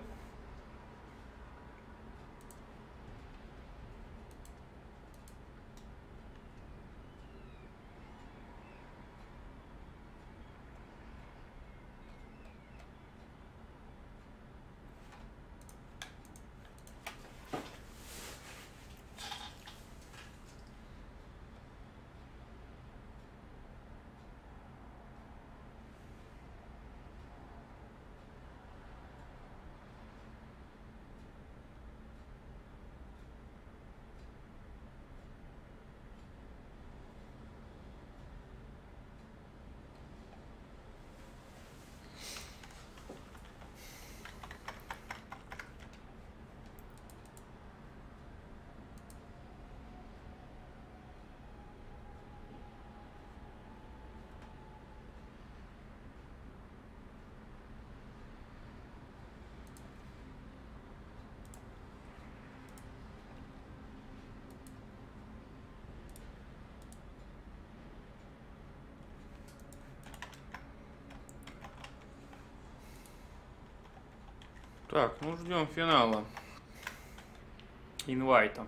Так, ну ждем финала. Инвайта.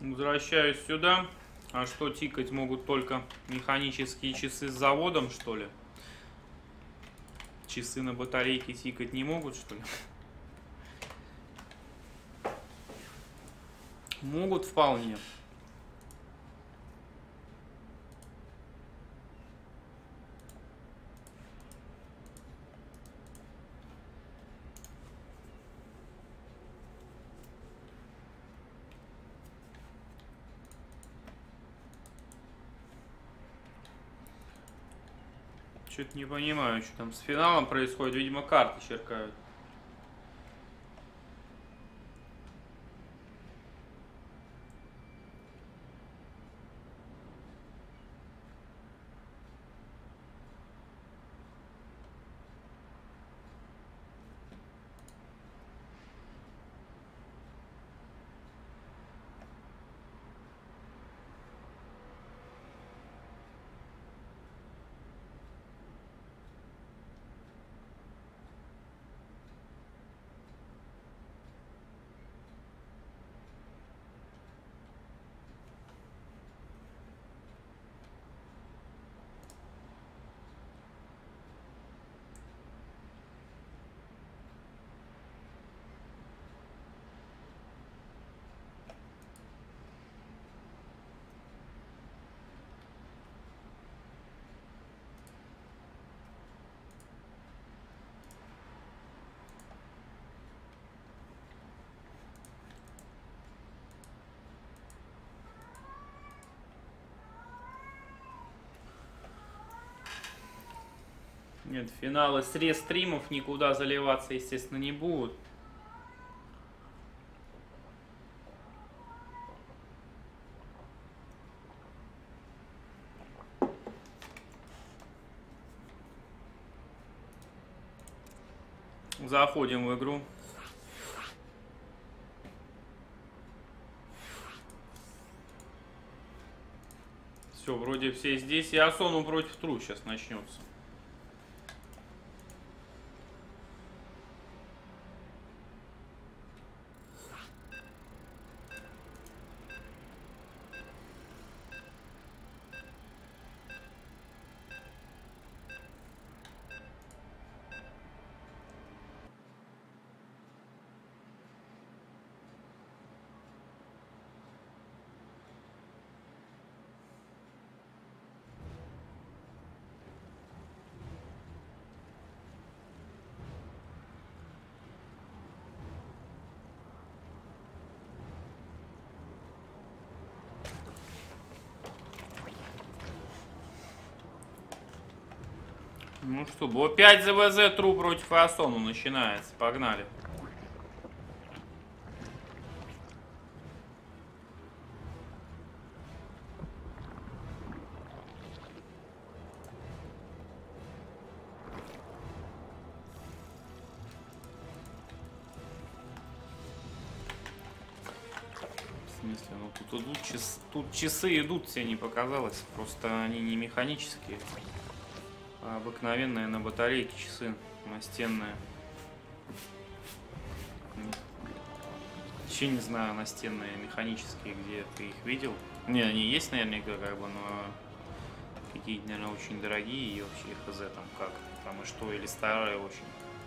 Возвращаюсь сюда. А что, тикать могут только механические часы с заводом, что ли? Часы на батарейке тикать не могут, что ли? Могут вполне. Что-то не понимаю, что там с финалом происходит. Видимо, карты черкают. Нет, финалы с рестримов никуда заливаться, естественно, не будут. Заходим в игру. Все, вроде все здесь. И Асону против Тру сейчас начнется. Ну что, пять ЗВЗ Тру против Асону начинается. Погнали. В смысле, ну тут идут часы, тут часы идут, тебе не показалось. Просто они не механические. Обыкновенные на батарейке часы, настенные. Вообще не знаю, настенные, механические, где ты их видел. Не, они есть наверняка, как бы, но какие-то, наверное, очень дорогие и вообще хз там как. Там и что, или старые очень.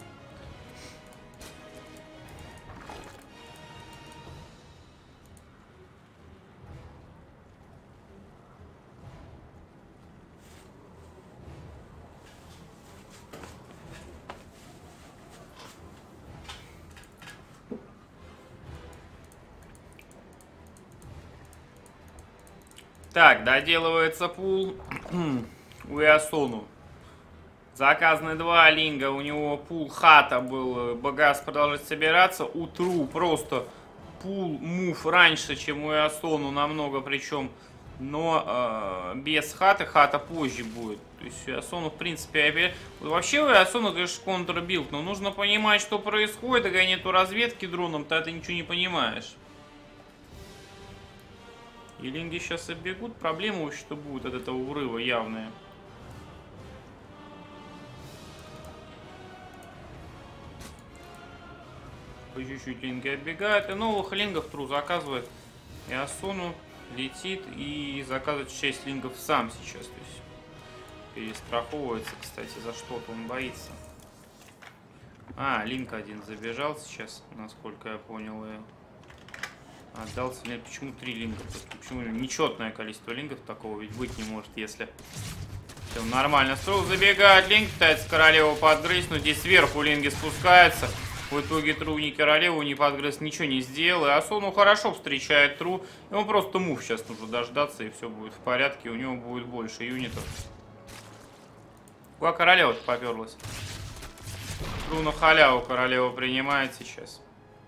Так, доделывается пул у Асону. Заказаны два линга, у него пул хата был, багаж продолжает собираться. У Тру просто пул мув раньше, чем у Асону, намного причем. Но э, без хаты, хата позже будет. То есть у Асону, в принципе, опять... Вообще у Асону, конечно, контрбилд, но нужно понимать, что происходит, а нету разведки дроном, то ты ничего не понимаешь. И линги сейчас оббегут, проблема уж что будет от этого урыва явная. По чуть-чуть линги отбегают, и новых лингов Тру заказывает. И Асуну летит и заказывает шесть лингов сам сейчас. То есть перестраховывается, кстати, за что-то он боится. А, линк один забежал сейчас, насколько я понял. И отдался. Нет, почему три линка? Почему нечетное количество линков такого ведь быть не может, если... Все нормально. Строил, забегает линк, пытается королеву подгрызть, но здесь сверху линги спускаются. В итоге Тру ни королеву, ни подгрыз ничего не сделал. И Асуну хорошо встречает Тру. Ему просто мув сейчас нужно дождаться, и все будет в порядке. У него будет больше юнитов. Куда королева-то поперлась? Тру на халяву королева принимает сейчас.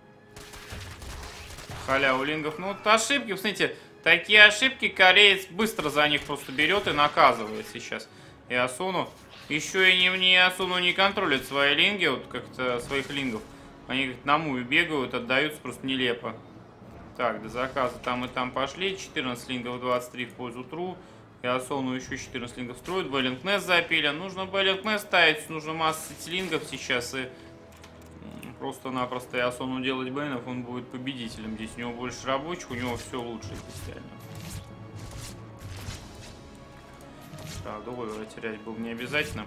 Халяву лингов. Ну вот ошибки, посмотрите, такие ошибки кореец быстро за них просто берет и наказывает сейчас. И Асуну еще и не, не Асуну не контролит свои линги, вот как-то своих лингов. Они как на муве бегают, отдаются просто нелепо. Так, до заказа там и там пошли. четырнадцать лингов, двадцать три в пользу Тру. И Асуну еще четырнадцать лингов строит. Бэллинг Нест запилен. Нужно Бэллинг Нест ставить, нужно масса лингов сейчас. И просто-напросто и Асуну делать бэнов, он будет победителем. Здесь у него больше рабочих, у него все лучше специально. Так, долго терять было не обязательно.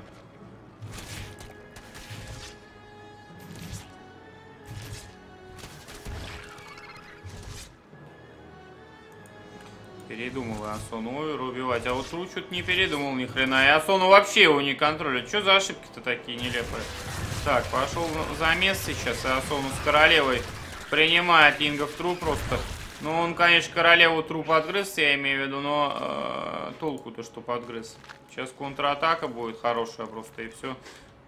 Передумал Асуну Овер убивать, а вот Тру что-то не передумал ни хрена. И Асуну вообще его не контролит. Что за ошибки-то такие нелепые? Так, пошел замес сейчас, и Асуну с королевой принимает лингов Тру просто. Ну, он, конечно, королеву Тру подгрыз, я имею в виду, но э, толку-то что подгрыз. Сейчас контратака будет хорошая просто, и все.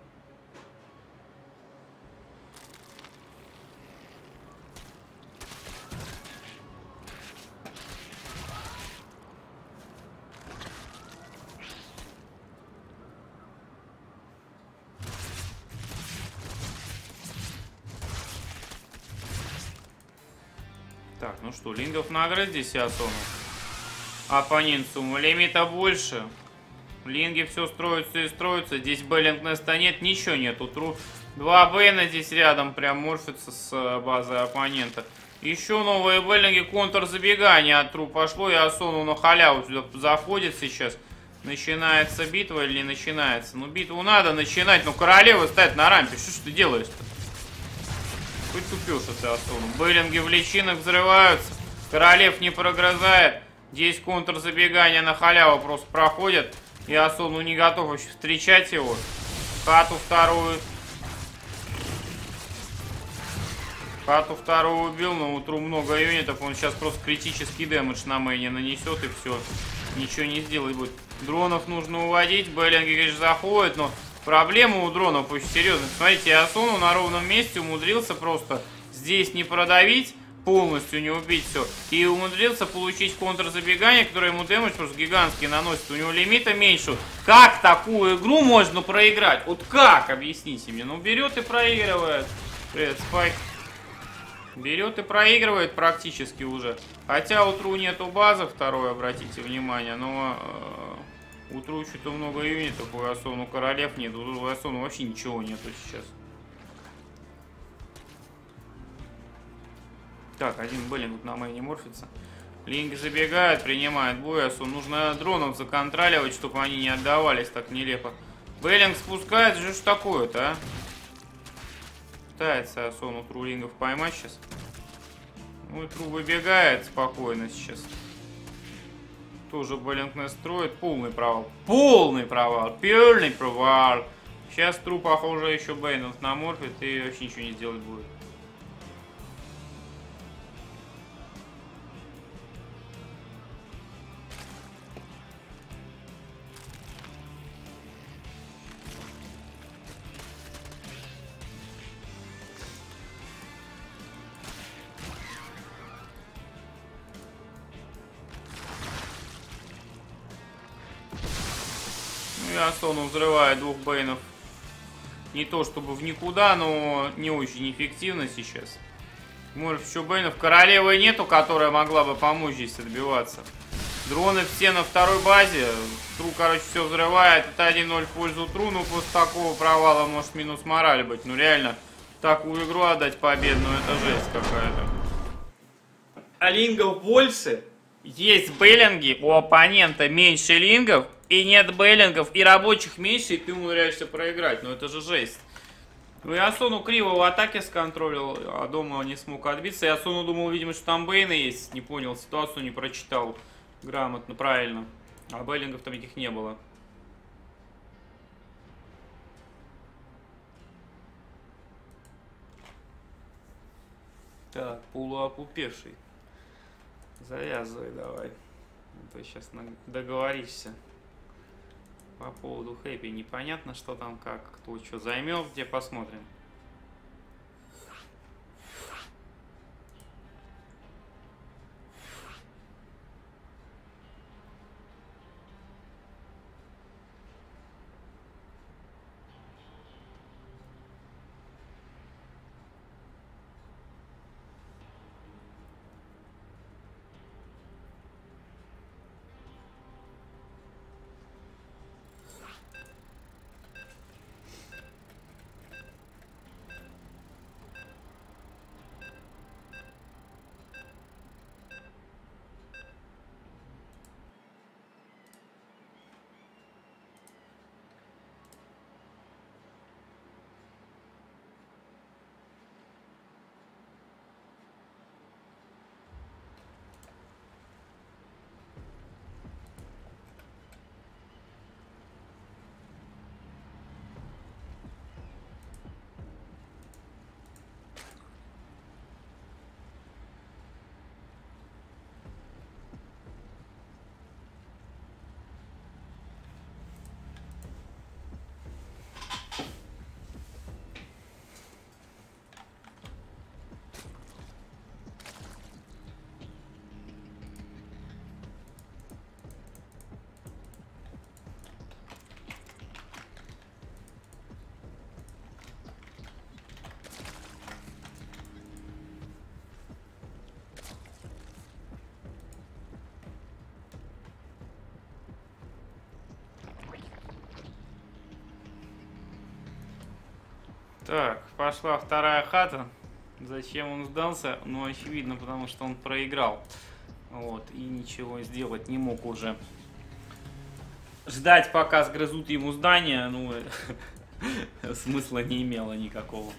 Так, ну что, лингов нагрыз здесь и Асуну. Оппонент сумму лимита больше. Линги все строятся и строятся. Здесь Бэллинг Неста нет, ничего нету. Тру два Бэйна здесь рядом прям морфится с базой оппонента. Еще новые Бэллинги, контр забегания от Тру пошло. И Асуну на халяву сюда заходит сейчас. Начинается битва или не начинается? Ну, битву надо начинать. Ну, королева стоит на рампе. Что ж ты делаешь-то? Хоть тупёшь ты, Асуну. Бэллинги в личинах взрываются. Королев не прогрызает. Здесь контрзабегание на халяву просто проходит. И Асуну не готов еще встречать его. Хату вторую. Хату вторую убил, но у Тру много юнитов. Он сейчас просто критический дэмэдж на мейне нанесет и все. Ничего не сделать будет. Дронов нужно уводить. Бэллинги, конечно, заходят, но... Проблема у дронов очень серьезная. Смотрите, Асуну на ровном месте умудрился просто здесь не продавить, полностью не убить все. И умудрился получить контрзабегание, которое ему дэмэдж просто гигантский наносит. У него лимита меньше. Как такую игру можно проиграть? Вот как? Объясните мне. Ну, берет и проигрывает. Привет, Спайк. Берет и проигрывает практически уже. Хотя у Тру нету базы второй, обратите внимание, но... У Тру что-то много юнитов, у Асуну королев нет, у Асуну вообще ничего нету сейчас. Так, один Бэллинг на мейне морфится. Линги забегает, принимает бой. Асуну нужно дронов законтроливать, чтобы они не отдавались так нелепо. Бэллинг спускается, что ж такое-то, а? Пытается Асуну Тру лингов поймать сейчас. Ну и Тру выбегает спокойно сейчас. Тоже Бэллинг Нест строит. Полный провал. Полный провал. Полный провал. Сейчас Тру, похоже, еще Бэйнов наморфит и вообще ничего не сделать будет. Асуну взрывает двух Бэйнов. Не то чтобы в никуда, но не очень эффективно сейчас. Может, еще Бэйнов. Королевы нету, которая могла бы помочь здесь отбиваться. Дроны все на второй базе. Тру, короче, все взрывает. Это один ноль в пользу Тру. Ну, после такого провала может минус мораль быть. Ну, реально, такую игру отдать победную, это жесть какая-то. А лингов больше. Есть бейлинги, у оппонента меньше лингов, и нет бейлингов, и рабочих меньше, и ты умудряешься проиграть. Ну это же жесть. Ну и Асону криво в атаке сконтролил, а дома не смог отбиться. И Асону думал, видимо, что там бейны есть. Не понял ситуацию, не прочитал грамотно, правильно. А бейлингов там никаких не было. Так, полуопупевший. Завязывай давай. А то сейчас договоришься. По поводу хэппи непонятно, что там, как, кто что займет, где посмотрим. Так, пошла вторая хата. Зачем он сдался? Ну, очевидно, потому что он проиграл. Вот, и ничего сделать не мог уже. Ждать, пока сгрызут ему здание, ну, смысла не имело никакого.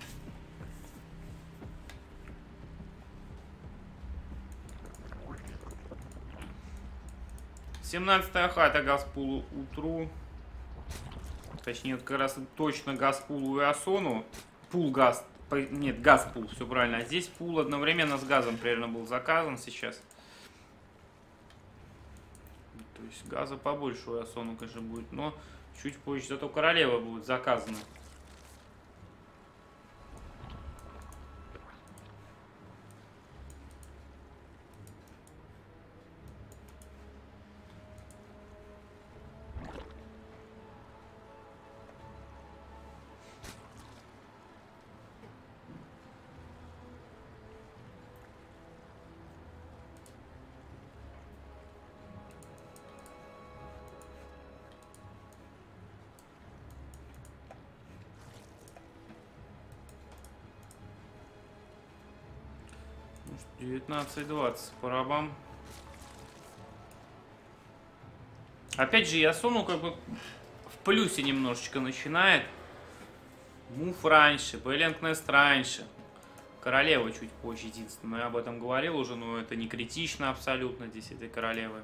семнадцатая хата Газпулу утру. Точнее, вот как раз точно Газпулу и Асону. Пул газ. Нет, Газпул, все правильно. А здесь пул одновременно с газом примерно был заказан сейчас. То есть газа побольше у Асону, конечно, будет. Но чуть позже. Зато королева будет заказана. девятнадцать двадцать по рабам. Опять же, Ясуну как бы в плюсе немножечко начинает. Мув раньше, Бейлингнест раньше. Королева чуть позже, единственное. Я об этом говорил уже, но это не критично абсолютно здесь этой королевы.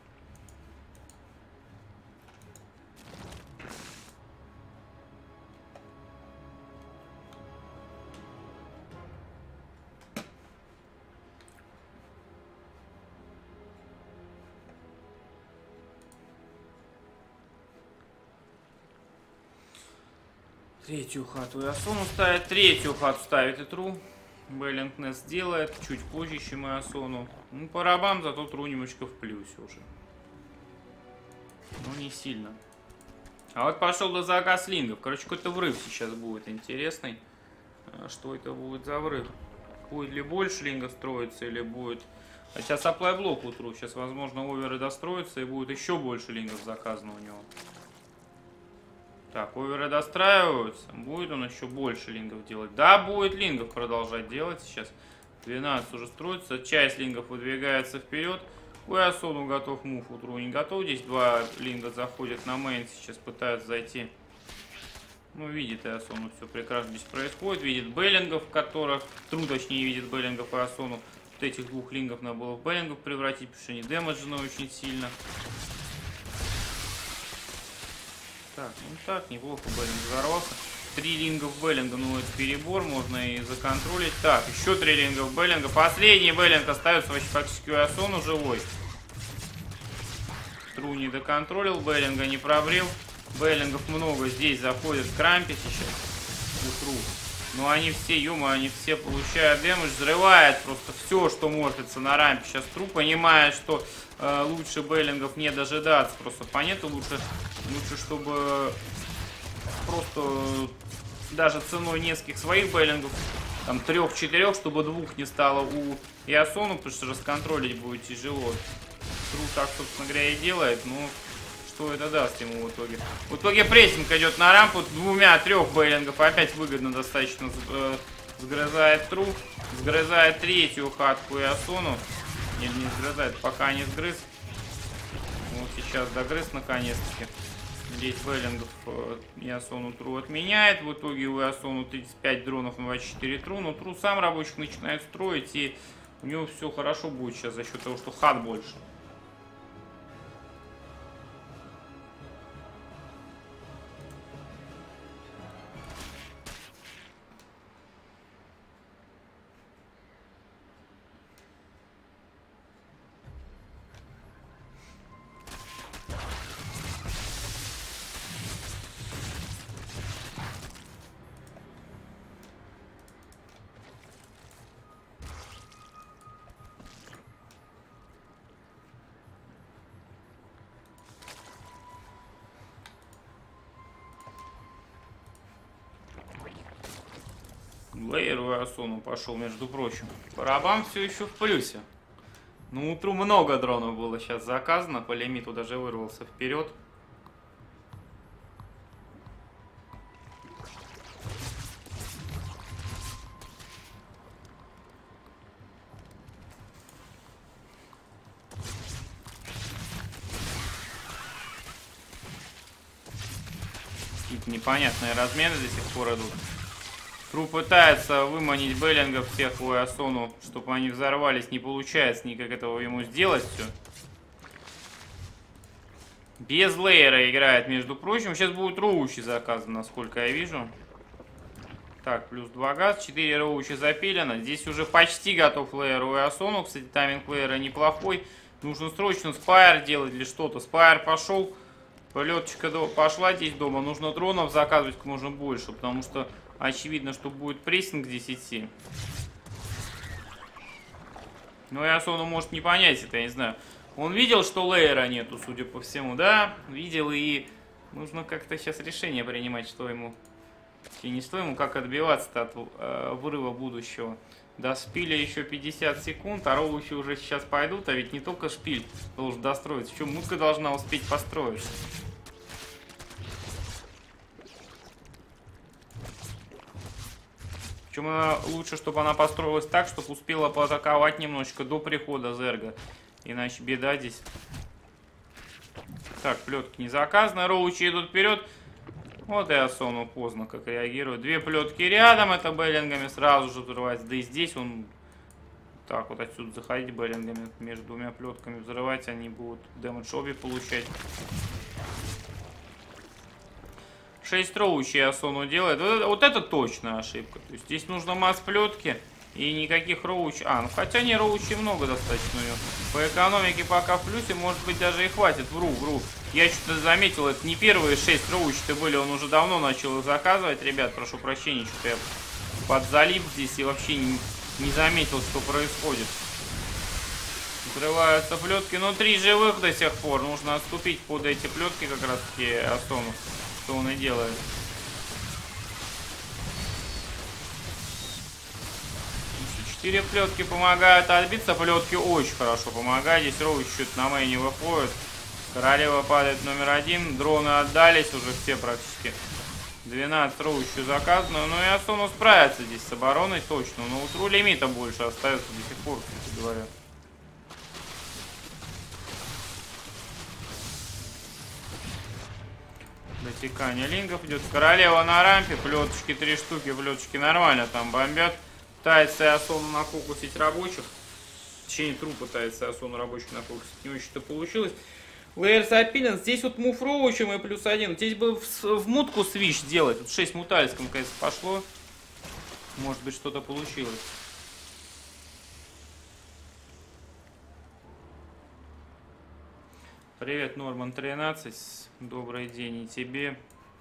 Третью хату Ясуну ставит, третью хату ставит и Тру. Бейлингнест делает, чуть позже, чем и Асону. Ну, по рабам, зато Тру немножко в плюсе уже. Но не сильно. А вот пошел до заказ лингов. Короче, какой-то врыв сейчас будет интересный. Что это будет за врыв? Будет ли больше лингов строиться, или будет... Хотя сапплай блок у Тру. Сейчас, возможно, оверы достроятся, и будет еще больше лингов заказано у него. Так, оверы достраиваются. Будет он еще больше лингов делать? Да, будет лингов продолжать делать сейчас. двенадцать уже строится. Часть лингов выдвигается вперед. Уэасону готов мув, утру не готов. Здесь два линга заходят на мейн, сейчас пытаются зайти. Ну, видит Уэасону, все прекрасно здесь происходит. Видит беллингов, которых... Тру, точнее, видит беллингов Уэасону. Вот этих двух лингов надо было в беллингов превратить, потому что они дэмэджены очень сильно. Так, ну так, неплохо беллинг взорвался. Три линга в беллинга, ну это перебор, можно и законтролить. Так, еще три линга в беллинга. Последний беллинг остается вообще фактически Уэасону живой. Тру не доконтролил, беллинга не пробрел. Беллингов много, здесь заходит Крампи сейчас. У Тру. Но они все, ё-моё, они все получают дэмэдж. Взрывает просто все, что морфится на рампе. Сейчас Тру понимает, что э, лучше беллингов не дожидаться. Просто по нету лучше, лучше, чтобы просто даже ценой нескольких своих беллингов, там трех-четырех, чтобы двух не стало у Уэасону, потому что расконтролить будет тяжело. Тру так, собственно говоря, и делает, но что это даст ему в итоге? В итоге прессинг идет на рампу, двумя-трех беллингов, опять выгодно достаточно э, сгрызает Тру, сгрызает третью хатку Уэасону, или не сгрызает, пока не сгрыз. Вот сейчас догрыз наконец-таки. Здесь беллингов Уэасону Тру отменяет. В итоге у Уэасону тридцать пять дронов на двадцать четыре Тру. Но Тру сам рабочих начинает строить. И у него все хорошо будет сейчас за счет того, что хат больше. Лейер Уэасону пошел, между прочим. Барабан все еще в плюсе. Ну, утру много дронов было сейчас заказано. По лимиту даже вырвался вперед. Какие-то непонятные размены до сих пор идут. Тру пытается выманить беллингов всех в Уэасону, чтобы они взорвались. Не получается никак этого ему сделать все. Без лейера играет, между прочим. Сейчас будет роучи заказан, насколько я вижу. Так, плюс два газ, четыре роучи запилено. Здесь уже почти готов лейер Уэасону. Кстати, тайминг лейера неплохой. Нужно срочно спайр делать или что-то. Спайр пошел. Полеточка пошла здесь дома. Нужно дронов заказывать как можно больше, потому что очевидно, что будет прессинг десять. Но Уэасону может не понять это, я не знаю. Он видел, что лейера нету, судя по всему, да? Видел, и нужно как-то сейчас решение принимать, что ему... И не что ему, как отбиваться-то от э, вырыва будущего. До шпиля еще пятьдесят секунд, а роучи уже сейчас пойдут, а ведь не только шпиль должен достроиться. Еще мутка должна успеть построиться. Причем лучше, чтобы она построилась так, чтобы успела поатаковать немножечко до прихода Зерга. Иначе беда здесь. Так, плетки не заказаны. Роучи идут вперед. Вот и Уэасону поздно как реагирует. Две плетки рядом, это беллингами сразу же взрывается. Да и здесь он... Так, вот отсюда заходить беллингами. Между двумя плетками взрывать, они будут дэмэдж обе получать. шесть роучей Уэасону делает. Вот это, вот это точно ошибка. То есть здесь нужно масс плетки и никаких роуч. А, ну хотя не роучей много достаточно у него. По экономике пока в плюсе, может быть даже и хватит. Вру, вру. Я что-то заметил, это не первые шесть роучей-то были, он уже давно начал их заказывать. Ребят, прошу прощения, что-то я подзалип здесь и вообще не, не заметил, что происходит. Взрываются плетки, но три живых до сих пор. Нужно отступить под эти плетки как раз таки Уэасону. Что он и делает. Четыре плетки помогают отбиться. Плетки очень хорошо помогают. Здесь роуч что-то на мейне выходит. Королева падает номер один. Дроны отдались уже все практически. двенадцать роу еще заказано. Ну и Асону справится здесь с обороной точно. Но у Тру лимита больше остается до сих пор, кстати говоря. Дотекание лингов идет. Королева на рампе. Плеточки три штуки. Плеточки нормально там бомбят. Пытается Асону нафокусить рабочих. В течение Тру пытается Асону рабочих нафокусить. Не очень-то получилось. Лейерс опилен. Здесь вот мув роучем и плюс один. Здесь бы в, в мутку свич делать. Тут шесть муталиском, конечно, пошло. Может быть, что-то получилось. Привет, Норман тринадцать. Добрый день и тебе.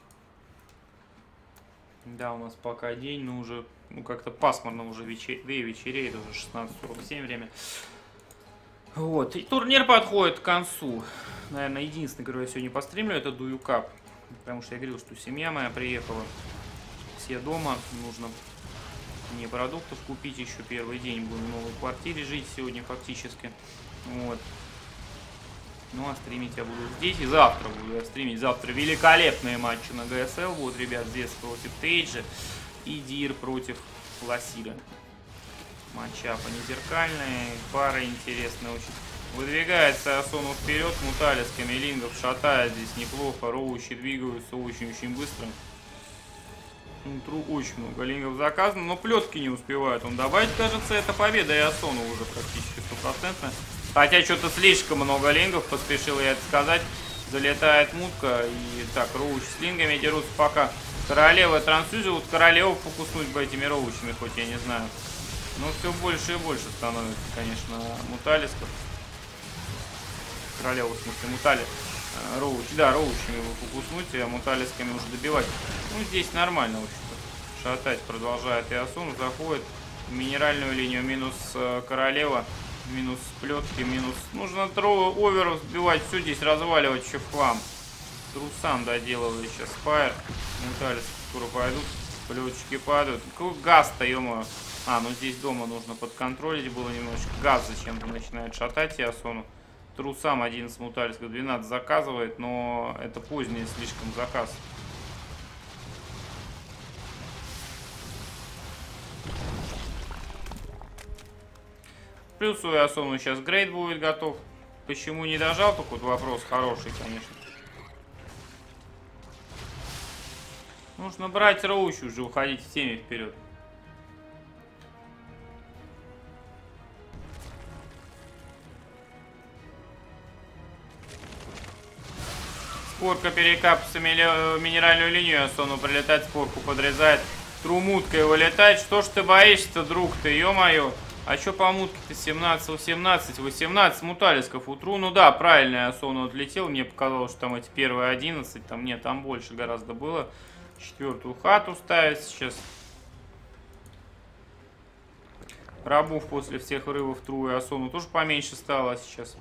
Да, у нас пока день, но уже, ну, как-то пасмурно уже вечер... да и вечереет, уже шестнадцать сорок семь время. Вот, и турнир подходит к концу. Наверное, единственный, который я сегодня постримлю, это Дую Кап. Потому что я говорил, что семья моя приехала. Все дома. Нужно мне продуктов купить еще первый день. Буду в новой квартире жить сегодня фактически. Вот. Ну, а стримить я буду здесь. И завтра буду я стримить. Завтра великолепные матчи на ГСЛ будут, ребят. Здесь против Тейджа. И Дир против Ласира. Матчапы незеркальные. Пара интересная очень. Выдвигается Асону вперед. Муталисками лингов шатает здесь неплохо. Роучи двигаются очень-очень быстро. Тру очень много лингов заказано. Но плетки не успевает он добавить. Кажется, это победа и Асону уже практически стопроцентно. Хотя что-то слишком много лингов. Поспешил я это сказать. Залетает мутка. И так, роучи с лингами дерутся пока. Королева трансфьюзия. Вот королеву покуснуть бы этими роучами, хоть я не знаю. Но все больше и больше становится, конечно, муталисков. Королева, в смысле, мутали. Роуч, да, роучами его покуснуть, а муталисками уже добивать. Ну, здесь нормально, в общем-то. Шатать продолжает и Асун. Заходит в минеральную линию. Минус э, королева. Минус плетки, минус... Нужно троу оверов сбивать. Все здесь разваливать еще в хлам. Трусам доделывали сейчас спайр. Муталиски скоро пойдут. Плеточки падают. Какой газ-то, ё-моё. А, ну здесь дома нужно подконтролить было немножечко. Газ зачем-то начинает шатать и Асону. Трусам одиннадцать муталисков, двенадцать заказывает, но это поздний слишком заказ. Плюс у Асону сейчас грейд будет готов. Почему не дожал, только вот вопрос хороший, конечно. Нужно брать роучи уже, уходить в теме вперед. Спорка перекапывается в минеральную линию, Асону прилетает, спорку подрезает. Трумуткой вылетает. Что ж ты боишься-то, друг ты, ё-моё? А чё по мутке-то семнадцать, восемнадцать, восемнадцать муталисков у Тру? Ну да, правильно, Асону отлетел. Мне показалось, что там эти первые одиннадцать. Там нет, там больше гораздо было. Четвертую хату ставить сейчас. Рабов после всех рывов Тру и Асону тоже поменьше стало сейчас.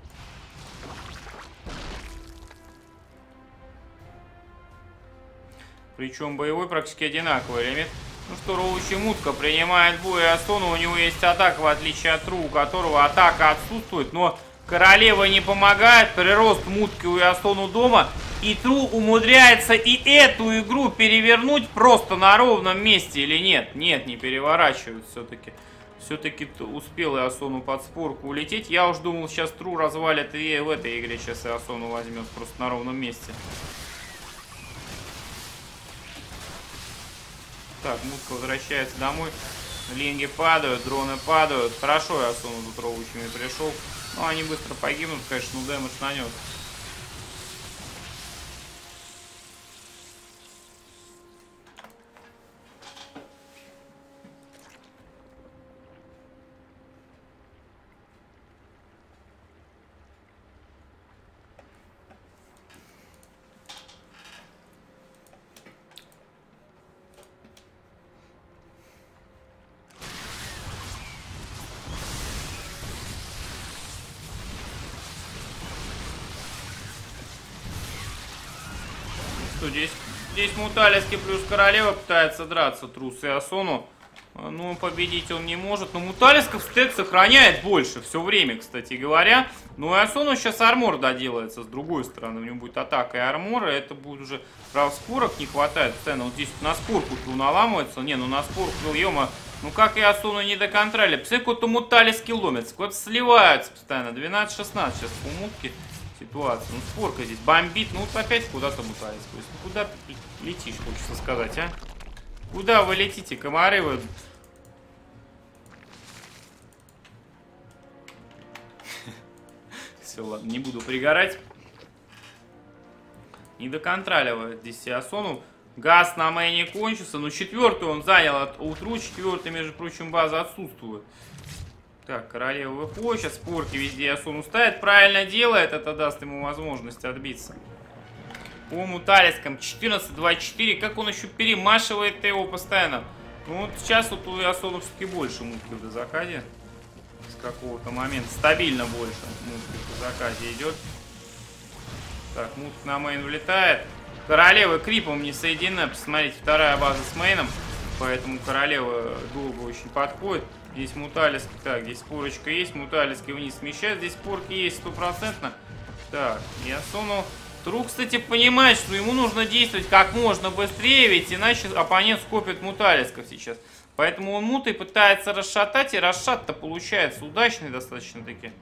Причем боевой практически одинаковый элемент. Ну что, роучи мутка принимает бой, и Асону, у него есть атака, в отличие от Тру, у которого атака отсутствует, но королева не помогает. Прирост мутки у Асону дома, и Тру умудряется и эту игру перевернуть просто на ровном месте или нет? Нет, не переворачивают все-таки. Все-таки успел и Асону под спорку улететь. Я уж думал, сейчас Тру развалит и в этой игре сейчас и Асону возьмет просто на ровном месте. Так, мутка возвращается домой. Линги падают, дроны падают. Хорошо, я Асону тут роучами пришел. Но они быстро погибнут, конечно, но дэмэдж нанес. Здесь, здесь муталиски плюс королева пытается драться, Трус и Асону. Но победить он не может. Но Муталисков стек сохраняет больше все время, кстати говоря. Ну и Асону сейчас армор доделается с другой стороны. У него будет атака и армор. И это будет уже... Правда, спорок не хватает постоянно. Вот здесь на спорку наламывается. Не, ну на спорку, ну ё-мо. Ну как и Асуну не до контроля. Посмотри, куда-то Муталиски ломятся. Куда-то сливаются постоянно. двенадцать шестнадцать сейчас по мутке ситуация. Ну спорка здесь бомбит. Ну вот опять куда-то Муталиск. Ну куда ты летишь, хочется сказать, а? Куда вы летите, комары вы? Все, ладно, не буду пригорать. Не доконтроливает здесь Асону. Газ на мэне кончился, но четвертую он занял от утру. Четвертая, между прочим, база отсутствует. Так, королева выходит. Сейчас спорки везде Асону ставит. Правильно делает, это даст ему возможность отбиться. По Муталискам четырнадцать двадцать четыре. Как он еще перемашивает его постоянно. Ну вот сейчас вот у Асону все-таки больше мутки в заказе. С какого-то момента. Стабильно больше мутки в заказе идет. Так, мутка на мейн влетает. Королева крипом не соединена. Посмотрите, вторая база с мейном. Поэтому королева долго очень подходит. Здесь Муталиск. Так, здесь спорочка есть. Муталиски вниз смещают. Здесь спорки есть стопроцентно. Так, и Асону... Тру, кстати, понимает, что ему нужно действовать как можно быстрее, ведь иначе оппонент скопит Муталисков сейчас. Поэтому он мутой пытается расшатать, и расшат-то получается удачный достаточно таки.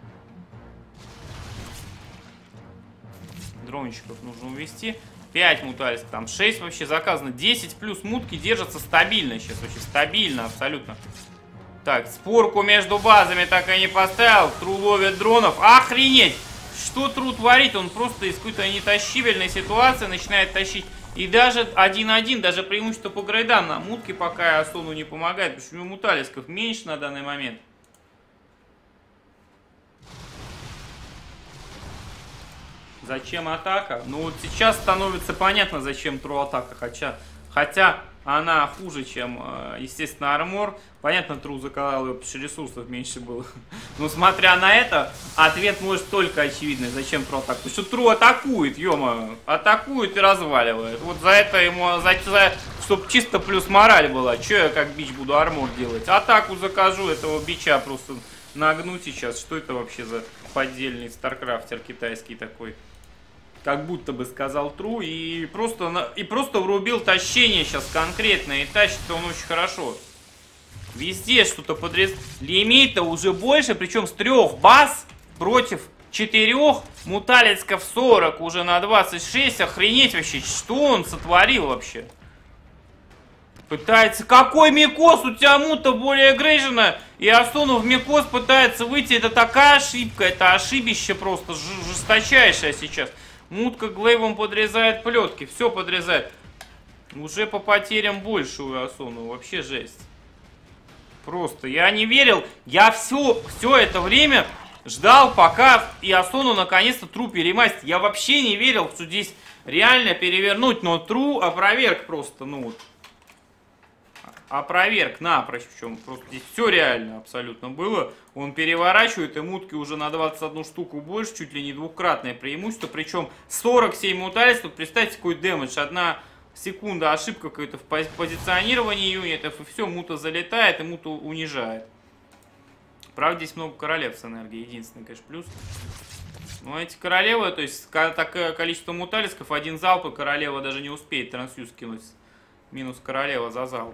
Дрончиков нужно увести. пять Муталисков, там шесть вообще заказано. десять плюс мутки держатся стабильно сейчас, вообще стабильно абсолютно. Так, спорку между базами так и не поставил. Тру ловит дронов. Охренеть! Что Тру творит? Он просто из какой-то нетащибельной ситуации начинает тащить. И даже один-один, даже преимущество по грейдам на мутке пока Асону не помогает. Потому что у него Муталисков меньше на данный момент. Зачем атака? Ну вот сейчас становится понятно, зачем Тру атака. Хотя, хотя она хуже, чем, естественно, армор. Понятно, Тру заказал ее, потому что ресурсов меньше было. Но смотря на это, ответ может только очевидный. Зачем Тру атака? Потому что Тру атакует, ё-моё. Атакует и разваливает. Вот за это ему, за, за, чтобы чисто плюс мораль была. Че я как бич буду армор делать? Атаку закажу, этого бича просто нагну сейчас. Что это вообще за поддельный старкрафтер китайский такой? Как будто бы сказал Тру. И просто, и просто врубил тащение сейчас конкретно. И тащит он очень хорошо. Везде что-то подрез... Лимита уже больше, причем с трех баз против четырех. Муталисков сорок уже на двадцать шесть. Охренеть вообще, что он сотворил вообще? Пытается... Какой Микос? У тебя мута более грейжена. И Асону в Микос пытается выйти. Это такая ошибка. Это ошибище просто жесточайшее сейчас. Мутка глейвом подрезает плетки. Все подрезает. Уже по потерям больше у Асону. Вообще жесть. Просто я не верил. Я все, все это время ждал, пока и Асону наконец-то Тру перемастит. Я вообще не верил, что здесь реально перевернуть. Но Тру опроверг просто. Ну вот. Опроверг напрочь. Причем просто здесь все реально абсолютно было. Он переворачивает, и мутки уже на двадцать одну штуку больше. Чуть ли не двукратное преимущество. Причем сорок семь муталистов. Представьте, какой дэмэдж. Одна секунда ошибка какая-то в позиционировании юнитов. И все, мута залетает, и муту унижает. Правда, здесь много королев с энергией. Единственный, конечно, плюс. Но эти королевы, то есть такое количество муталисков, один залп, и королева даже не успеет трансфьюз кинуть. Минус королева за залп.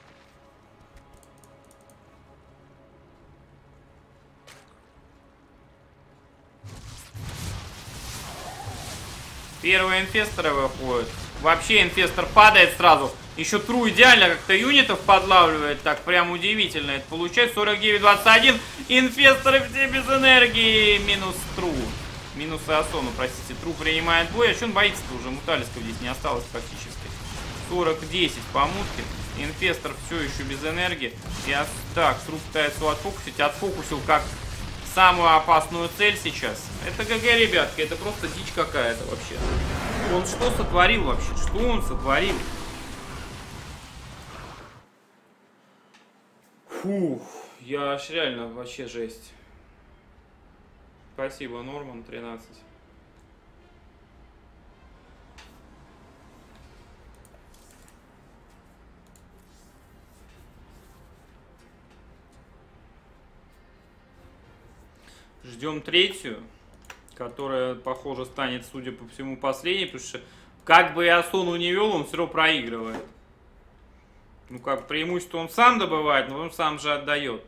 Первые инфесторы выходят. Вообще инфестор падает сразу. Еще Тру идеально как-то юнитов подлавливает. Так, прям удивительно. Это получается сорок девять двадцать один. Инфесторы все без энергии. Минус Тру. Минус Асону, простите. Тру принимает бой. А что он боится-то уже? Муталисков здесь не осталось практически. сорок десять по мутке. Инфестор все еще без энергии. И, так, Тру пытается его отфокусить. Отфокусил как самую опасную цель сейчас. Это ГГ, ребятки. Это просто дичь какая-то вообще. Он что сотворил вообще? Что он сотворил? Фух, я аж реально вообще жесть. Спасибо, Норман, тринадцать. Ждем третью, которая, похоже, станет, судя по всему, последней, потому что как бы я Асуну не вел, он все равно проигрывает. Ну как, преимущество он сам добывает, но он сам же отдает.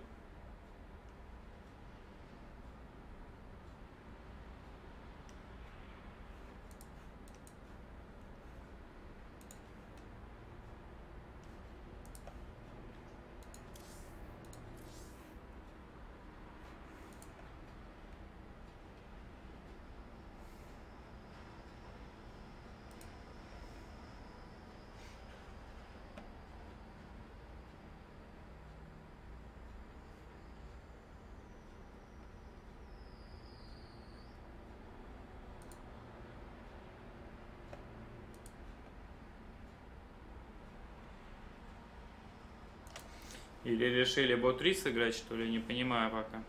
Или решили бо три сыграть, что ли, не понимаю пока.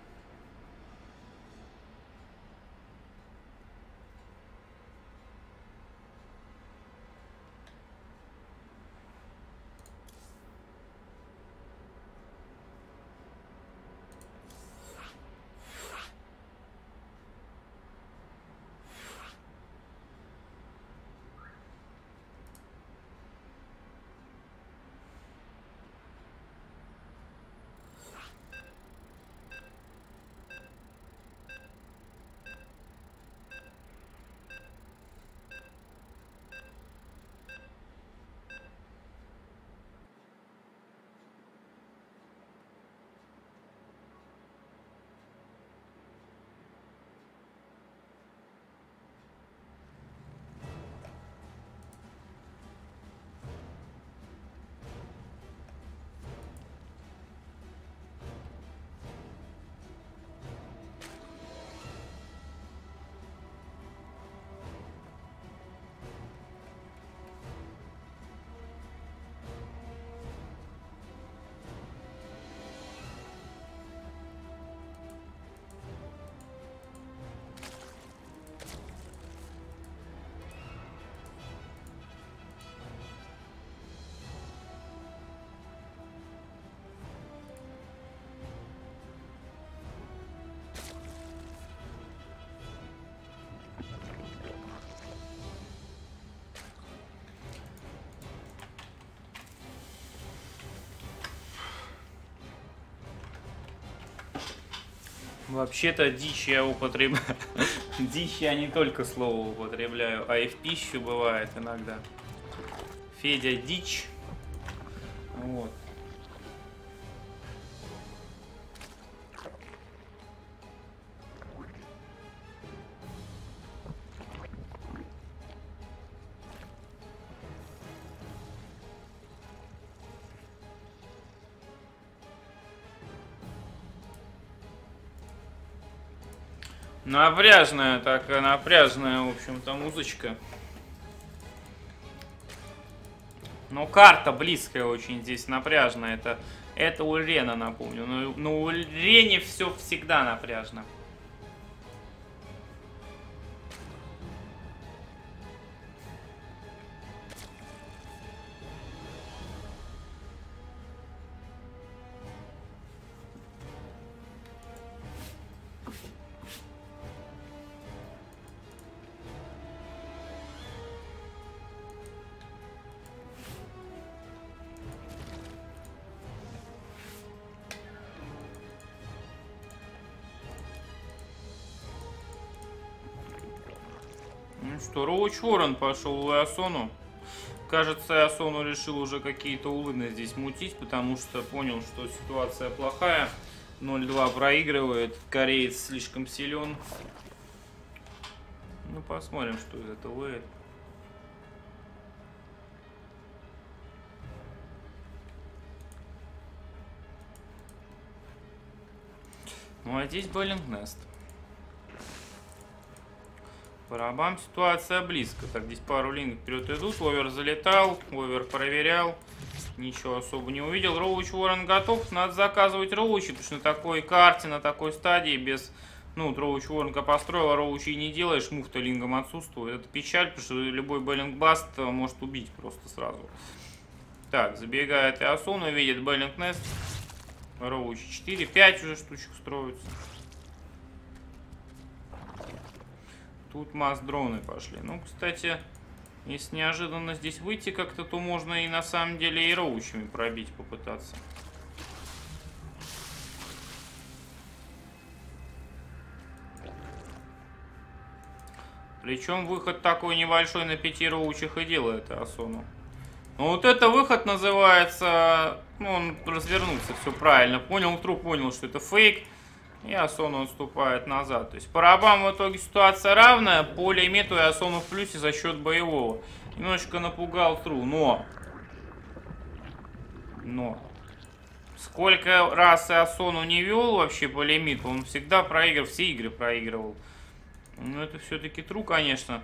Вообще-то дичь я употребляю. Дичь я не только слово употребляю, а и в пищу бывает иногда. Федя дичь. Вот. Напряжная, такая напряжная, в общем-то, музычка. Но карта близкая очень здесь, напряжная. Это, это у Рена, напомню. Но, но у Рене все всегда напряжно. Ну что, Роуч Ворон пошел в Асону. Кажется, Асону решил уже какие-то улыны здесь мутить, потому что понял, что ситуация плохая. ноль два проигрывает, кореец слишком силен. Ну, посмотрим, что из этого выйдет. Ну, а здесь Беллингнест. Барабам, ситуация близко. Так, здесь пару линий вперед идут. Овер залетал, овер проверял. Ничего особо не увидел. Роуч Ворон готов. Надо заказывать роучи, потому что на такой карте, на такой стадии без... Ну, Роуч Воронка построил, а роучи не делаешь, муфта лингом отсутствует. Это печаль, потому что любой Беллингбаст может убить просто сразу. Так, забегает и Асуна, видит Беллингнест. Роучи четыре, пять уже штучек строятся. Тут масс-дроны пошли. Ну, кстати, если неожиданно здесь выйти как-то, то можно и на самом деле и роучами пробить попытаться. Причем выход такой небольшой на пяти роучах и делает Асону. Ну вот это выход называется... Ну, он развернулся, все правильно. Понял, труп понял, что это фейк. И Асону отступает назад. То есть по рабам в итоге ситуация равная. По лимиту и Асону в плюсе за счет боевого. Немножечко напугал Тру, но... Но... Сколько раз и Асону не вел вообще по лимиту, он всегда проигрывал, все игры проигрывал. Ну это все-таки Тру, конечно.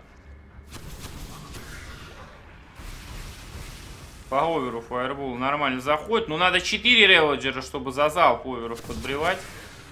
По оверу фаербол нормально заходит. Но надо четыре реводжера, чтобы за залп оверов подбревать.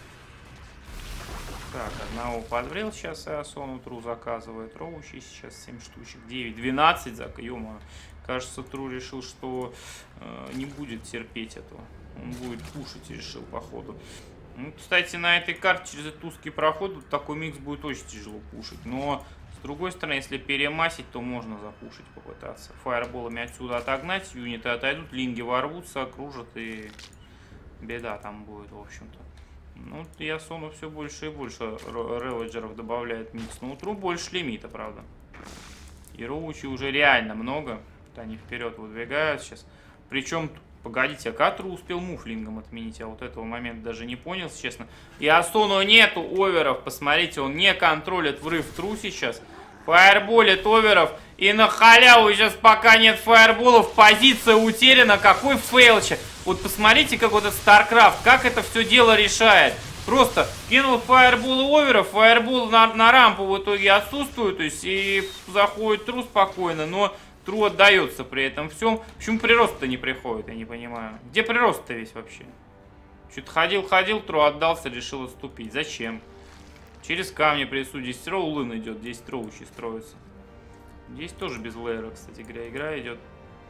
Так, одного подбрел сейчас и Асону. Тру заказывает роучи сейчас семь штучек. девять, двенадцать за Ё-моё. Кажется, Тру решил, что э, не будет терпеть этого. Он будет пушить, решил, походу. Ну, кстати, на этой карте через этот узкий проход такой микс будет очень тяжело пушить. Но, с другой стороны, если перемассить, то можно запушить, попытаться. Фаерболами отсюда отогнать, юниты отойдут, линги ворвутся, окружат, и беда там будет, в общем-то. Ну, и Асону все больше и больше реводжеров добавляет микс. Но утру больше лимита, правда. И роучи уже реально много. Вот они вперед выдвигают сейчас. Причем... Погодите, а Катру успел муфлингом отменить, а вот этого момента даже не понял, честно. И Асону нету оверов, посмотрите, он не контролит врыв Тру сейчас. Фаерболит оверов, и на халяву сейчас пока нет фаерболов, позиция утеряна, какой фейлча. Вот посмотрите, как вот этот StarCraft, как это все дело решает. Просто кинул фаербол оверов, фаербол на, на рампу в итоге отсутствует, то есть и заходит Тру спокойно, но... Тру отдается при этом всем. Почему прирост-то не приходит, я не понимаю. Где прирост-то весь вообще? Что-то ходил-ходил, Тру отдался, решил отступить. Зачем? Через камни прису. Здесь роулын идет, здесь роучи строится. Здесь тоже без лейера, кстати говоря, игра идет.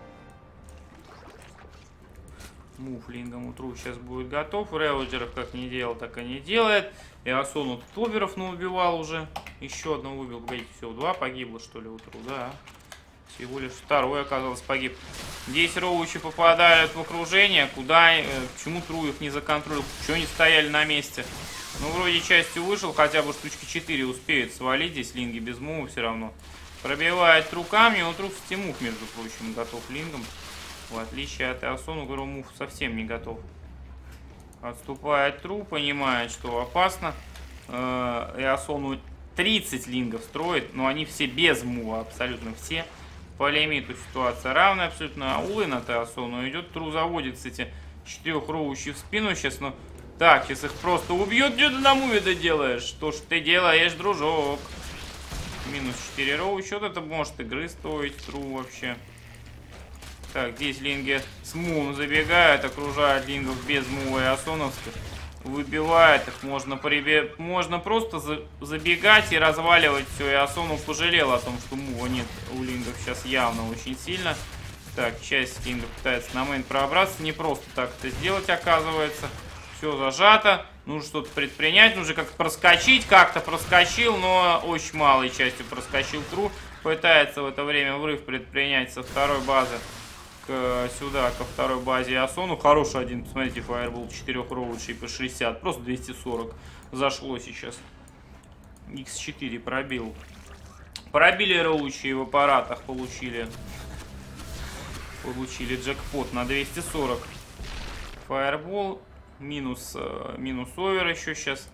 Муфлингом у Тру сейчас будет готов. Реводжеров как не делал, так и не делает. И Асону тут оверов наубивал уже. Еще одного выбил. Погодите, все, два погибло, что ли, у Тру, да. Всего лишь второй, оказалось, погиб. Здесь роучи попадают в окружение. Куда, э, почему Тру их не законтролил? Почему они стояли на месте? Ну, вроде частью вышел, хотя бы штучки четыре успеет свалить. Здесь линги без мува все равно. Пробивает Тру камни. У Тру, кстати, мув, между прочим, готов лингом. В отличие от Асону, говорю, мув совсем не готов. Отступает Тру, понимает, что опасно. Э, и Асону тридцать лингов строит, но они все без мува, абсолютно все. По лимиту ситуация равная абсолютно. А улы на Асону идет. Тру заводит, кстати, четырех роучей в спину сейчас. Ну, так, сейчас их просто убьет. Что ты на муве-то делаешь? Что ж ты делаешь, дружок? Минус четыре роуча. Вот это может игры стоить Тру вообще. Так, здесь линги с мувом забегают, окружают лингов без мува и асоновских. Выбивает их, можно, прибе... можно просто за... забегать и разваливать все. И Асону пожалел о том, что мува нет у лингов сейчас явно очень сильно. Так, часть лингов пытается на мейн пробраться. Не просто так это сделать, оказывается. Все зажато. Нужно что-то предпринять. Нужно как-то проскочить. Как-то проскочил, но очень малой частью проскочил Тру. Пытается в это время врыв предпринять со второй базы сюда, ко второй базе Асону. Хороший один, посмотрите, фаербол четырех роучей по шестьдесят, просто двести сорок зашло сейчас. икс четыре пробил. Пробили роучи в аппаратах, получили. Получили джекпот на двести сорок. Фаербол, минус, минус овер еще сейчас.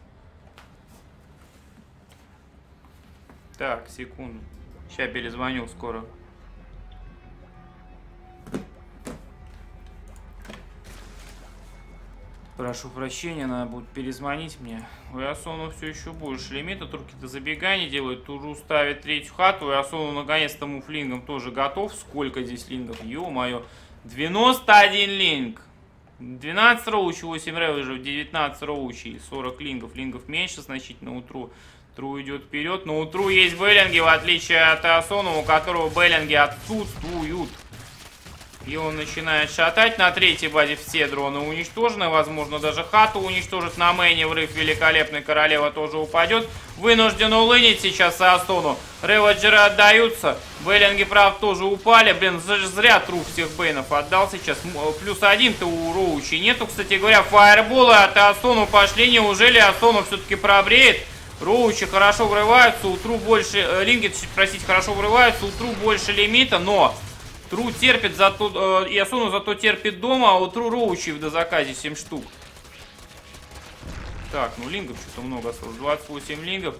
Так, секунду. Сейчас перезвоню скоро. Прошу прощения, надо будет перезвонить мне. У Асону все еще больше лимита. Турки-то забегание делают. Туру ставит третью хату. И Асону наконец-то муфлингом тоже готов. Сколько здесь лингов? Ё-моё. девяносто один линг. двенадцать роучей, восемь реводжеров, девятнадцать роучей, сорок лингов. Лингов меньше значительно у Тру. Тру идет вперед. Но у Тру есть беллинги, в отличие от Асону, у которого беллинги отсутствуют. И он начинает шатать. На третьей базе все дроны уничтожены. Возможно, даже хату уничтожит. На мейне врыв великолепный. Королева тоже упадет. Вынужден улынить сейчас Астону. Реводжеры отдаются. Бейлинги, правда, тоже упали. Блин, зря труп всех бейнов отдал сейчас. Плюс один-то у Роучи нету. Кстати говоря, фаерболы от Астону пошли. Неужели Астону все-таки пробреет? Роучи хорошо врываются. У Тру больше... Э, Линги, простите, хорошо врываются. У Тру больше лимита, но... Тру терпит, зато, э, и Асуну зато терпит дома, а у Тру Роучи в дозаказе семь штук. Так, ну лингов что-то много осталось. двадцать восемь лингов.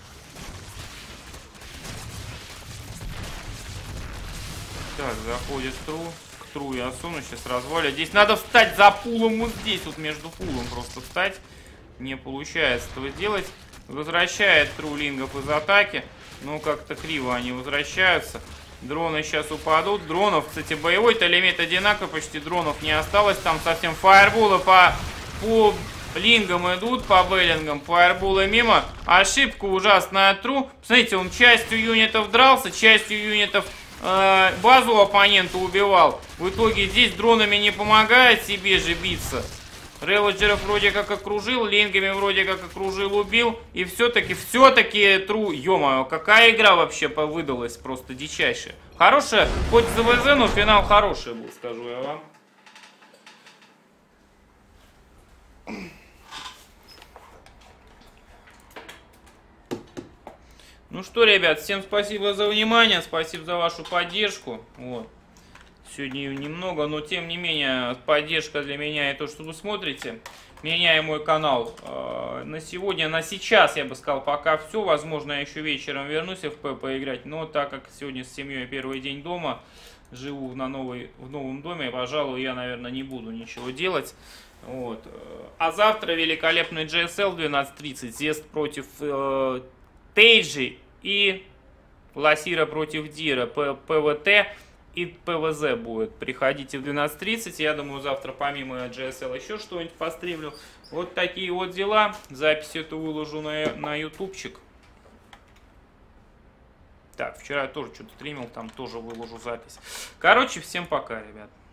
Так, заходит Тру. К Тру и Асуну сейчас развалят. Здесь надо встать за пулом, вот здесь, вот между пулом просто встать. Не получается этого сделать. Возвращает Тру лингов из атаки. Но как-то криво они возвращаются. Дроны сейчас упадут. Дронов, кстати, боевой-то лимит одинаковый. Почти дронов не осталось. Там совсем фаерболы по, по лингам идут, по бейлингам. Фаерболы мимо. Ошибка ужасная от Тру. Смотрите, он частью юнитов дрался, частью юнитов э, базу оппонента убивал. В итоге здесь дронами не помогает себе же биться. Реводжеров вроде как окружил, лингами вроде как окружил, убил. И все-таки, все-таки Тру... Ё-моё, какая игра вообще выдалась, просто дичайшая. Хорошая, хоть за ВЗ, но финал хороший был, скажу я вам. Ну что, ребят, всем спасибо за внимание, спасибо за вашу поддержку. Вот. Сегодня немного, но тем не менее поддержка для меня и то, что вы смотрите, меня и мой канал. На сегодня, на сейчас, я бы сказал, пока все. Возможно, я еще вечером вернусь в ПП поиграть, но так как сегодня с семьей первый день дома, живу на новой, в новом доме, пожалуй, я, наверное, не буду ничего делать. Вот. А завтра великолепный джи эс эл двенадцать тридцать, Зест против э, Тейджи и Ласира против Дира, ПВТ. И ПВЗ будет. Приходите в двенадцать тридцать. Я думаю, завтра помимо джи эс эл еще что-нибудь постримлю. Вот такие вот дела. Запись эту выложу на, на ютубчик. Так, вчера я тоже что-то стримил, там тоже выложу запись. Короче, всем пока, ребят.